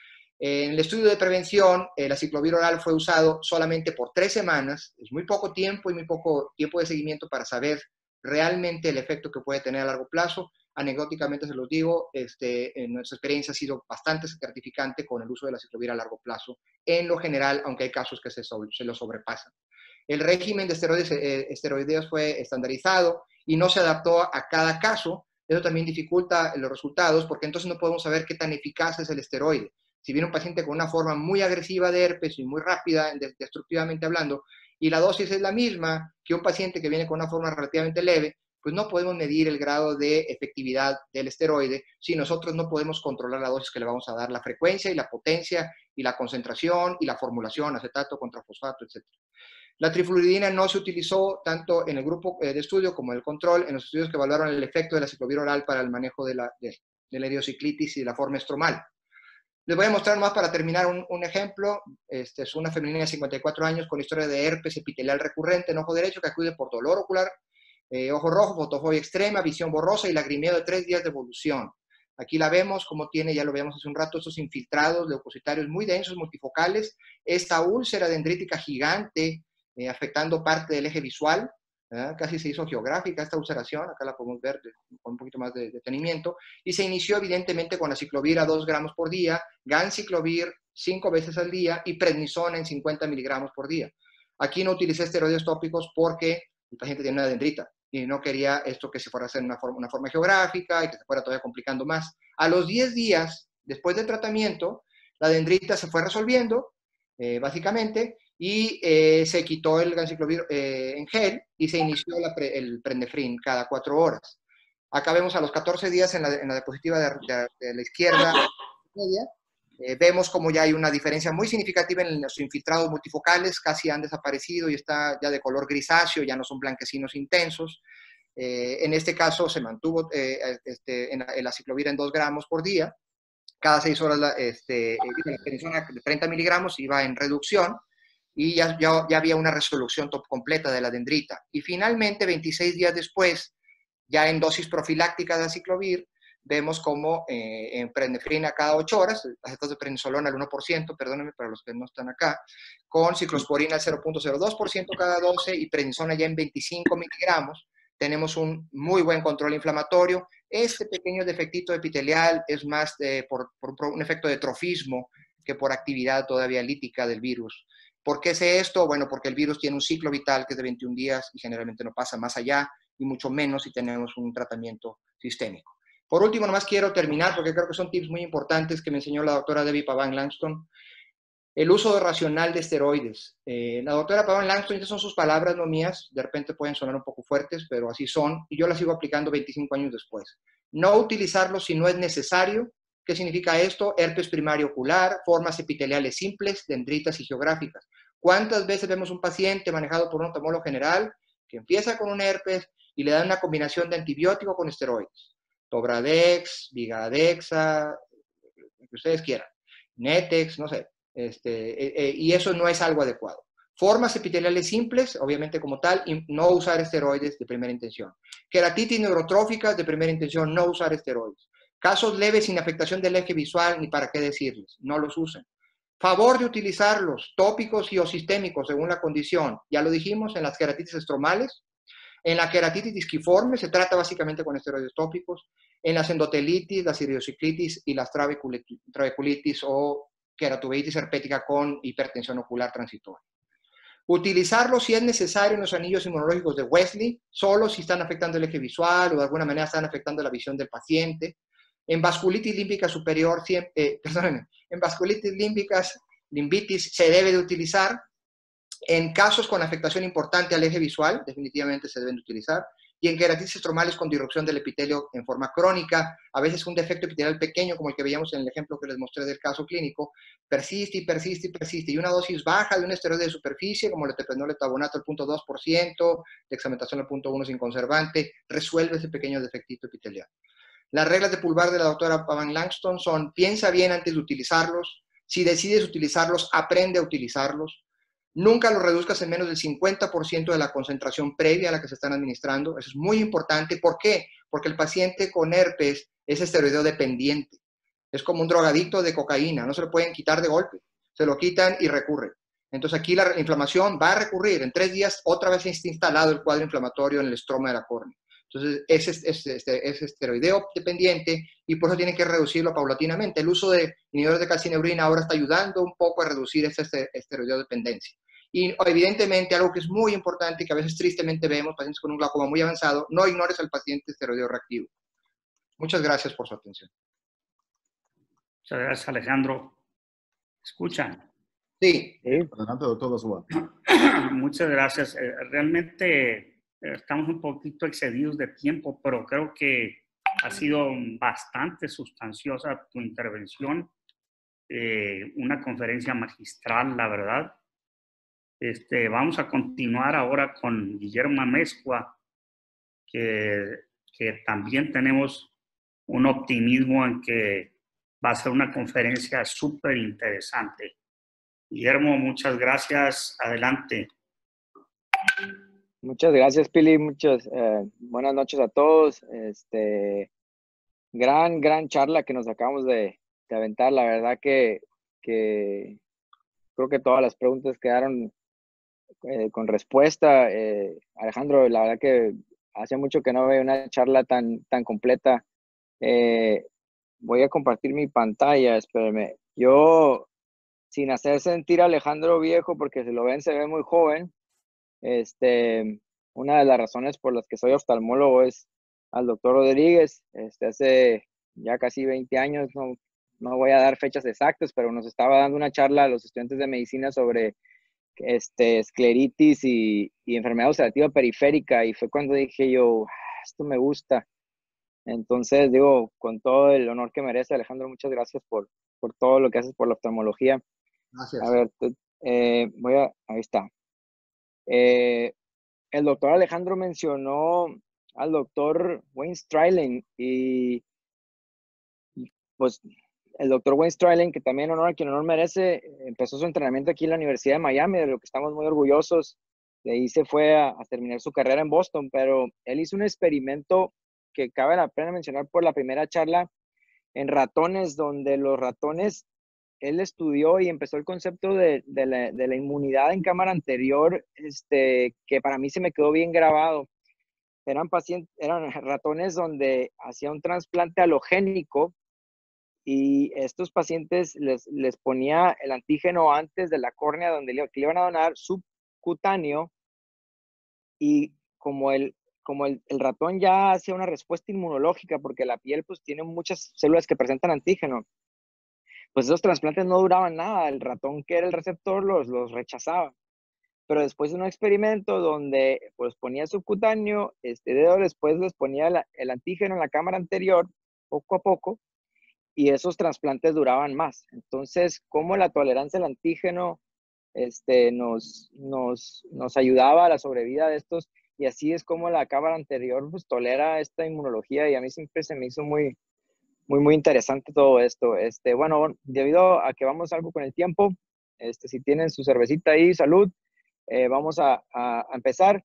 En el estudio de prevención, el aciclovir oral fue usado solamente por tres semanas, es muy poco tiempo y muy poco tiempo de seguimiento para saber realmente el efecto que puede tener a largo plazo. Anecdóticamente se los digo, este, en nuestra experiencia ha sido bastante gratificante con el uso de la aciclovir a largo plazo, en lo general, aunque hay casos que se, sobre, se lo sobrepasan. El régimen de esteroides, eh, esteroideos fue estandarizado y no se adaptó a cada caso. Eso también dificulta los resultados porque entonces no podemos saber qué tan eficaz es el esteroide. Si viene un paciente con una forma muy agresiva de herpes y muy rápida, destructivamente hablando, y la dosis es la misma que un paciente que viene con una forma relativamente leve, pues no podemos medir el grado de efectividad del esteroide si nosotros no podemos controlar la dosis que le vamos a dar, la frecuencia y la potencia y la concentración y la formulación, acetato contra fosfato, etcétera. La trifluoridina no se utilizó tanto en el grupo de estudio como en el control, en los estudios que evaluaron el efecto de la aciclovir oral para el manejo de la, de, de la idiociclitis y de la forma estromal. Les voy a mostrar más para terminar un, un ejemplo. Este es una femenina de cincuenta y cuatro años con historia de herpes epitelial recurrente en ojo derecho que acude por dolor ocular, eh, ojo rojo, fotofobia extrema, visión borrosa y lagrimeo de tres días de evolución. Aquí la vemos, como tiene, ya lo veíamos hace un rato, estos infiltrados leucocitarios muy densos, multifocales, esta úlcera dendrítica gigante eh, afectando parte del eje visual, ¿eh? Casi se hizo geográfica esta ulceración, acá la podemos ver de, con un poquito más de detenimiento, y se inició evidentemente con aciclovir a dos gramos por día, ganciclovir cinco veces al día y prednisona en cincuenta miligramos por día. Aquí no utilicé esteroides tópicos porque el paciente tiene una dendrita y no quería esto que se fuera a hacer en una forma, una forma geográfica y que se fuera todavía complicando más. A los diez días después del tratamiento, la dendrita se fue resolviendo, eh, básicamente, y eh, se quitó el ganciclovir eh, en gel y se inició la pre, el prendefrin cada cuatro horas. Acá vemos a los catorce días en la, en la diapositiva de, de, de la izquierda media, eh, vemos como ya hay una diferencia muy significativa en los infiltrados multifocales, casi han desaparecido y está ya de color grisáceo, ya no son blanquecinos intensos. Eh, en este caso se mantuvo eh, este, en el aciclovir en dos gramos por día. Cada seis horas la, este, la prednisona de treinta miligramos iba en reducción y ya, ya, ya había una resolución top completa de la dendrita. Y finalmente, veintiséis días después, ya en dosis profiláctica de aciclovir, vemos como eh, en prednefrina cada ocho horas, acetato de prednisolona al uno por ciento, perdónenme para los que no están acá, con ciclosporina al cero punto cero dos por ciento cada doce y prednisona ya en veinticinco miligramos, tenemos un muy buen control inflamatorio. Este pequeño defectito epitelial es más de, por, por, por un efecto de trofismo que por actividad todavía lítica del virus. ¿Por qué sé esto? Bueno, porque el virus tiene un ciclo vital que es de veintiún días y generalmente no pasa más allá, y mucho menos si tenemos un tratamiento sistémico. Por último, nomás quiero terminar, porque creo que son tips muy importantes que me enseñó la doctora Debbie Pavan-Langston. El uso racional de esteroides. Eh, la doctora Pavan-Langston, estas son sus palabras, no mías, de repente pueden sonar un poco fuertes, pero así son, y yo las sigo aplicando veinticinco años después. No utilizarlos si no es necesario. ¿Qué significa esto? Herpes primario ocular, formas epiteliales simples, dendritas y geográficas. ¿Cuántas veces vemos un paciente manejado por un oftalmólogo general que empieza con un herpes y le dan una combinación de antibiótico con esteroides? Tobradex, Vigadexa, lo que ustedes quieran, Netex, no sé, este, eh, eh, y eso no es algo adecuado. Formas epiteliales simples, obviamente como tal, y no usar esteroides de primera intención. Queratitis neurotróficas de primera intención, no usar esteroides. Casos leves sin afectación del eje visual, ni para qué decirles, no los usen. Favor de utilizarlos, tópicos y o sistémicos según la condición. Ya lo dijimos en las queratitis estromales. En la queratitis disquiforme se trata básicamente con esteroides tópicos. En las endotelitis, las idiociclitis y las trabeculitis, trabeculitis o queratuveitis herpética con hipertensión ocular transitoria. Utilizarlo si es necesario en los anillos inmunológicos de Wesley, solo si están afectando el eje visual o de alguna manera están afectando la visión del paciente. En vasculitis límbica superior, eh, perdónenme, en vasculitis límbicas, limbitis, se debe de utilizar. En casos con afectación importante al eje visual, definitivamente se deben de utilizar. y en queratitis estromales con disrupción del epitelio en forma crónica. A veces un defecto epitelial pequeño, como el que veíamos en el ejemplo que les mostré del caso clínico, persiste y persiste y persiste. Y una dosis baja de un esteroide de superficie, como el etopenol etabonato al punto dos por ciento, dexametasona al punto uno sin conservante, resuelve ese pequeño defectito epitelial. Las reglas de pulvar de la doctora Pavan Langston son: piensa bien antes de utilizarlos. Si decides utilizarlos, aprende a utilizarlos. Nunca los reduzcas en menos del cincuenta por ciento de la concentración previa a la que se están administrando. Eso es muy importante. ¿Por qué? Porque el paciente con herpes es esteroideo dependiente. Es como un drogadicto de cocaína. No se lo pueden quitar de golpe. Se lo quitan y recurre. Entonces aquí la inflamación va a recurrir. En tres días otra vez se está instalado el cuadro inflamatorio en el estroma de la córnea. Entonces es, es, es, es esteroideo dependiente y por eso tienen que reducirlo paulatinamente. El uso de inhibidores de calcineurina ahora está ayudando un poco a reducir esta esteroideo dependencia. Y evidentemente algo que es muy importante, que a veces tristemente vemos, pacientes con un glaucoma muy avanzado, no ignores al paciente esteroideo reactivo. Muchas gracias por su atención. Muchas gracias, Alejandro. ¿Escuchan? Sí. Adelante, doctor Basúa. Muchas gracias. Realmente estamos un poquito excedidos de tiempo, pero creo que ha sido bastante sustanciosa tu intervención. Eh, una conferencia magistral, la verdad. Este, vamos a continuar ahora con Guillermo Amezcua, que, que también tenemos un optimismo en que va a ser una conferencia súper interesante. Guillermo, muchas gracias. Adelante. Muchas gracias, Pili. Muchas eh, buenas noches a todos. Este, gran, gran charla que nos acabamos de, de aventar. La verdad que, que creo que todas las preguntas quedaron eh, con respuesta. Eh, Alejandro, la verdad que hace mucho que no veo una charla tan, tan completa. Eh, voy a compartir mi pantalla, espérenme. Yo, sin hacer sentir a Alejandro viejo, porque si lo ven se ve muy joven, este, una de las razones por las que soy oftalmólogo es al doctor Rodríguez. Este, hace ya casi veinte años, no, no voy a dar fechas exactas, pero nos estaba dando una charla a los estudiantes de medicina sobre este, escleritis y, y enfermedad ulcerativa periférica, y fue cuando dije yo, esto me gusta. Entonces, digo, con todo el honor que merece, Alejandro, muchas gracias por, por todo lo que haces por la oftalmología. Gracias. A ver, eh, voy a, ahí está. Eh, el doctor Alejandro mencionó al doctor Wayne Strayling y pues el doctor Wayne Strayling, que también honor a quien honor merece, empezó su entrenamiento aquí en la Universidad de Miami, de lo que estamos muy orgullosos. De ahí se fue a, a terminar su carrera en Boston, pero él hizo un experimento que cabe la pena mencionar por la primera charla en ratones, donde los ratones, él estudió y empezó el concepto de, de, la, de la inmunidad en cámara anterior, este, que para mí se me quedó bien grabado. Eran, pacientes, eran ratones donde hacía un trasplante halogénico y estos pacientes les, les ponía el antígeno antes de la córnea donde le, que le iban a donar subcutáneo, y como el, como el, el ratón ya hacía una respuesta inmunológica porque la piel pues tiene muchas células que presentan antígeno, pues esos trasplantes no duraban nada, el ratón que era el receptor los, los rechazaba. Pero después de un experimento donde pues ponía subcutáneo, este dedo después les ponía la, el antígeno en la cámara anterior, poco a poco, y esos trasplantes duraban más. Entonces, cómo la tolerancia al antígeno este, nos, nos, nos ayudaba a la sobrevida de estos, y así es como la cámara anterior pues tolera esta inmunología, y a mí siempre se me hizo muy, muy, muy interesante todo esto. Este, bueno, debido a que vamos algo con el tiempo, este, si tienen su cervecita ahí, salud. Eh, vamos a, a, a empezar.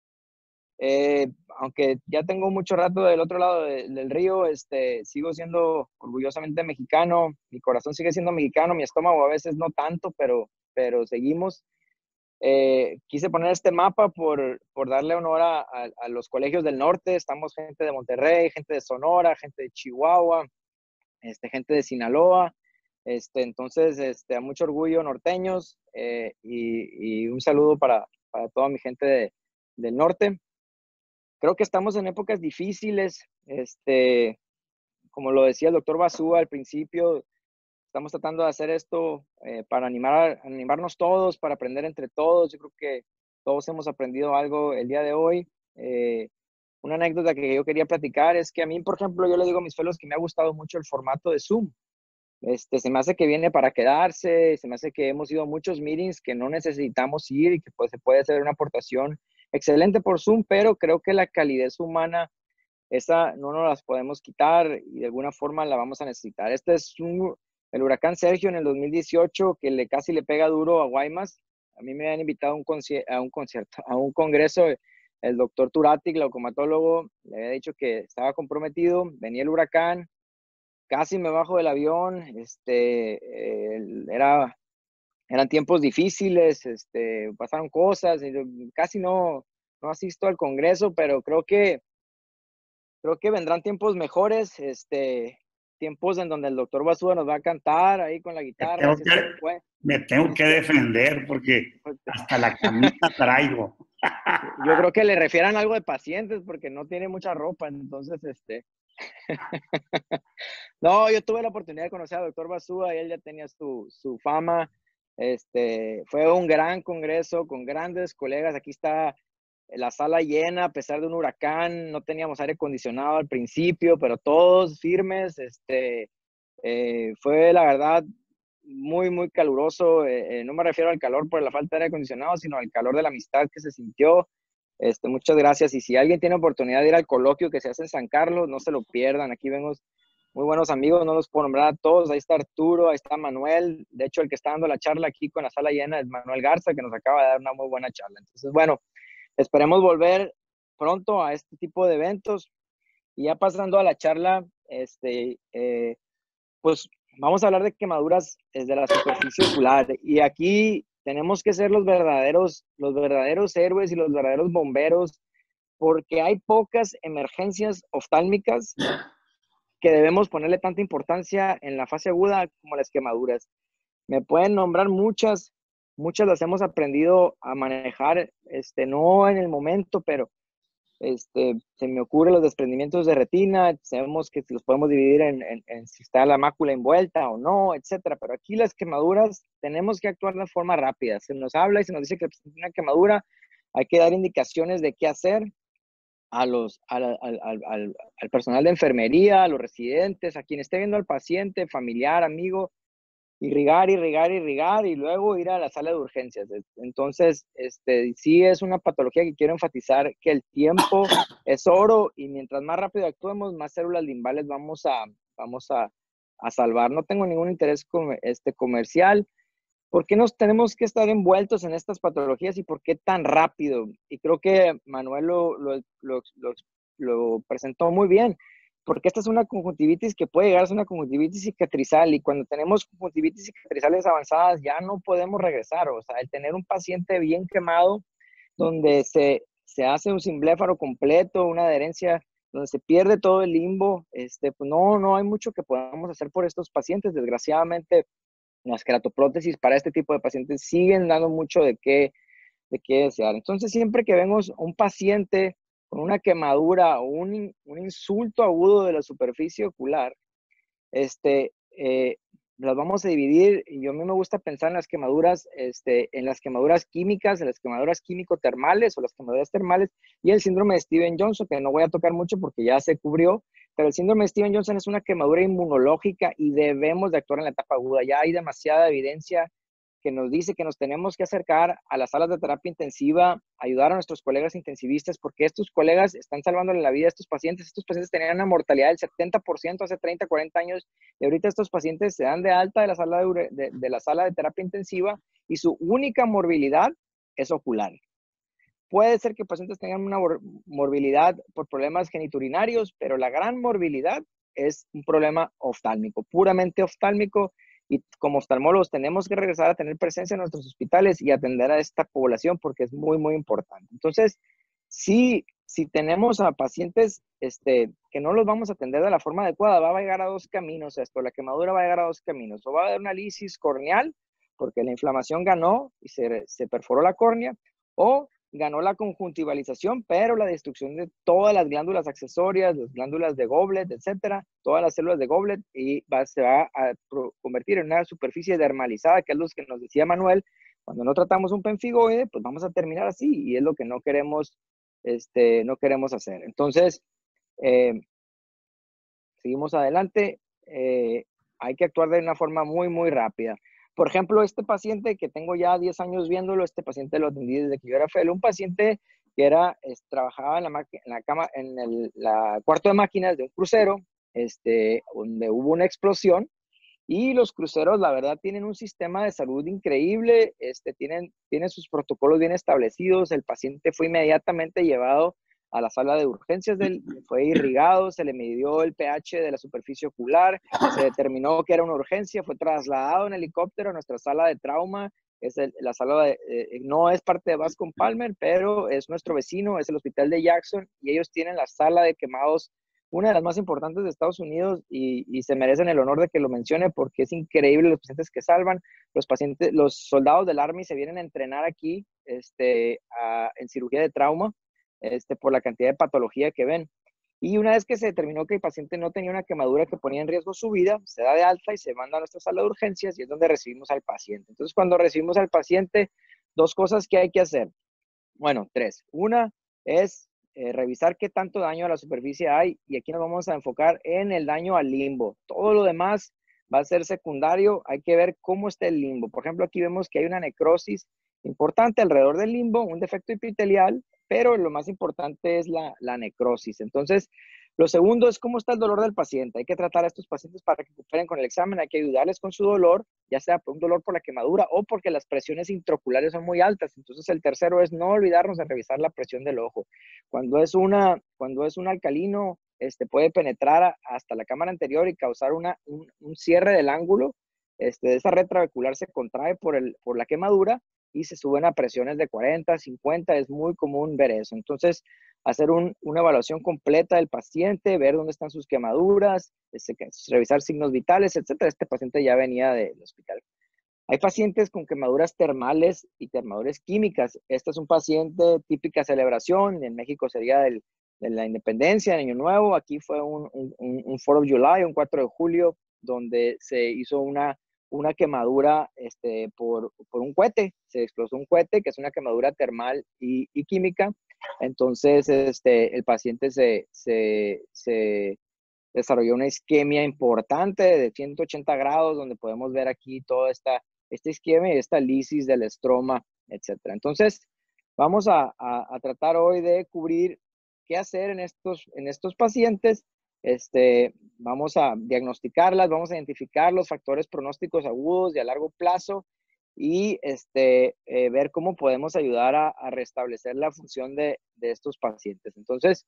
Eh, aunque ya tengo mucho rato del otro lado de, del río, este, sigo siendo orgullosamente mexicano, mi corazón sigue siendo mexicano, mi estómago a veces no tanto, pero, pero seguimos. Eh, quise poner este mapa por, por darle honor a, a, a los colegios del norte. Estamos gente de Monterrey, gente de Sonora, gente de Chihuahua, este, gente de Sinaloa. Este, entonces, este, a mucho orgullo norteños, eh, y, y un saludo para, para toda mi gente de, del norte. Creo que estamos en épocas difíciles, este, como lo decía el doctor Basúa al principio, estamos tratando de hacer esto eh, para animar, animarnos todos, para aprender entre todos. Yo creo que todos hemos aprendido algo el día de hoy. Eh, una anécdota que yo quería platicar es que a mí, por ejemplo, yo le digo a mis fellows que me ha gustado mucho el formato de Zoom. Este, se me hace que viene para quedarse, se me hace que hemos ido a muchos meetings que no necesitamos ir y que pues, se puede hacer una aportación excelente por Zoom, pero creo que la calidez humana, esa no nos las podemos quitar y de alguna forma la vamos a necesitar. Este es un, el huracán Sergio en el dos mil dieciocho, que le, casi le pega duro a Guaymas. A mí me han invitado a un, a un concierto, a un congreso. El doctor Turati, glaucomatólogo, le había dicho que estaba comprometido, venía el huracán, casi me bajo del avión, este, eh, era, eran tiempos difíciles, este, pasaron cosas, y casi no, no asisto al congreso, pero creo que, creo que vendrán tiempos mejores, este, tiempos en donde el doctor Basúa nos va a cantar ahí con la guitarra. Me tengo, que, me tengo que defender porque hasta la camisa traigo. Yo creo que le refieran algo de pacientes porque no tiene mucha ropa, entonces, este... No, yo tuve la oportunidad de conocer al doctor Basúa y él ya tenía su, su fama. Este, fue un gran congreso con grandes colegas. Aquí está la sala llena a pesar de un huracán. No teníamos aire acondicionado al principio, pero todos firmes. Este, eh, fue la verdad muy, muy caluroso. Eh, eh, no me refiero al calor por la falta de aire acondicionado, sino al calor de la amistad que se sintió. Este, muchas gracias. Y si alguien tiene oportunidad de ir al coloquio que se hace en San Carlos, no se lo pierdan. Aquí vemos muy buenos amigos, no los puedo nombrar a todos. Ahí está Arturo, ahí está Manuel. De hecho, el que está dando la charla aquí con la sala llena es Manuel Garza, que nos acaba de dar una muy buena charla. Entonces, bueno, esperemos volver pronto a este tipo de eventos. Y ya pasando a la charla, este, eh, pues vamos a hablar de quemaduras desde la superficie ocular. Y aquí tenemos que ser los verdaderos, los verdaderos héroes y los verdaderos bomberos, porque hay pocas emergencias oftálmicas que debemos ponerle tanta importancia en la fase aguda como las quemaduras. Me pueden nombrar muchas, muchas las hemos aprendido a manejar, este, no en el momento, pero este, se me ocurren los desprendimientos de retina, sabemos que los podemos dividir en, en, en si está la mácula envuelta o no, etcétera. Pero aquí las quemaduras tenemos que actuar de forma rápida. Se nos habla y se nos dice que es una quemadura, hay que dar indicaciones de qué hacer a los, al, al, al, al personal de enfermería, a los residentes, a quien esté viendo al paciente, familiar, amigo, irrigar, irrigar, irrigar y luego ir a la sala de urgencias. Entonces, este, sí es una patología que quiero enfatizar que el tiempo es oro y mientras más rápido actuemos, más células limbales vamos a, vamos a, a salvar. No tengo ningún interés com, este, comercial. ¿Por qué nos tenemos que estar envueltos en estas patologías y por qué tan rápido? Y creo que Manuel lo, lo, lo, lo, lo presentó muy bien. Porque esta es una conjuntivitis que puede llegar a ser una conjuntivitis cicatrizal y cuando tenemos conjuntivitis cicatrizales avanzadas ya no podemos regresar. O sea, el tener un paciente bien quemado donde se, se hace un simbléfaro completo, una adherencia donde se pierde todo el limbo, este, pues no, no hay mucho que podamos hacer por estos pacientes. Desgraciadamente, las queratoprótesis para este tipo de pacientes siguen dando mucho de qué, de qué desear. Entonces, siempre que vemos un paciente con una quemadura o un, un insulto agudo de la superficie ocular, este, eh, las vamos a dividir. Y yo a mí me gusta pensar en las quemaduras, este, en las quemaduras químicas, en las quemaduras químico-termales o las quemaduras termales y el síndrome de Steven-Johnson, que no voy a tocar mucho porque ya se cubrió, pero el síndrome de Steven-Johnson es una quemadura inmunológica y debemos de actuar en la etapa aguda. Ya hay demasiada evidencia que nos dice que nos tenemos que acercar a las salas de terapia intensiva, ayudar a nuestros colegas intensivistas, porque estos colegas están salvándole la vida a estos pacientes. Estos pacientes tenían una mortalidad del setenta por ciento hace treinta, cuarenta años, y ahorita estos pacientes se dan de alta de la sala de, de, de, la sala de terapia intensiva y su única morbilidad es ocular. Puede ser que pacientes tengan una morbilidad por problemas geniturinarios, pero la gran morbilidad es un problema oftálmico, puramente oftálmico. Y como oftalmólogos tenemos que regresar a tener presencia en nuestros hospitales y atender a esta población porque es muy, muy importante. Entonces, si, si tenemos a pacientes este, que no los vamos a atender de la forma adecuada, va a llegar a dos caminos esto. La quemadura va a llegar a dos caminos. O va a haber una lisis corneal porque la inflamación ganó y se, se perforó la córnea, o ganó la conjuntivalización, pero la destrucción de todas las glándulas accesorias, las glándulas de Goblet, etcétera, todas las células de Goblet, y va, se va a convertir en una superficie dermalizada, que es lo que nos decía Manuel. Cuando no tratamos un pemfigoide, pues vamos a terminar así, y es lo que no queremos este, no queremos hacer. Entonces, eh, seguimos adelante. Eh, hay que actuar de una forma muy, muy rápida. Por ejemplo, este paciente que tengo ya diez años viéndolo, este paciente lo atendí desde que yo era fellow, un paciente que era, es, trabajaba en la, en la cama, en el la cuarto de máquinas de un crucero, este, donde hubo una explosión. Y los cruceros, la verdad, tienen un sistema de salud increíble, este, tienen, tienen sus protocolos bien establecidos. El paciente fue inmediatamente llevado a la sala de urgencias, del, fue irrigado, se le midió el pH de la superficie ocular, se determinó que era una urgencia, fue trasladado en helicóptero a nuestra sala de trauma. Es el, la sala de, eh, no es parte de Bascom Palmer, pero es nuestro vecino, es el hospital de Jackson, y ellos tienen la sala de quemados, una de las más importantes de Estados Unidos, y, y se merecen el honor de que lo mencione porque es increíble los pacientes que salvan. Los pacientes, los soldados del Army se vienen a entrenar aquí este, a, en cirugía de trauma este, por la cantidad de patología que ven. Y una vez que se determinó que el paciente no tenía una quemadura que ponía en riesgo su vida, se da de alta y se manda a nuestra sala de urgencias, y es donde recibimos al paciente. Entonces, cuando recibimos al paciente, dos cosas que hay que hacer. Bueno, tres. Una es eh, revisar qué tanto daño a la superficie hay, y aquí nos vamos a enfocar en el daño al limbo. Todo lo demás va a ser secundario. Hay que ver cómo está el limbo. Por ejemplo, aquí vemos que hay una necrosis importante alrededor del limbo, un defecto epitelial, pero lo más importante es la, la necrosis. Entonces, lo segundo es cómo está el dolor del paciente. Hay que tratar a estos pacientes para que recuperen con el examen, hay que ayudarles con su dolor, ya sea por un dolor por la quemadura o porque las presiones intraoculares son muy altas. Entonces, el tercero es no olvidarnos de revisar la presión del ojo. Cuando es, una, cuando es un alcalino, este, puede penetrar a, hasta la cámara anterior y causar una, un, un cierre del ángulo. Este, esa red trabecular se contrae por, el, por la quemadura y se suben a presiones de cuarenta, cincuenta, es muy común ver eso. Entonces, hacer un, una evaluación completa del paciente, ver dónde están sus quemaduras, este, revisar signos vitales, etcétera. Este paciente ya venía del hospital. Hay pacientes con quemaduras termales y quemaduras químicas. Este es un paciente típica celebración, en México sería del, de la independencia, el Año Nuevo. Aquí fue un, un, un cuatro of July, un cuatro de julio, donde se hizo una una quemadura este, por, por un cohete, se explotó un cohete, que es una quemadura termal y, y química. Entonces, este, el paciente se, se, se desarrolló una isquemia importante de ciento ochenta grados, donde podemos ver aquí toda esta, esta isquemia y esta lisis del estroma, etcétera. Entonces, vamos a, a, a tratar hoy de cubrir qué hacer en estos, en estos pacientes. Este, vamos a diagnosticarlas, vamos a identificar los factores pronósticos agudos y a largo plazo, y este, eh, ver cómo podemos ayudar a, a restablecer la función de, de estos pacientes. Entonces,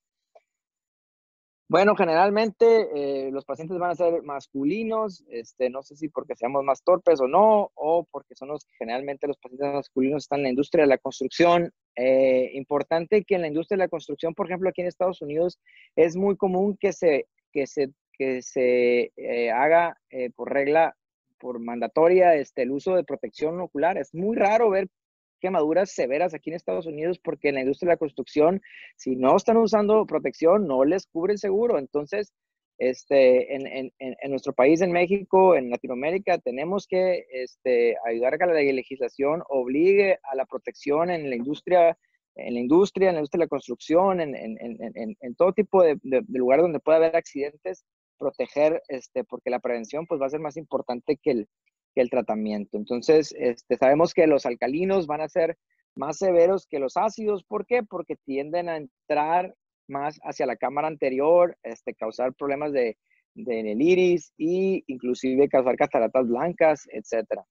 bueno, generalmente eh, los pacientes van a ser masculinos, este, no sé si porque seamos más torpes o no, o porque son los que generalmente los pacientes masculinos están en la industria de la construcción. Eh, importante que en la industria de la construcción, por ejemplo, aquí en Estados Unidos, es muy común que se, que se, que se eh, haga eh, por regla, por mandatoria, este, el uso de protección ocular. Es muy raro ver quemaduras severas aquí en Estados Unidos porque en la industria de la construcción, si no están usando protección, no les cubre el seguro. Entonces, este, en, en, en nuestro país, en México, en Latinoamérica, tenemos que este, ayudar a que la legislación obligue a la protección en la industria, en la industria, en la industria de la construcción, en, en, en, en todo tipo de, de, de lugares donde pueda haber accidentes, proteger, este, porque la prevención pues, va a ser más importante que el, que el tratamiento. Entonces, este, sabemos que los alcalinos van a ser más severos que los ácidos. ¿Por qué? Porque tienden a entrar más hacia la cámara anterior, este, causar problemas de, de en el iris e inclusive causar cataratas blancas, etcétera.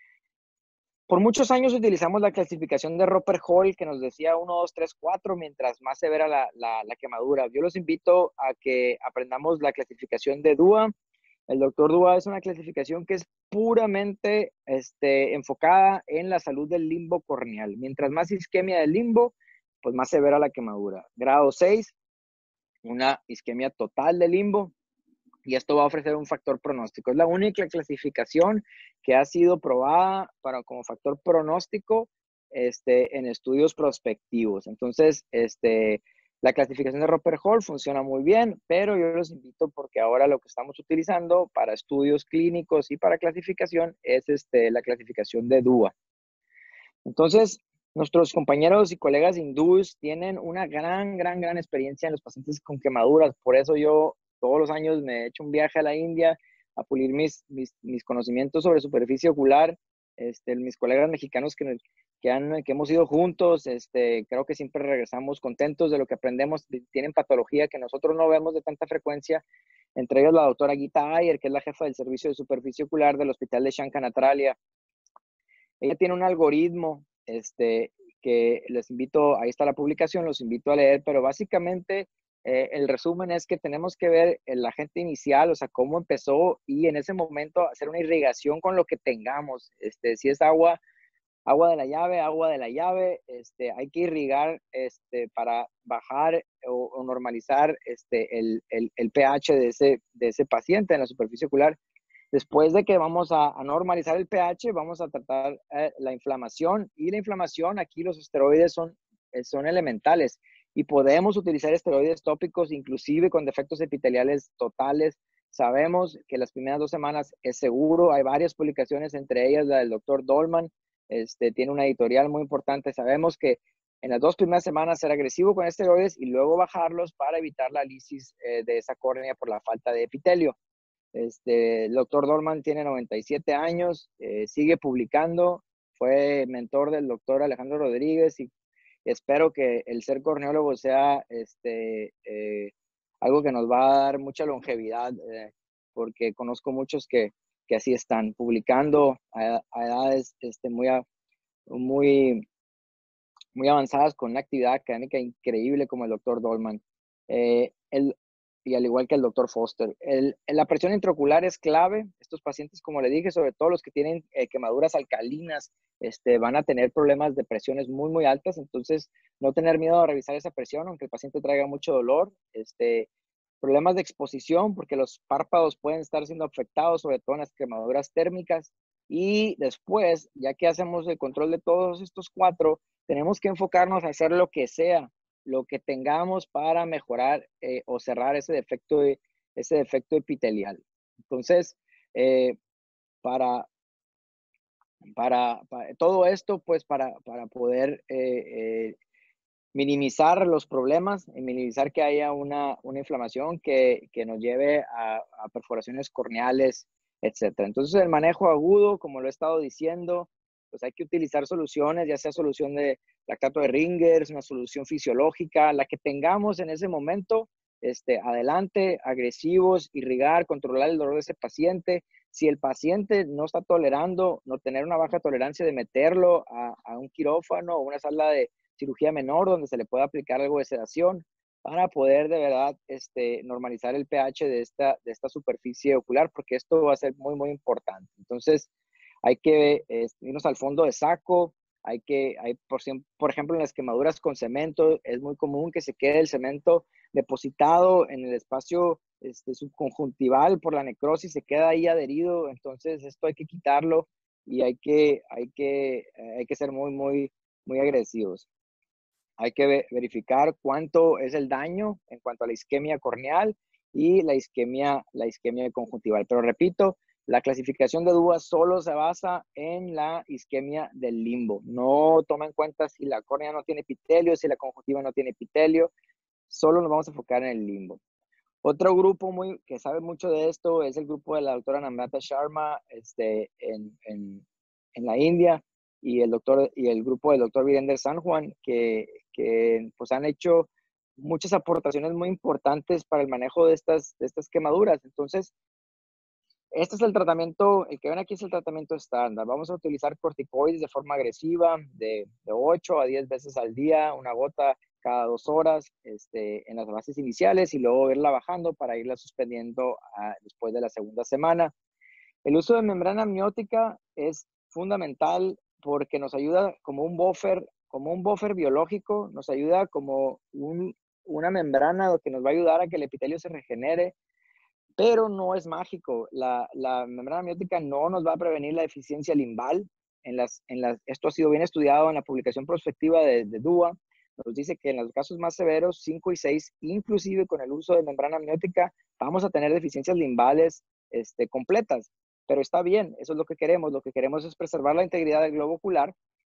Por muchos años utilizamos la clasificación de Roper Hall, que nos decía uno, dos, tres, cuatro, mientras más severa la, la, la quemadura. Yo los invito a que aprendamos la clasificación de D U A. El doctor D U A es una clasificación que es puramente este, enfocada en la salud del limbo corneal. Mientras más isquemia del limbo, pues más severa la quemadura. Grado seis, una isquemia total del limbo, y esto va a ofrecer un factor pronóstico. Es la única clasificación que ha sido probada para, como factor pronóstico este, en estudios prospectivos. Entonces, este, la clasificación de Roper Hall funciona muy bien, pero yo los invito porque ahora lo que estamos utilizando para estudios clínicos y para clasificación es este, la clasificación de D U A. Entonces, Nuestros compañeros y colegas hindúes tienen una gran, gran, gran experiencia en los pacientes con quemaduras. Por eso yo todos los años me he hecho un viaje a la India a pulir mis, mis, mis conocimientos sobre superficie ocular. Este, mis colegas mexicanos que, que, han, que hemos ido juntos, este, creo que siempre regresamos contentos de lo que aprendemos. Tienen patología que nosotros no vemos de tanta frecuencia, entre ellos la doctora Gita Ayer, que es la jefa del servicio de superficie ocular del Hospital de Shankanatralia. Ella tiene un algoritmo este, que les invito, ahí está la publicación, los invito a leer, pero básicamente eh, el resumen es que tenemos que ver el agente inicial, o sea, cómo empezó y en ese momento hacer una irrigación con lo que tengamos. Este, si es agua, agua de la llave, agua de la llave, este, hay que irrigar este, para bajar o, o normalizar este, el, el, el pH de ese, de ese paciente en la superficie ocular. Después de que vamos a, a normalizar el pH, vamos a tratar eh, la inflamación. Y la inflamación, aquí los esteroides son, eh, son elementales. Y podemos utilizar esteroides tópicos, inclusive con defectos epiteliales totales. Sabemos que las primeras dos semanas es seguro. Hay varias publicaciones, entre ellas la del doctor Dolman. Este, tiene una editorial muy importante. Sabemos que en las dos primeras semanas ser agresivo con esteroides y luego bajarlos para evitar la lisis eh, de esa córnea por la falta de epitelio. Este, el doctor Dolman tiene noventa y siete años, eh, sigue publicando, fue mentor del doctor Alejandro Rodríguez y espero que el ser corneólogo sea este, eh, algo que nos va a dar mucha longevidad, eh, porque conozco muchos que, que así están, publicando a, a edades este, muy, a, muy, muy avanzadas con una actividad académica increíble como el doctor Dolman. Eh, el, y al igual que el doctor Foster. El, la presión intraocular es clave. Estos pacientes, como le dije, sobre todo los que tienen eh, quemaduras alcalinas, este, van a tener problemas de presiones muy, muy altas. Entonces, no tener miedo a revisar esa presión, aunque el paciente traiga mucho dolor. Este, problemas de exposición, porque los párpados pueden estar siendo afectados, sobre todo en las quemaduras térmicas. Y después, ya que hacemos el control de todos estos cuatro, tenemos que enfocarnos a hacer lo que sea, lo que tengamos para mejorar eh, o cerrar ese defecto, de, ese defecto epitelial. Entonces, eh, para, para, para todo esto, pues para, para poder eh, eh, minimizar los problemas y minimizar que haya una, una inflamación que, que nos lleve a, a perforaciones corneales, etcétera. Entonces, el manejo agudo, como lo he estado diciendo, pues hay que utilizar soluciones, ya sea solución de lactato de Ringers, una solución fisiológica, la que tengamos en ese momento, este, adelante, agresivos, irrigar, controlar el dolor de ese paciente. Si el paciente no está tolerando, no tener una baja tolerancia de meterlo a, a un quirófano o una sala de cirugía menor donde se le pueda aplicar algo de sedación para poder de verdad este, normalizar el pH de esta, de esta superficie ocular, porque esto va a ser muy, muy importante. Entonces, hay que eh, irnos al fondo de saco, hay que, hay, por, por ejemplo, en las quemaduras con cemento, es muy común que se quede el cemento depositado en el espacio este, subconjuntival por la necrosis, se queda ahí adherido, entonces esto hay que quitarlo y hay que, hay que, eh, hay que ser muy, muy, muy agresivos. Hay que ve verificar cuánto es el daño en cuanto a la isquemia corneal y la isquemia, la isquemia conjuntival. Pero repito, la clasificación de D U A solo se basa en la isquemia del limbo. No toma en cuenta si la córnea no tiene epitelio, si la conjuntiva no tiene epitelio. Solo nos vamos a enfocar en el limbo. Otro grupo muy, que sabe mucho de esto es el grupo de la doctora Namrata Sharma este, en, en, en la India y el, doctor, y el grupo del doctor Virender San Juan, que, que pues, han hecho muchas aportaciones muy importantes para el manejo de estas, de estas quemaduras. Entonces, este es el tratamiento, el que ven aquí es el tratamiento estándar. Vamos a utilizar corticoides de forma agresiva de, de ocho a diez veces al día, una gota cada dos horas este, en las fases iniciales y luego irla bajando para irla suspendiendo a, después de la segunda semana. El uso de membrana amniótica es fundamental porque nos ayuda como un buffer, como un buffer biológico, nos ayuda como un, una membrana que nos va a ayudar a que el epitelio se regenere, pero no es mágico. La, la membrana amniótica no nos va a prevenir la deficiencia limbal. En las, en las, esto ha sido bien estudiado en la publicación prospectiva de, de D U A. Nos dice que en los casos más severos, cinco y seis, inclusive con el uso de membrana amniótica, vamos a tener deficiencias limbales este, completas. Pero está bien, eso es lo que queremos. Lo que queremos es preservar la integridad del globo ocular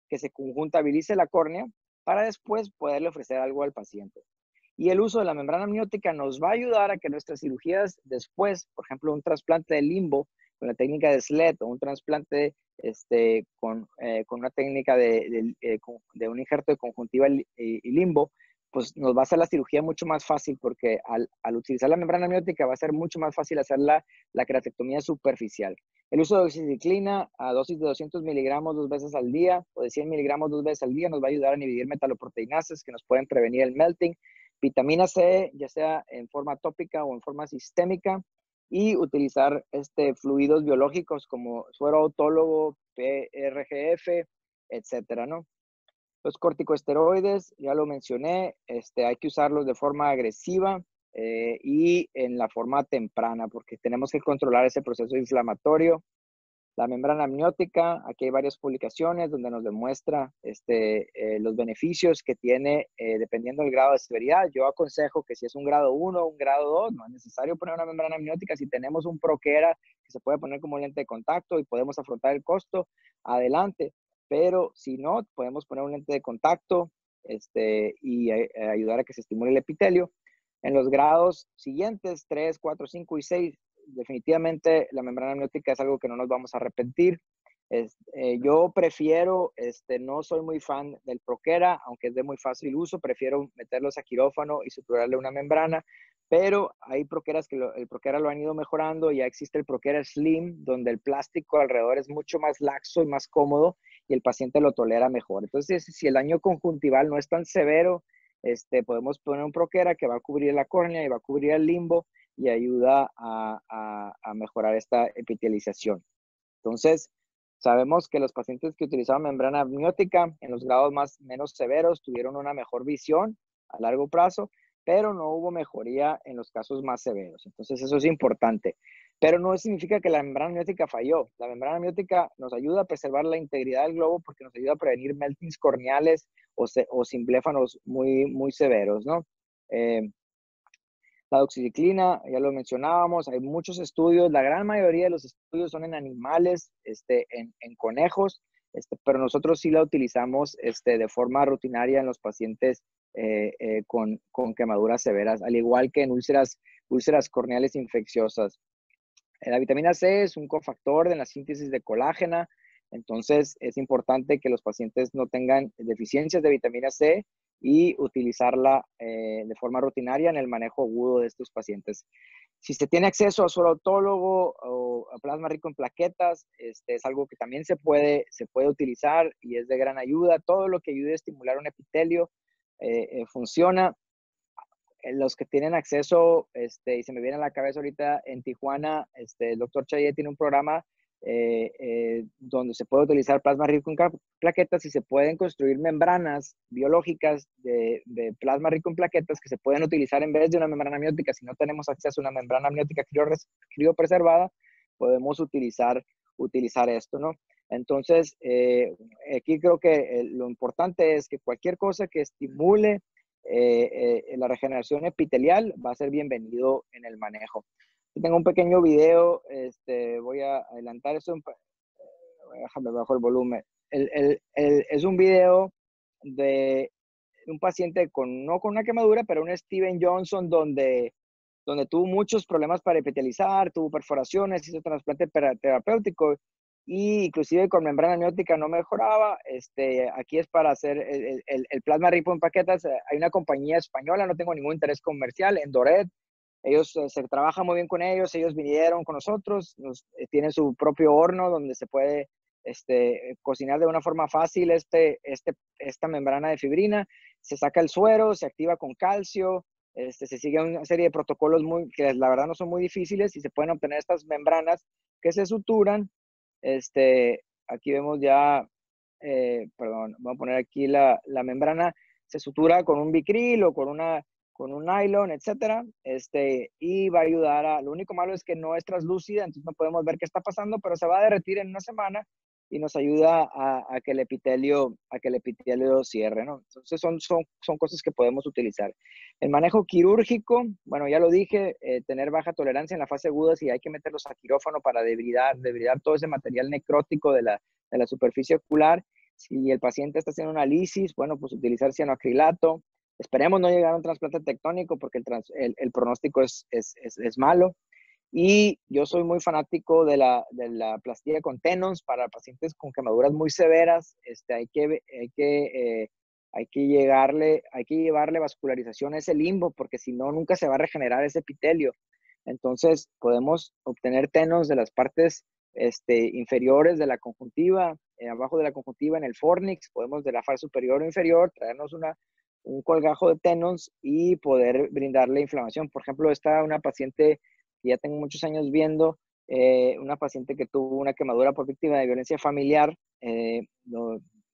que se conjuntabilice la córnea para después poderle ofrecer algo al paciente. Y el uso de la membrana amniótica nos va a ayudar a que nuestras cirugías después, por ejemplo, un trasplante de limbo con la técnica de S L E T o un trasplante este, con, eh, con una técnica de, de, eh, de un injerto de conjuntiva y, y limbo, pues nos va a hacer la cirugía mucho más fácil porque al, al utilizar la membrana amniótica va a ser mucho más fácil hacer la, la queratectomía superficial. El uso de oxiciclina a dosis de doscientos miligramos dos veces al día o de cien miligramos dos veces al día nos va a ayudar a inhibir metaloproteinases que nos pueden prevenir el melting. Vitamina C, ya sea en forma tópica o en forma sistémica, y utilizar este, fluidos biológicos como suero autólogo, P R G F, etcétera, ¿no? Los corticosteroides, ya lo mencioné, este, hay que usarlos de forma agresiva eh, y en la forma temprana, porque tenemos que controlar ese proceso inflamatorio. La membrana amniótica, aquí hay varias publicaciones donde nos demuestra este, eh, los beneficios que tiene eh, dependiendo del grado de severidad. Yo aconsejo que si es un grado uno o un grado dos, no es necesario poner una membrana amniótica. Si tenemos un Proquera que se puede poner como lente de contacto y podemos afrontar el costo, adelante. Pero si no, podemos poner un lente de contacto este, y eh, ayudar a que se estimule el epitelio. En los grados siguientes, tres, cuatro, cinco y seis, definitivamente la membrana amniótica es algo que no nos vamos a arrepentir. Es, eh, yo prefiero, este, no soy muy fan del Proquera, aunque es de muy fácil uso, prefiero meterlos a quirófano y suturarle una membrana, pero hay Proqueras que lo, el Proquera lo han ido mejorando. Ya existe el Proquera Slim, donde el plástico alrededor es mucho más laxo y más cómodo y el paciente lo tolera mejor. Entonces, si el daño conjuntival no es tan severo, este, podemos poner un Proquera que va a cubrir la córnea y va a cubrir el limbo y ayuda a, a, a mejorar esta epitelización. Entonces, sabemos que los pacientes que utilizaban membrana amniótica en los grados más, menos severos tuvieron una mejor visión a largo plazo, pero no hubo mejoría en los casos más severos. Entonces, eso es importante. Pero no significa que la membrana amniótica falló. La membrana amniótica nos ayuda a preservar la integridad del globo porque nos ayuda a prevenir meltings corneales o, se, o simbléfanos muy, muy severos, ¿no? Eh, La doxiciclina, ya lo mencionábamos, hay muchos estudios, la gran mayoría de los estudios son en animales, este, en, en conejos, este, pero nosotros sí la utilizamos este, de forma rutinaria en los pacientes eh, eh, con, con quemaduras severas, al igual que en úlceras, úlceras corneales infecciosas. La vitamina C es un cofactor de la síntesis de colágena, entonces es importante que los pacientes no tengan deficiencias de vitamina C y utilizarla eh, de forma rutinaria en el manejo agudo de estos pacientes. Si se tiene acceso a suero autólogo o a plasma rico en plaquetas, este, es algo que también se puede, se puede utilizar y es de gran ayuda. Todo lo que ayude a estimular un epitelio eh, eh, funciona. Los que tienen acceso, este, y se me viene a la cabeza ahorita, en Tijuana, este, el doctor Chayet tiene un programa Eh, eh, donde se puede utilizar plasma rico en plaquetas y se pueden construir membranas biológicas de, de plasma rico en plaquetas que se pueden utilizar en vez de una membrana amniótica. Si no tenemos acceso a una membrana amniótica criopreservada, podemos utilizar, utilizar esto, ¿no? Entonces, eh, aquí creo que eh, lo importante es que cualquier cosa que estimule eh, eh, la regeneración epitelial va a ser bienvenido en el manejo. Tengo un pequeño video, este, voy a adelantar eso, déjame bajo el volumen. El, el, el, es un video de un paciente con, no con una quemadura, pero un Steven Johnson donde, donde tuvo muchos problemas para epitelizar, tuvo perforaciones, hizo trasplante terapéutico y inclusive con membrana amniótica no mejoraba. Este, aquí es para hacer el, el, el plasma rico en plaquetas. Hay una compañía española, no tengo ningún interés comercial, Endoret. Ellos eh, se trabaja muy bien con ellos, ellos vinieron con nosotros, nos, eh, tienen su propio horno donde se puede este, cocinar de una forma fácil este, este, esta membrana de fibrina, se saca el suero, se activa con calcio, este, se sigue una serie de protocolos muy, que la verdad no son muy difíciles y se pueden obtener estas membranas que se suturan. Este, aquí vemos ya, eh, perdón, voy a poner aquí la, la membrana, se sutura con un Vicryl o con una con un nylon, etcétera, este, y va a ayudar a, lo único malo es que no es translúcida, entonces no podemos ver qué está pasando, pero se va a derretir en una semana y nos ayuda a, a que el epitelio, a que el epitelio cierre, ¿no? Entonces son, son, son cosas que podemos utilizar. El manejo quirúrgico, bueno, ya lo dije, eh, tener baja tolerancia en la fase aguda si hay que meterlos a quirófano para debridar, debridar todo ese material necrótico de la, de la superficie ocular. Si el paciente está haciendo una lisis, bueno, pues utilizar cianoacrilato. Esperemos no llegar a un trasplante tectónico porque el, trans, el, el pronóstico es, es, es, es malo. Y yo soy muy fanático de la, de la plastía con tenons para pacientes con quemaduras muy severas. Este, hay que, hay que, eh, hay que llegarle, hay que llevarle vascularización a ese limbo porque si no, nunca se va a regenerar ese epitelio. Entonces, podemos obtener tenons de las partes este, inferiores de la conjuntiva, eh, abajo de la conjuntiva en el fornix, podemos de la faz superior o inferior traernos una, un colgajo de tenons y poder brindarle inflamación. Por ejemplo, está una paciente que ya tengo muchos años viendo, eh, una paciente que tuvo una quemadura por víctima de violencia familiar, eh, no,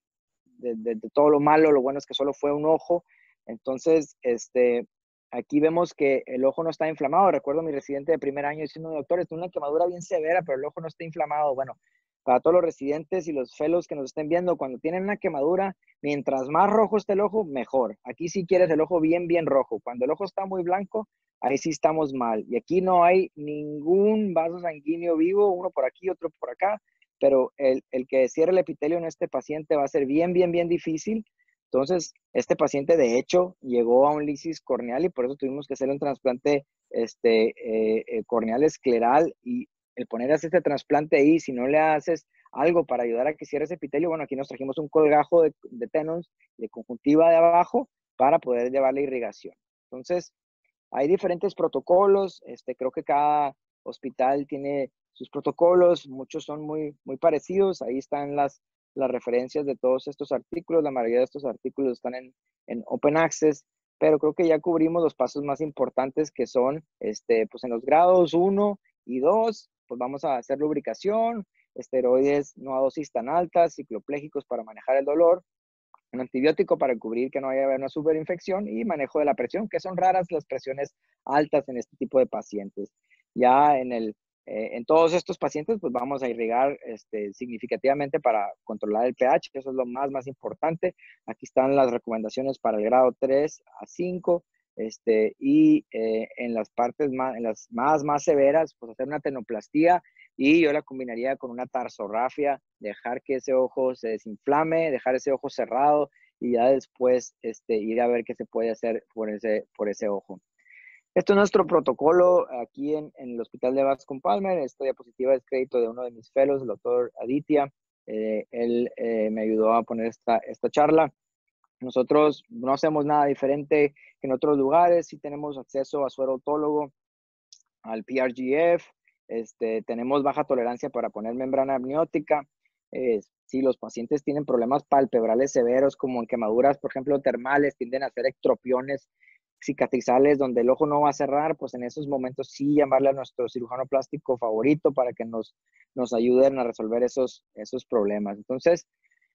de, de, de todo lo malo, lo bueno es que solo fue un ojo. Entonces, este, aquí vemos que el ojo no está inflamado. Recuerdo a mi residente de primer año diciendo, doctor, es una quemadura bien severa, pero el ojo no está inflamado. Bueno, para todos los residentes y los fellows que nos estén viendo, cuando tienen una quemadura, mientras más rojo esté el ojo, mejor. Aquí sí quieres el ojo bien, bien rojo. Cuando el ojo está muy blanco, ahí sí estamos mal. Y aquí no hay ningún vaso sanguíneo vivo, uno por aquí, otro por acá, pero el, el que cierre el epitelio en este paciente va a ser bien, bien, bien difícil. Entonces, este paciente, de hecho, llegó a un lisis corneal y por eso tuvimos que hacerle un trasplante este, eh, eh, corneal escleral. Y el poner este trasplante ahí, si no le haces algo para ayudar a que cierre ese epitelio, bueno, aquí nos trajimos un colgajo de, de tenons, de conjuntiva de abajo, para poder llevarle irrigación. Entonces, hay diferentes protocolos. Este, creo que cada hospital tiene sus protocolos, muchos son muy, muy parecidos. Ahí están las, las referencias de todos estos artículos. La mayoría de estos artículos están en, en Open Access, pero creo que ya cubrimos los pasos más importantes que son, este, pues en los grados uno y dos, pues vamos a hacer lubricación, esteroides no a dosis tan altas, cicloplégicos para manejar el dolor, un antibiótico para cubrir que no haya una superinfección y manejo de la presión, que son raras las presiones altas en este tipo de pacientes. Ya en, el, eh, en todos estos pacientes, pues vamos a irrigar este, significativamente para controlar el pH, eso es lo más, más importante. Aquí están las recomendaciones para el grado tres a cinco, este, y eh, en las partes más, en las más, más severas, pues hacer una tenoplastía y yo la combinaría con una tarsorrafia, dejar que ese ojo se desinflame, dejar ese ojo cerrado y ya después este, ir a ver qué se puede hacer por ese, por ese ojo. Esto es nuestro protocolo aquí en, en el Hospital de Bascom Palmer. Esta diapositiva es crédito de uno de mis fellows, el doctor Aditya. Eh, él eh, me ayudó a poner esta, esta charla. Nosotros no hacemos nada diferente que en otros lugares. Sí tenemos acceso a suero autólogo, al P R G F. Este, tenemos baja tolerancia para poner membrana amniótica. Eh, si los pacientes tienen problemas palpebrales severos, como en quemaduras, por ejemplo, termales, tienden a hacer ectropiones cicatrizales donde el ojo no va a cerrar, pues en esos momentos sí llamarle a nuestro cirujano plástico favorito para que nos, nos ayuden a resolver esos, esos problemas. Entonces,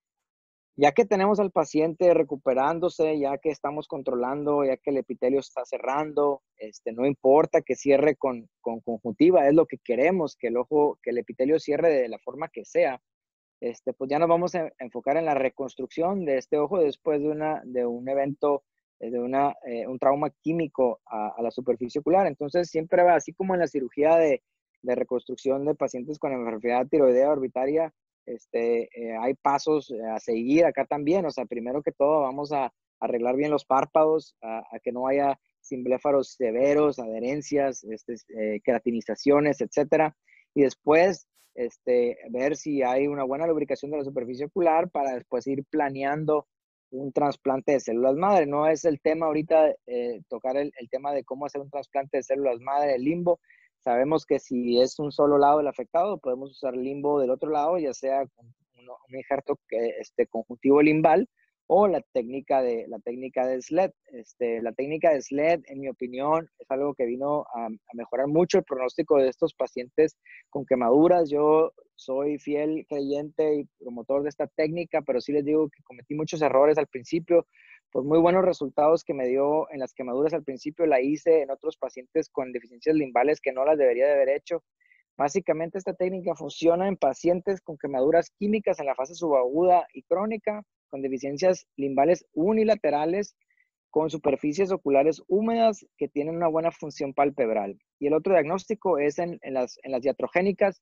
ya que tenemos al paciente recuperándose, ya que estamos controlando, ya que el epitelio está cerrando, este, no importa que cierre con, con conjuntiva, es lo que queremos, que el ojo, que el epitelio cierre de la forma que sea. Este, pues ya nos vamos a enfocar en la reconstrucción de este ojo después de, una, de un evento, de una, eh, un trauma químico a, a la superficie ocular. Entonces, siempre va, así como en la cirugía de, de reconstrucción de pacientes con enfermedad tiroidea orbitaria, Este, eh, hay pasos a seguir acá también. O sea, primero que todo vamos a arreglar bien los párpados, a, a que no haya simbléfaros severos, adherencias, este, eh, queratinizaciones, etcétera. Y después este, ver si hay una buena lubricación de la superficie ocular para después ir planeando un trasplante de células madre. No es el tema ahorita eh, tocar el, el tema de cómo hacer un trasplante de células madre, el limbo. Sabemos que si es un solo lado el afectado, podemos usar limbo del otro lado, ya sea un, un injerto que, este, conjuntivo limbal o la técnica de, la técnica de S L E D. Este, la técnica de S L E D, en mi opinión, es algo que vino a, a mejorar mucho el pronóstico de estos pacientes con quemaduras. Yo soy fiel creyente y promotor de esta técnica, pero sí les digo que cometí muchos errores al principio. Por muy buenos resultados que me dio en las quemaduras al principio, la hice en otros pacientes con deficiencias limbales que no las debería de haber hecho. Básicamente esta técnica funciona en pacientes con quemaduras químicas en la fase subaguda y crónica, con deficiencias limbales unilaterales, con superficies oculares húmedas que tienen una buena función palpebral. Y el otro diagnóstico es en, en, las, en las iatrogénicas,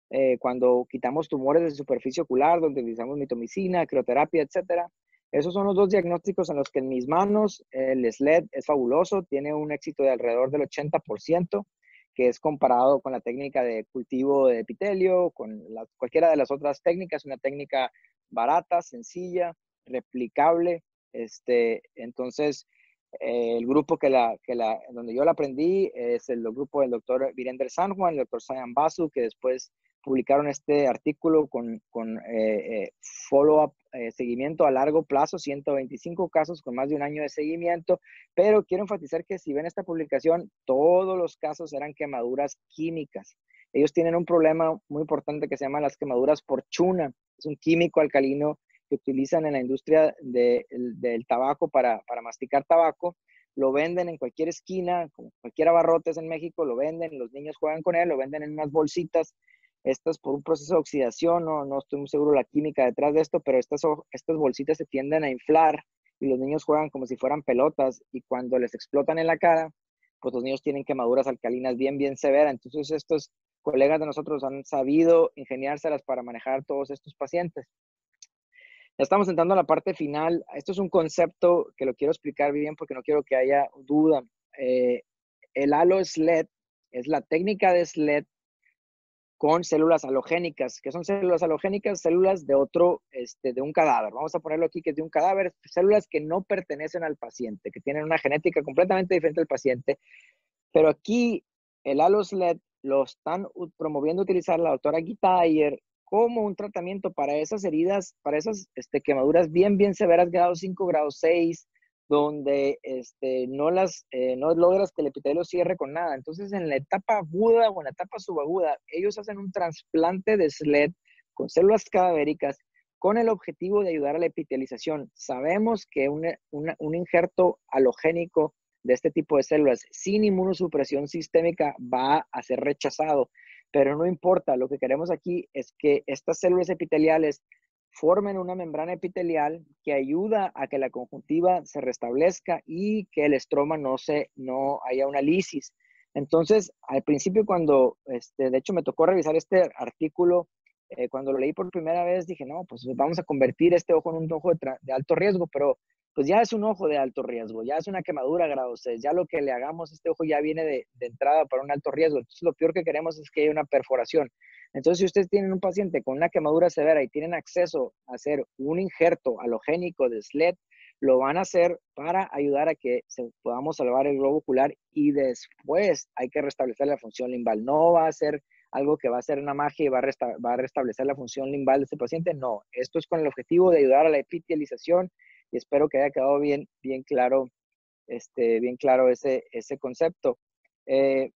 eh, cuando quitamos tumores de superficie ocular, donde utilizamos mitomicina, crioterapia, etcétera. Esos son los dos diagnósticos en los que en mis manos el S L E D es fabuloso, tiene un éxito de alrededor del ochenta por ciento, que es comparado con la técnica de cultivo de epitelio, con la, cualquiera de las otras técnicas, una técnica barata, sencilla, replicable. Este, entonces, eh, el grupo que la, que la, donde yo la aprendí es el, el grupo del doctor Virender Sanjuan, el doctor Sayan Basu, que después publicaron este artículo con, con eh, eh, follow-up, eh, seguimiento a largo plazo, ciento veinticinco casos con más de un año de seguimiento, pero quiero enfatizar que si ven esta publicación, todos los casos eran quemaduras químicas. Ellos tienen un problema muy importante que se llama las quemaduras por chuna. Es un químico alcalino que utilizan en la industria de, el, del tabaco para, para masticar tabaco. Lo venden en cualquier esquina, como cualquier abarrotes en México, lo venden, los niños juegan con él, lo venden en unas bolsitas. Estas por un proceso de oxidación, no, no estoy muy seguro de la química detrás de esto, pero estas, estas bolsitas se tienden a inflar y los niños juegan como si fueran pelotas y cuando les explotan en la cara, pues los niños tienen quemaduras alcalinas bien, bien severas. Entonces estos colegas de nosotros han sabido ingeniárselas para manejar todos estos pacientes. Ya estamos entrando a la parte final. Esto es un concepto que lo quiero explicar bien porque no quiero que haya duda. Eh, el halo S L E D es la técnica de S L E D con células halogénicas. ¿Qué son células halogénicas? Células de otro, este, de un cadáver. Vamos a ponerlo aquí que es de un cadáver. Células que no pertenecen al paciente, que tienen una genética completamente diferente al paciente. Pero aquí el halo S L E D lo están promoviendo utilizar la doctora Gita Ayer como un tratamiento para esas heridas, para esas este, quemaduras bien, bien severas, grado cinco, grado seis, donde este, no, las, eh, no logras que el epitelio cierre con nada. Entonces, en la etapa aguda o en la etapa subaguda, ellos hacen un trasplante de S L E D con células cadavéricas con el objetivo de ayudar a la epitelización. Sabemos que un, un, un injerto halogénico de este tipo de células sin inmunosupresión sistémica va a ser rechazado, pero no importa. Lo que queremos aquí es que estas células epiteliales formen una membrana epitelial que ayuda a que la conjuntiva se restablezca y que el estroma no, se, no haya una lisis. Entonces, al principio cuando, este, de hecho me tocó revisar este artículo, eh, cuando lo leí por primera vez dije, no, pues vamos a convertir este ojo en un ojo de, de alto riesgo, pero pues ya es un ojo de alto riesgo, ya es una quemadura grado seis, ya lo que le hagamos a este ojo ya viene de, de entrada para un alto riesgo. Entonces, lo peor que queremos es que haya una perforación. Entonces, si ustedes tienen un paciente con una quemadura severa y tienen acceso a hacer un injerto halogénico de S L E D, lo van a hacer para ayudar a que se, podamos salvar el globo ocular y después hay que restablecer la función limbal. No va a ser algo que va a ser una magia y va a, resta, va a restablecer la función limbal de este paciente. No, esto es con el objetivo de ayudar a la epitelización y espero que haya quedado bien, bien claro, este, bien claro ese, ese concepto. Eh,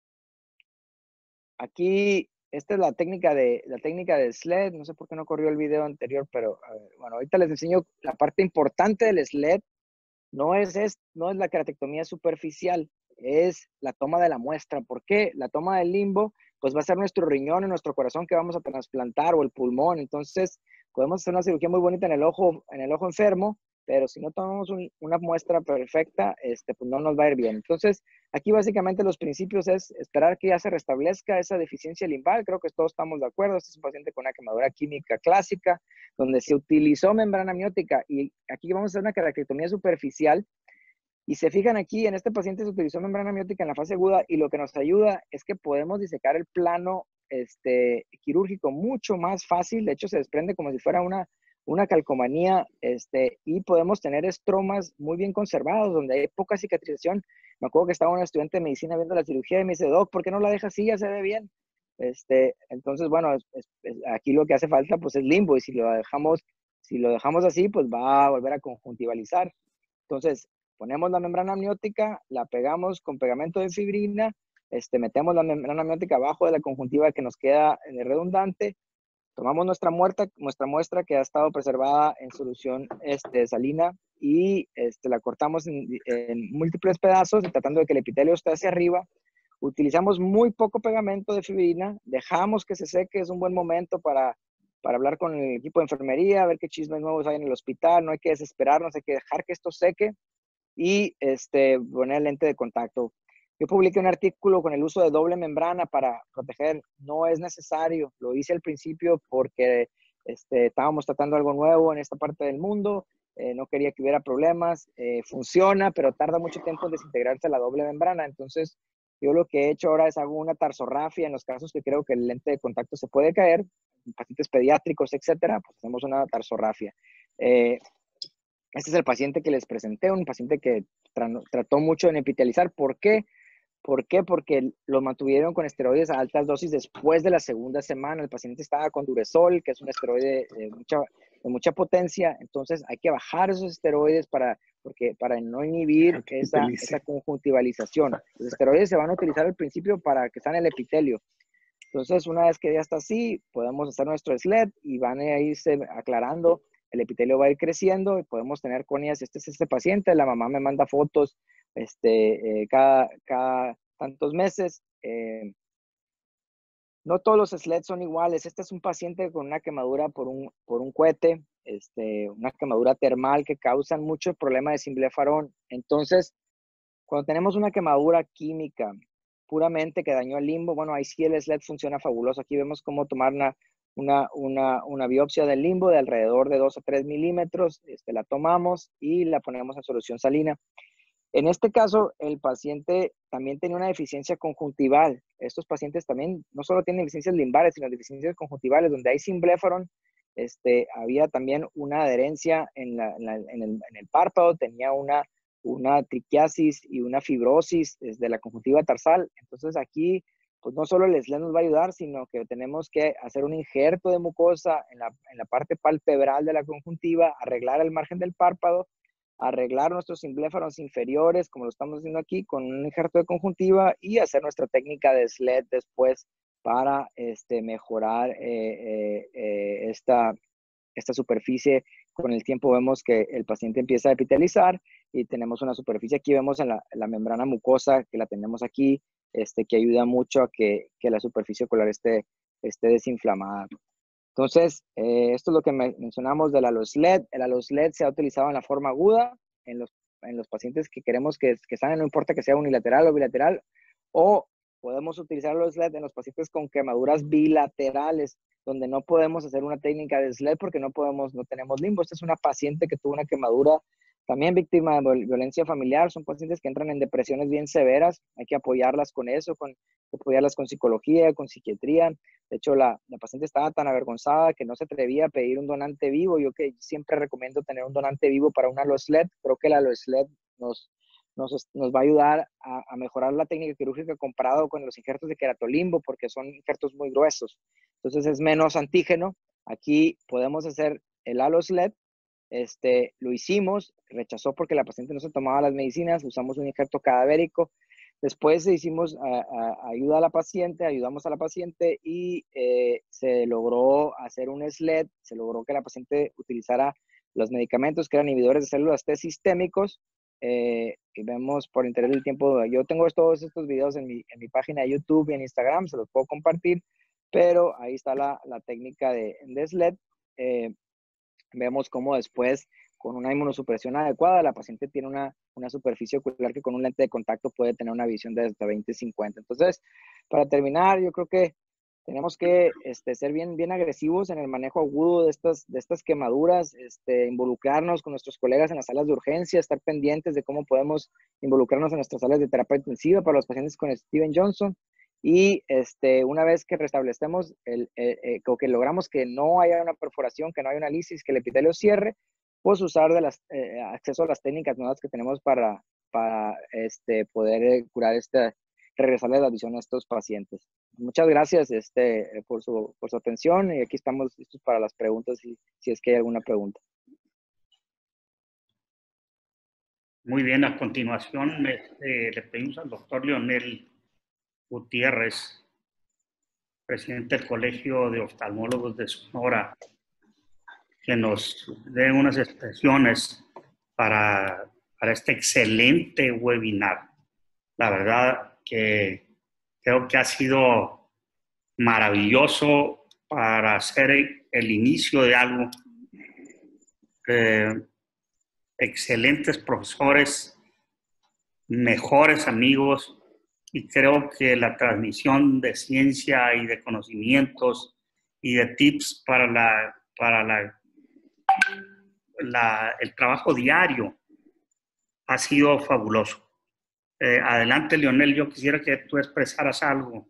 aquí, esta es la técnica de, la técnica de S L E D. No sé por qué no corrió el video anterior, pero a ver, bueno, ahorita les enseño la parte importante del S L E D. No es, es, no es la queratectomía superficial, es la toma de la muestra. ¿Por qué? La toma del limbo, pues va a ser nuestro riñón y nuestro corazón que vamos a trasplantar o el pulmón. Entonces, podemos hacer una cirugía muy bonita en el ojo, en el ojo enfermo, pero si no tomamos un, una muestra perfecta, este, pues no nos va a ir bien. Entonces, aquí básicamente los principios es esperar que ya se restablezca esa deficiencia limbal. Creo que todos estamos de acuerdo. Este es un paciente con una quemadura química clásica, donde se utilizó membrana amniótica. Y aquí vamos a hacer una queratectomía superficial. Y se fijan aquí, en este paciente se utilizó membrana amniótica en la fase aguda y lo que nos ayuda es que podemos disecar el plano este, quirúrgico mucho más fácil. De hecho, se desprende como si fuera una una calcomanía, este, y podemos tener estromas muy bien conservados, donde hay poca cicatrización. Me acuerdo que estaba un estudiante de medicina viendo la cirugía y me dice, Doc, ¿por qué no la deja así? Ya se ve bien. Este, entonces, bueno, es, es, es, aquí lo que hace falta, pues, es limbo, y si lo dejamos, si lo dejamos así, pues va a volver a conjuntivalizar. Entonces, ponemos la membrana amniótica, la pegamos con pegamento de fibrina, este, metemos la membrana amniótica abajo de la conjuntiva que nos queda redundante. Tomamos nuestra, muerta, nuestra muestra que ha estado preservada en solución este, salina y este, la cortamos en, en múltiples pedazos, tratando de que el epitelio esté hacia arriba. Utilizamos muy poco pegamento de fibrina, dejamos que se seque, es un buen momento para, para hablar con el equipo de enfermería, ver qué chismes nuevos hay en el hospital, no hay que desesperarnos, hay que dejar que esto seque y este, poner lente de contacto. Yo publiqué un artículo con el uso de doble membrana para proteger. No es necesario. Lo hice al principio porque este, estábamos tratando algo nuevo en esta parte del mundo. Eh, no quería que hubiera problemas. Eh, funciona, pero tarda mucho tiempo en desintegrarse la doble membrana. Entonces, yo lo que he hecho ahora es hago una tarsografía en los casos que creo que el lente de contacto se puede caer, en pacientes pediátricos, etcétera, pues hacemos una tarsografía. Eh, este es el paciente que les presenté, un paciente que tra trató mucho de epitelializar. ¿Por qué? ¿Por qué? Porque lo mantuvieron con esteroides a altas dosis después de la segunda semana. El paciente estaba con Duresol, que es un esteroide de mucha, de mucha potencia. Entonces hay que bajar esos esteroides para, porque, para no inhibir esa, esa conjuntivalización. Los esteroides se van a utilizar al principio para que sane el epitelio. Entonces, una vez que ya está así, podemos hacer nuestro S L E D y van a irse aclarando. El epitelio va a ir creciendo y podemos tener conias. Este es este paciente. La mamá me manda fotos este, eh, cada, cada tantos meses. Eh, no todos los S L E D son iguales. Este es un paciente con una quemadura por un, por un cohete, este, una quemadura termal que causan mucho problema de simblefarón. Entonces, cuando tenemos una quemadura química puramente que dañó el limbo, bueno, ahí sí el S L E D funciona fabuloso. Aquí vemos cómo tomar una, una, una, una biopsia del limbo de alrededor de dos a tres milímetros. Este, la tomamos y la ponemos en solución salina. En este caso, el paciente también tenía una deficiencia conjuntival. Estos pacientes también no solo tienen deficiencias limbares, sino deficiencias conjuntivales, donde hay simblefarón. Este, había también una adherencia en, la, en, la, en, el, en el párpado, tenía una, una triquiasis y una fibrosis desde la conjuntiva tarsal. Entonces aquí, pues no solo el S L E D nos va a ayudar, sino que tenemos que hacer un injerto de mucosa en la, en la parte palpebral de la conjuntiva, arreglar el margen del párpado, arreglar nuestros simbléfaros inferiores, como lo estamos haciendo aquí, con un injerto de conjuntiva y hacer nuestra técnica de S L E D después para este, mejorar eh, eh, eh, esta, esta superficie. Con el tiempo vemos que el paciente empieza a epitelizar y tenemos una superficie. Aquí vemos en la, la membrana mucosa que la tenemos aquí, este, que ayuda mucho a que, que la superficie ocular esté, esté desinflamada. Entonces, eh, esto es lo que me mencionamos del alosled. El alosled se ha utilizado en la forma aguda, en los, en los pacientes que queremos que, que sanen, no importa que sea unilateral o bilateral, o podemos utilizar el alosled en los pacientes con quemaduras bilaterales, donde no podemos hacer una técnica de S L E D porque no podemos, no tenemos limbo. Esta es una paciente que tuvo una quemadura, también víctima de violencia familiar. Son pacientes que entran en depresiones bien severas. Hay que apoyarlas con eso, con, apoyarlas con psicología, con psiquiatría. De hecho, la, la paciente estaba tan avergonzada que no se atrevía a pedir un donante vivo. Yo que siempre recomiendo tener un donante vivo para un alosled. Creo que el alosled nos, nos, nos va a ayudar a, a mejorar la técnica quirúrgica comparado con los injertos de queratolimbo, porque son injertos muy gruesos. Entonces es menos antígeno. Aquí podemos hacer el alosled. Este, lo hicimos, rechazó porque la paciente no se tomaba las medicinas, usamos un injerto cadavérico. Después hicimos a, a, ayuda a la paciente, ayudamos a la paciente y eh, se logró hacer un S L E D, se logró que la paciente utilizara los medicamentos que eran inhibidores de células T sistémicos. Eh, y vemos por interés del tiempo, yo tengo todos estos videos en mi, en mi página de YouTube y en Instagram, se los puedo compartir, pero ahí está la, la técnica de, de S L E D. Eh, Vemos cómo después, con una inmunosupresión adecuada, la paciente tiene una, una superficie ocular que con un lente de contacto puede tener una visión de hasta veinte cincuenta. Entonces, para terminar, yo creo que tenemos que este, ser bien, bien agresivos en el manejo agudo de estas, de estas quemaduras, este, involucrarnos con nuestros colegas en las salas de urgencia, estar pendientes de cómo podemos involucrarnos en nuestras salas de terapia intensiva para los pacientes con Steven Johnson. Y este, una vez que restablecemos, el, el, el, o que logramos que no haya una perforación, que no haya una lisis, que el epitelio cierre, pues usar de las, eh, acceso a las técnicas nuevas que tenemos para, para este, poder eh, curar, este, regresarle la visión a estos pacientes. Muchas gracias este, por, su, por su atención y aquí estamos listos para las preguntas, si, si es que hay alguna pregunta. Muy bien, a continuación eh, le pedimos al doctor Leonel Gutiérrez, presidente del Colegio de Oftalmólogos de Sonora, que nos dé unas expresiones para, para este excelente webinar. La verdad que creo que ha sido maravilloso para hacer el inicio de algo. Eh, excelentes profesores, mejores amigos, y creo que la transmisión de ciencia y de conocimientos y de tips para, la, para la, la, el trabajo diario ha sido fabuloso. Eh, adelante, Leonel, yo quisiera que tú expresaras algo.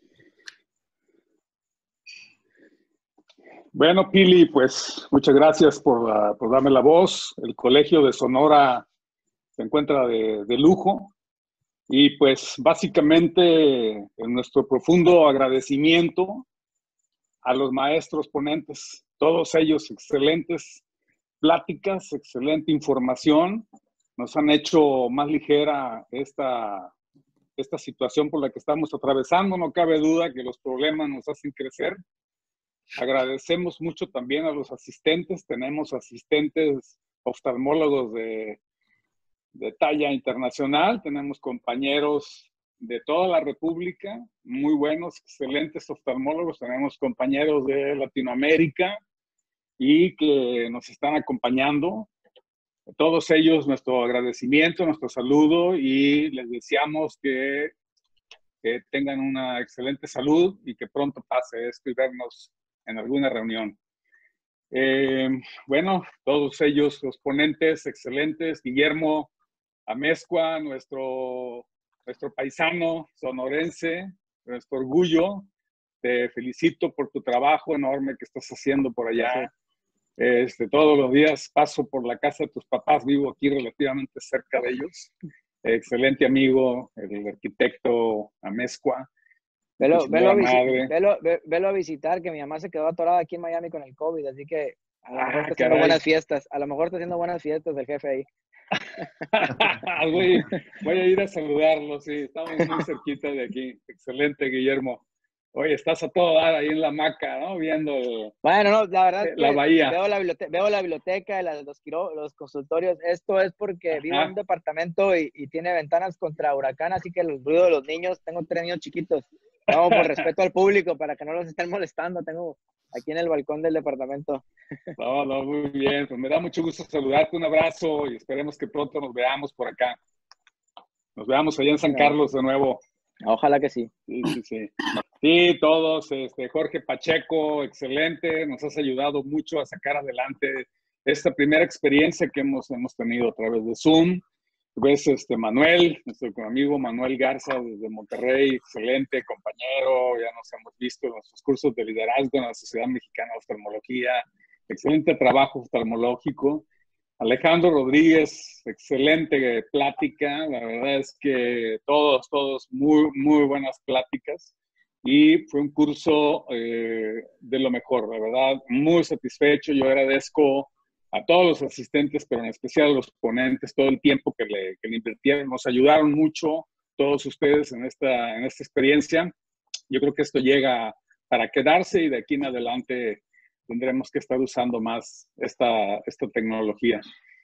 Bueno, Pili, pues muchas gracias por, la, por darme la voz. El Colegio de Sonora se encuentra de, de lujo y pues básicamente en nuestro profundo agradecimiento a los maestros ponentes, todos ellos excelentes pláticas, excelente información, nos han hecho más ligera esta, esta situación por la que estamos atravesando. No cabe duda que los problemas nos hacen crecer. Agradecemos mucho también a los asistentes. Tenemos asistentes oftalmólogos de, de talla internacional. Tenemos compañeros de toda la República, muy buenos, excelentes oftalmólogos. Tenemos compañeros de Latinoamérica y que nos están acompañando. A todos ellos nuestro agradecimiento, nuestro saludo y les deseamos que, que tengan una excelente salud y que pronto pase esto y vernos en alguna reunión. Eh, bueno, todos ellos, los ponentes excelentes, Guillermo Amezcua, nuestro, nuestro paisano sonorense, nuestro orgullo, te felicito por tu trabajo enorme que estás haciendo por allá. Este, todos los días paso por la casa de tus papás, vivo aquí relativamente cerca de ellos. Excelente amigo, el arquitecto Amezcua. Velo, velo, a visi velo, velo a visitar, que mi mamá se quedó atorada aquí en Miami con el COVID, así que a lo mejor ah, está haciendo caray. buenas fiestas. A lo mejor está haciendo buenas fiestas el jefe ahí. voy, voy a ir a saludarlo, sí, estamos muy cerquita de aquí. Excelente, Guillermo. Oye, estás a todo dar ahí en la hamaca, ¿no? Viendo el, bueno, no, la verdad la bahía. Veo la biblioteca, veo la biblioteca los, los consultorios. Esto es porque Ajá. vivo en un departamento y, y tiene ventanas contra huracán, así que el ruido de los niños, tengo tres niños chiquitos. No, por respeto al público, para que no los estén molestando, tengo aquí en el balcón del departamento. No, no, muy bien. Pues me da mucho gusto saludarte, un abrazo y esperemos que pronto nos veamos por acá. Nos veamos allá en San Carlos de nuevo. Ojalá que sí. Sí, sí, sí. Sí, todos, este, Jorge Pacheco, excelente, nos has ayudado mucho a sacar adelante esta primera experiencia que hemos, hemos tenido a través de Zoom. Ves, este, Manuel, nuestro amigo Manuel Garza desde Monterrey, excelente compañero, ya nos hemos visto en nuestros cursos de liderazgo en la Sociedad Mexicana de Oftalmología, excelente trabajo oftalmológico. Alejandro Rodríguez, excelente plática, la verdad es que todos, todos muy, muy buenas pláticas y fue un curso eh, de lo mejor, la verdad, muy satisfecho. Yo agradezco a todos los asistentes, pero en especial a los ponentes, todo el tiempo que le, que le invirtieron, nos ayudaron mucho todos ustedes en esta, en esta experiencia. Yo creo que esto llega para quedarse y de aquí en adelante tendremos que estar usando más esta, esta tecnología.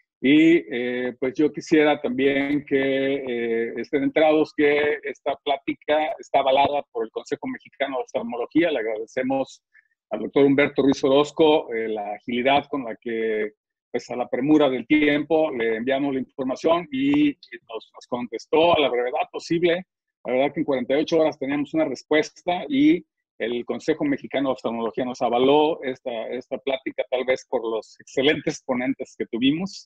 Y eh, pues yo quisiera también que eh, estén enterados que esta plática está avalada por el Consejo Mexicano de Oftalmología. Le agradecemos al doctor Humberto Ruiz Orozco eh, la agilidad con la que, pues a la premura del tiempo, le enviamos la información y nos, nos contestó a la brevedad posible. La verdad que en cuarenta y ocho horas teníamos una respuesta y el Consejo Mexicano de Oftalmología nos avaló esta, esta plática, tal vez por los excelentes ponentes que tuvimos.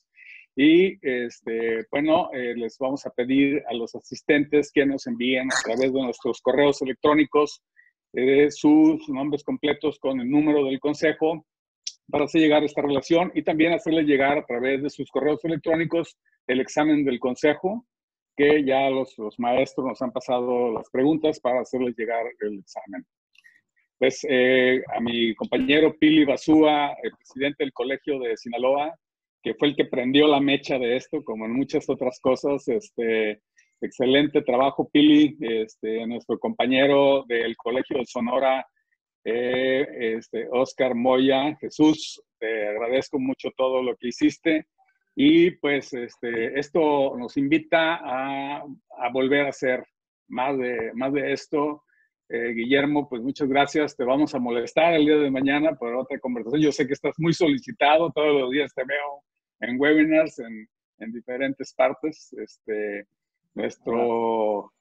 Y, este, bueno, eh, les vamos a pedir a los asistentes que nos envíen a través de nuestros correos electrónicos eh, sus nombres completos con el número del consejo para hacer llegar esta relación y también hacerles llegar a través de sus correos electrónicos el examen del consejo, que ya los, los maestros nos han pasado las preguntas para hacerles llegar el examen. Pues eh, a mi compañero Pili Basúa, el presidente del Colegio de Sinaloa, que fue el que prendió la mecha de esto, como en muchas otras cosas. Este, excelente trabajo, Pili. Este, nuestro compañero del Colegio de Sonora, eh, este, Oscar Moya. Jesús, te agradezco mucho todo lo que hiciste. Y pues este, esto nos invita a, a volver a hacer más de, más de esto. Eh, Guillermo, pues muchas gracias. Te vamos a molestar el día de mañana por otra conversación. Yo sé que estás muy solicitado, todos los días te veo en webinars en, en diferentes partes. Este, nuestro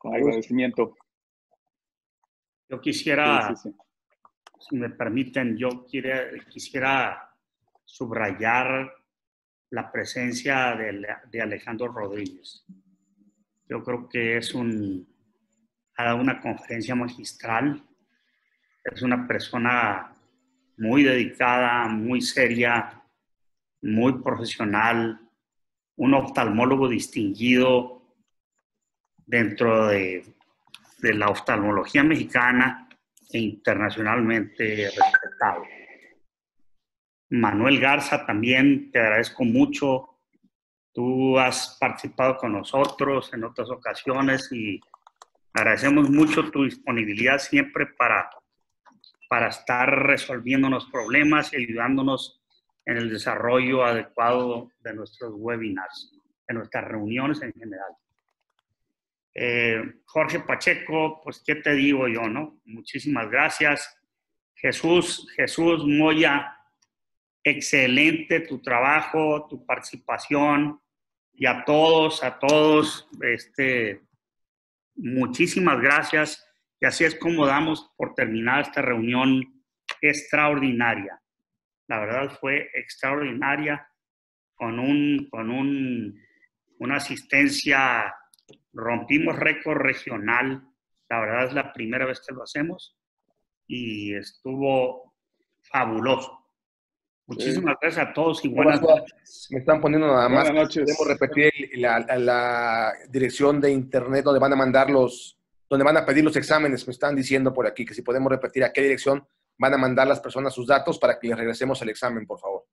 Con agradecimiento. Yo quisiera, sí, sí, sí. si me permiten, yo quiere, quisiera subrayar la presencia de, de Alejandro Rodríguez. Yo creo que es un, ha dado una conferencia magistral. Es una persona muy dedicada, muy seria, muy profesional, un oftalmólogo distinguido dentro de, de la oftalmología mexicana e internacionalmente respetado. Manuel Garza, también te agradezco mucho. Tú has participado con nosotros en otras ocasiones y agradecemos mucho tu disponibilidad siempre para, para estar resolviendo los problemas y ayudándonos en el desarrollo adecuado de nuestros webinars, de nuestras reuniones en general. Eh, Jorge Pacheco, pues, ¿qué te digo yo, no? Muchísimas gracias. Jesús, Jesús Moya, excelente tu trabajo, tu participación, y a todos, a todos, este, muchísimas gracias. Y así es como damos por terminada esta reunión extraordinaria. La verdad fue extraordinaria, con, un, con un, una asistencia, rompimos récord regional. La verdad es la primera vez que lo hacemos y estuvo fabuloso. Muchísimas sí. gracias a todos y buenas noches. Me están poniendo nada más. Buenas noches. Podemos repetir la, la, la dirección de internet donde van a mandar los, donde van a pedir los exámenes. Me están diciendo por aquí que si podemos repetir a qué dirección van a mandar las personas sus datos para que les regresemos el examen, por favor.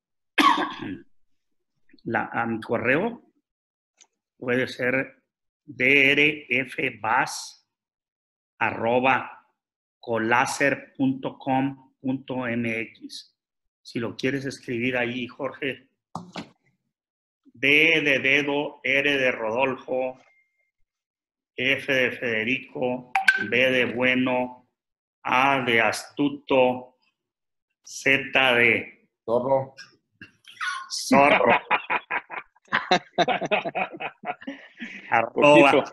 La, a mi correo puede ser drfbas arroba colaser punto com punto mx. Si lo quieres escribir ahí, Jorge. D de dedo, R de Rodolfo, F de Federico, B de bueno, A de astuto, Z de zorro. Zorro. arroba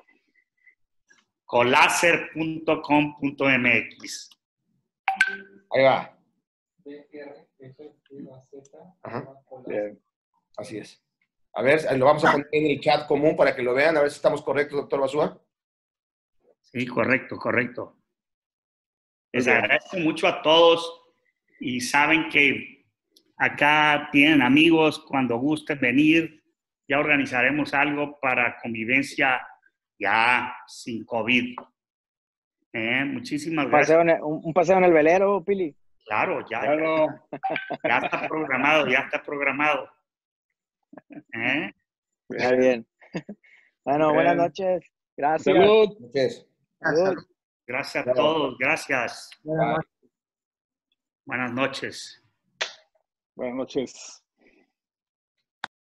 colaser punto com punto mx. Ahí va. Ajá. Bien. Así es. A ver, lo vamos a poner en el chat común para que lo vean, a ver si estamos correctos, doctor Basúa. Sí, correcto, correcto. Les agradezco mucho a todos y saben que acá tienen amigos, cuando gusten venir, ya organizaremos algo para convivencia ya sin COVID. Eh, muchísimas un gracias. Paseo en el, un, un paseo en el velero, Pili. Claro, ya, claro. ya, ya está programado, ya está programado. ¿Eh? Muy bien. Bueno, bien. Buenas noches. Gracias. Salud. Salud. Gracias a todos, gracias. Buenas noches. Buenas noches. Buenas noches.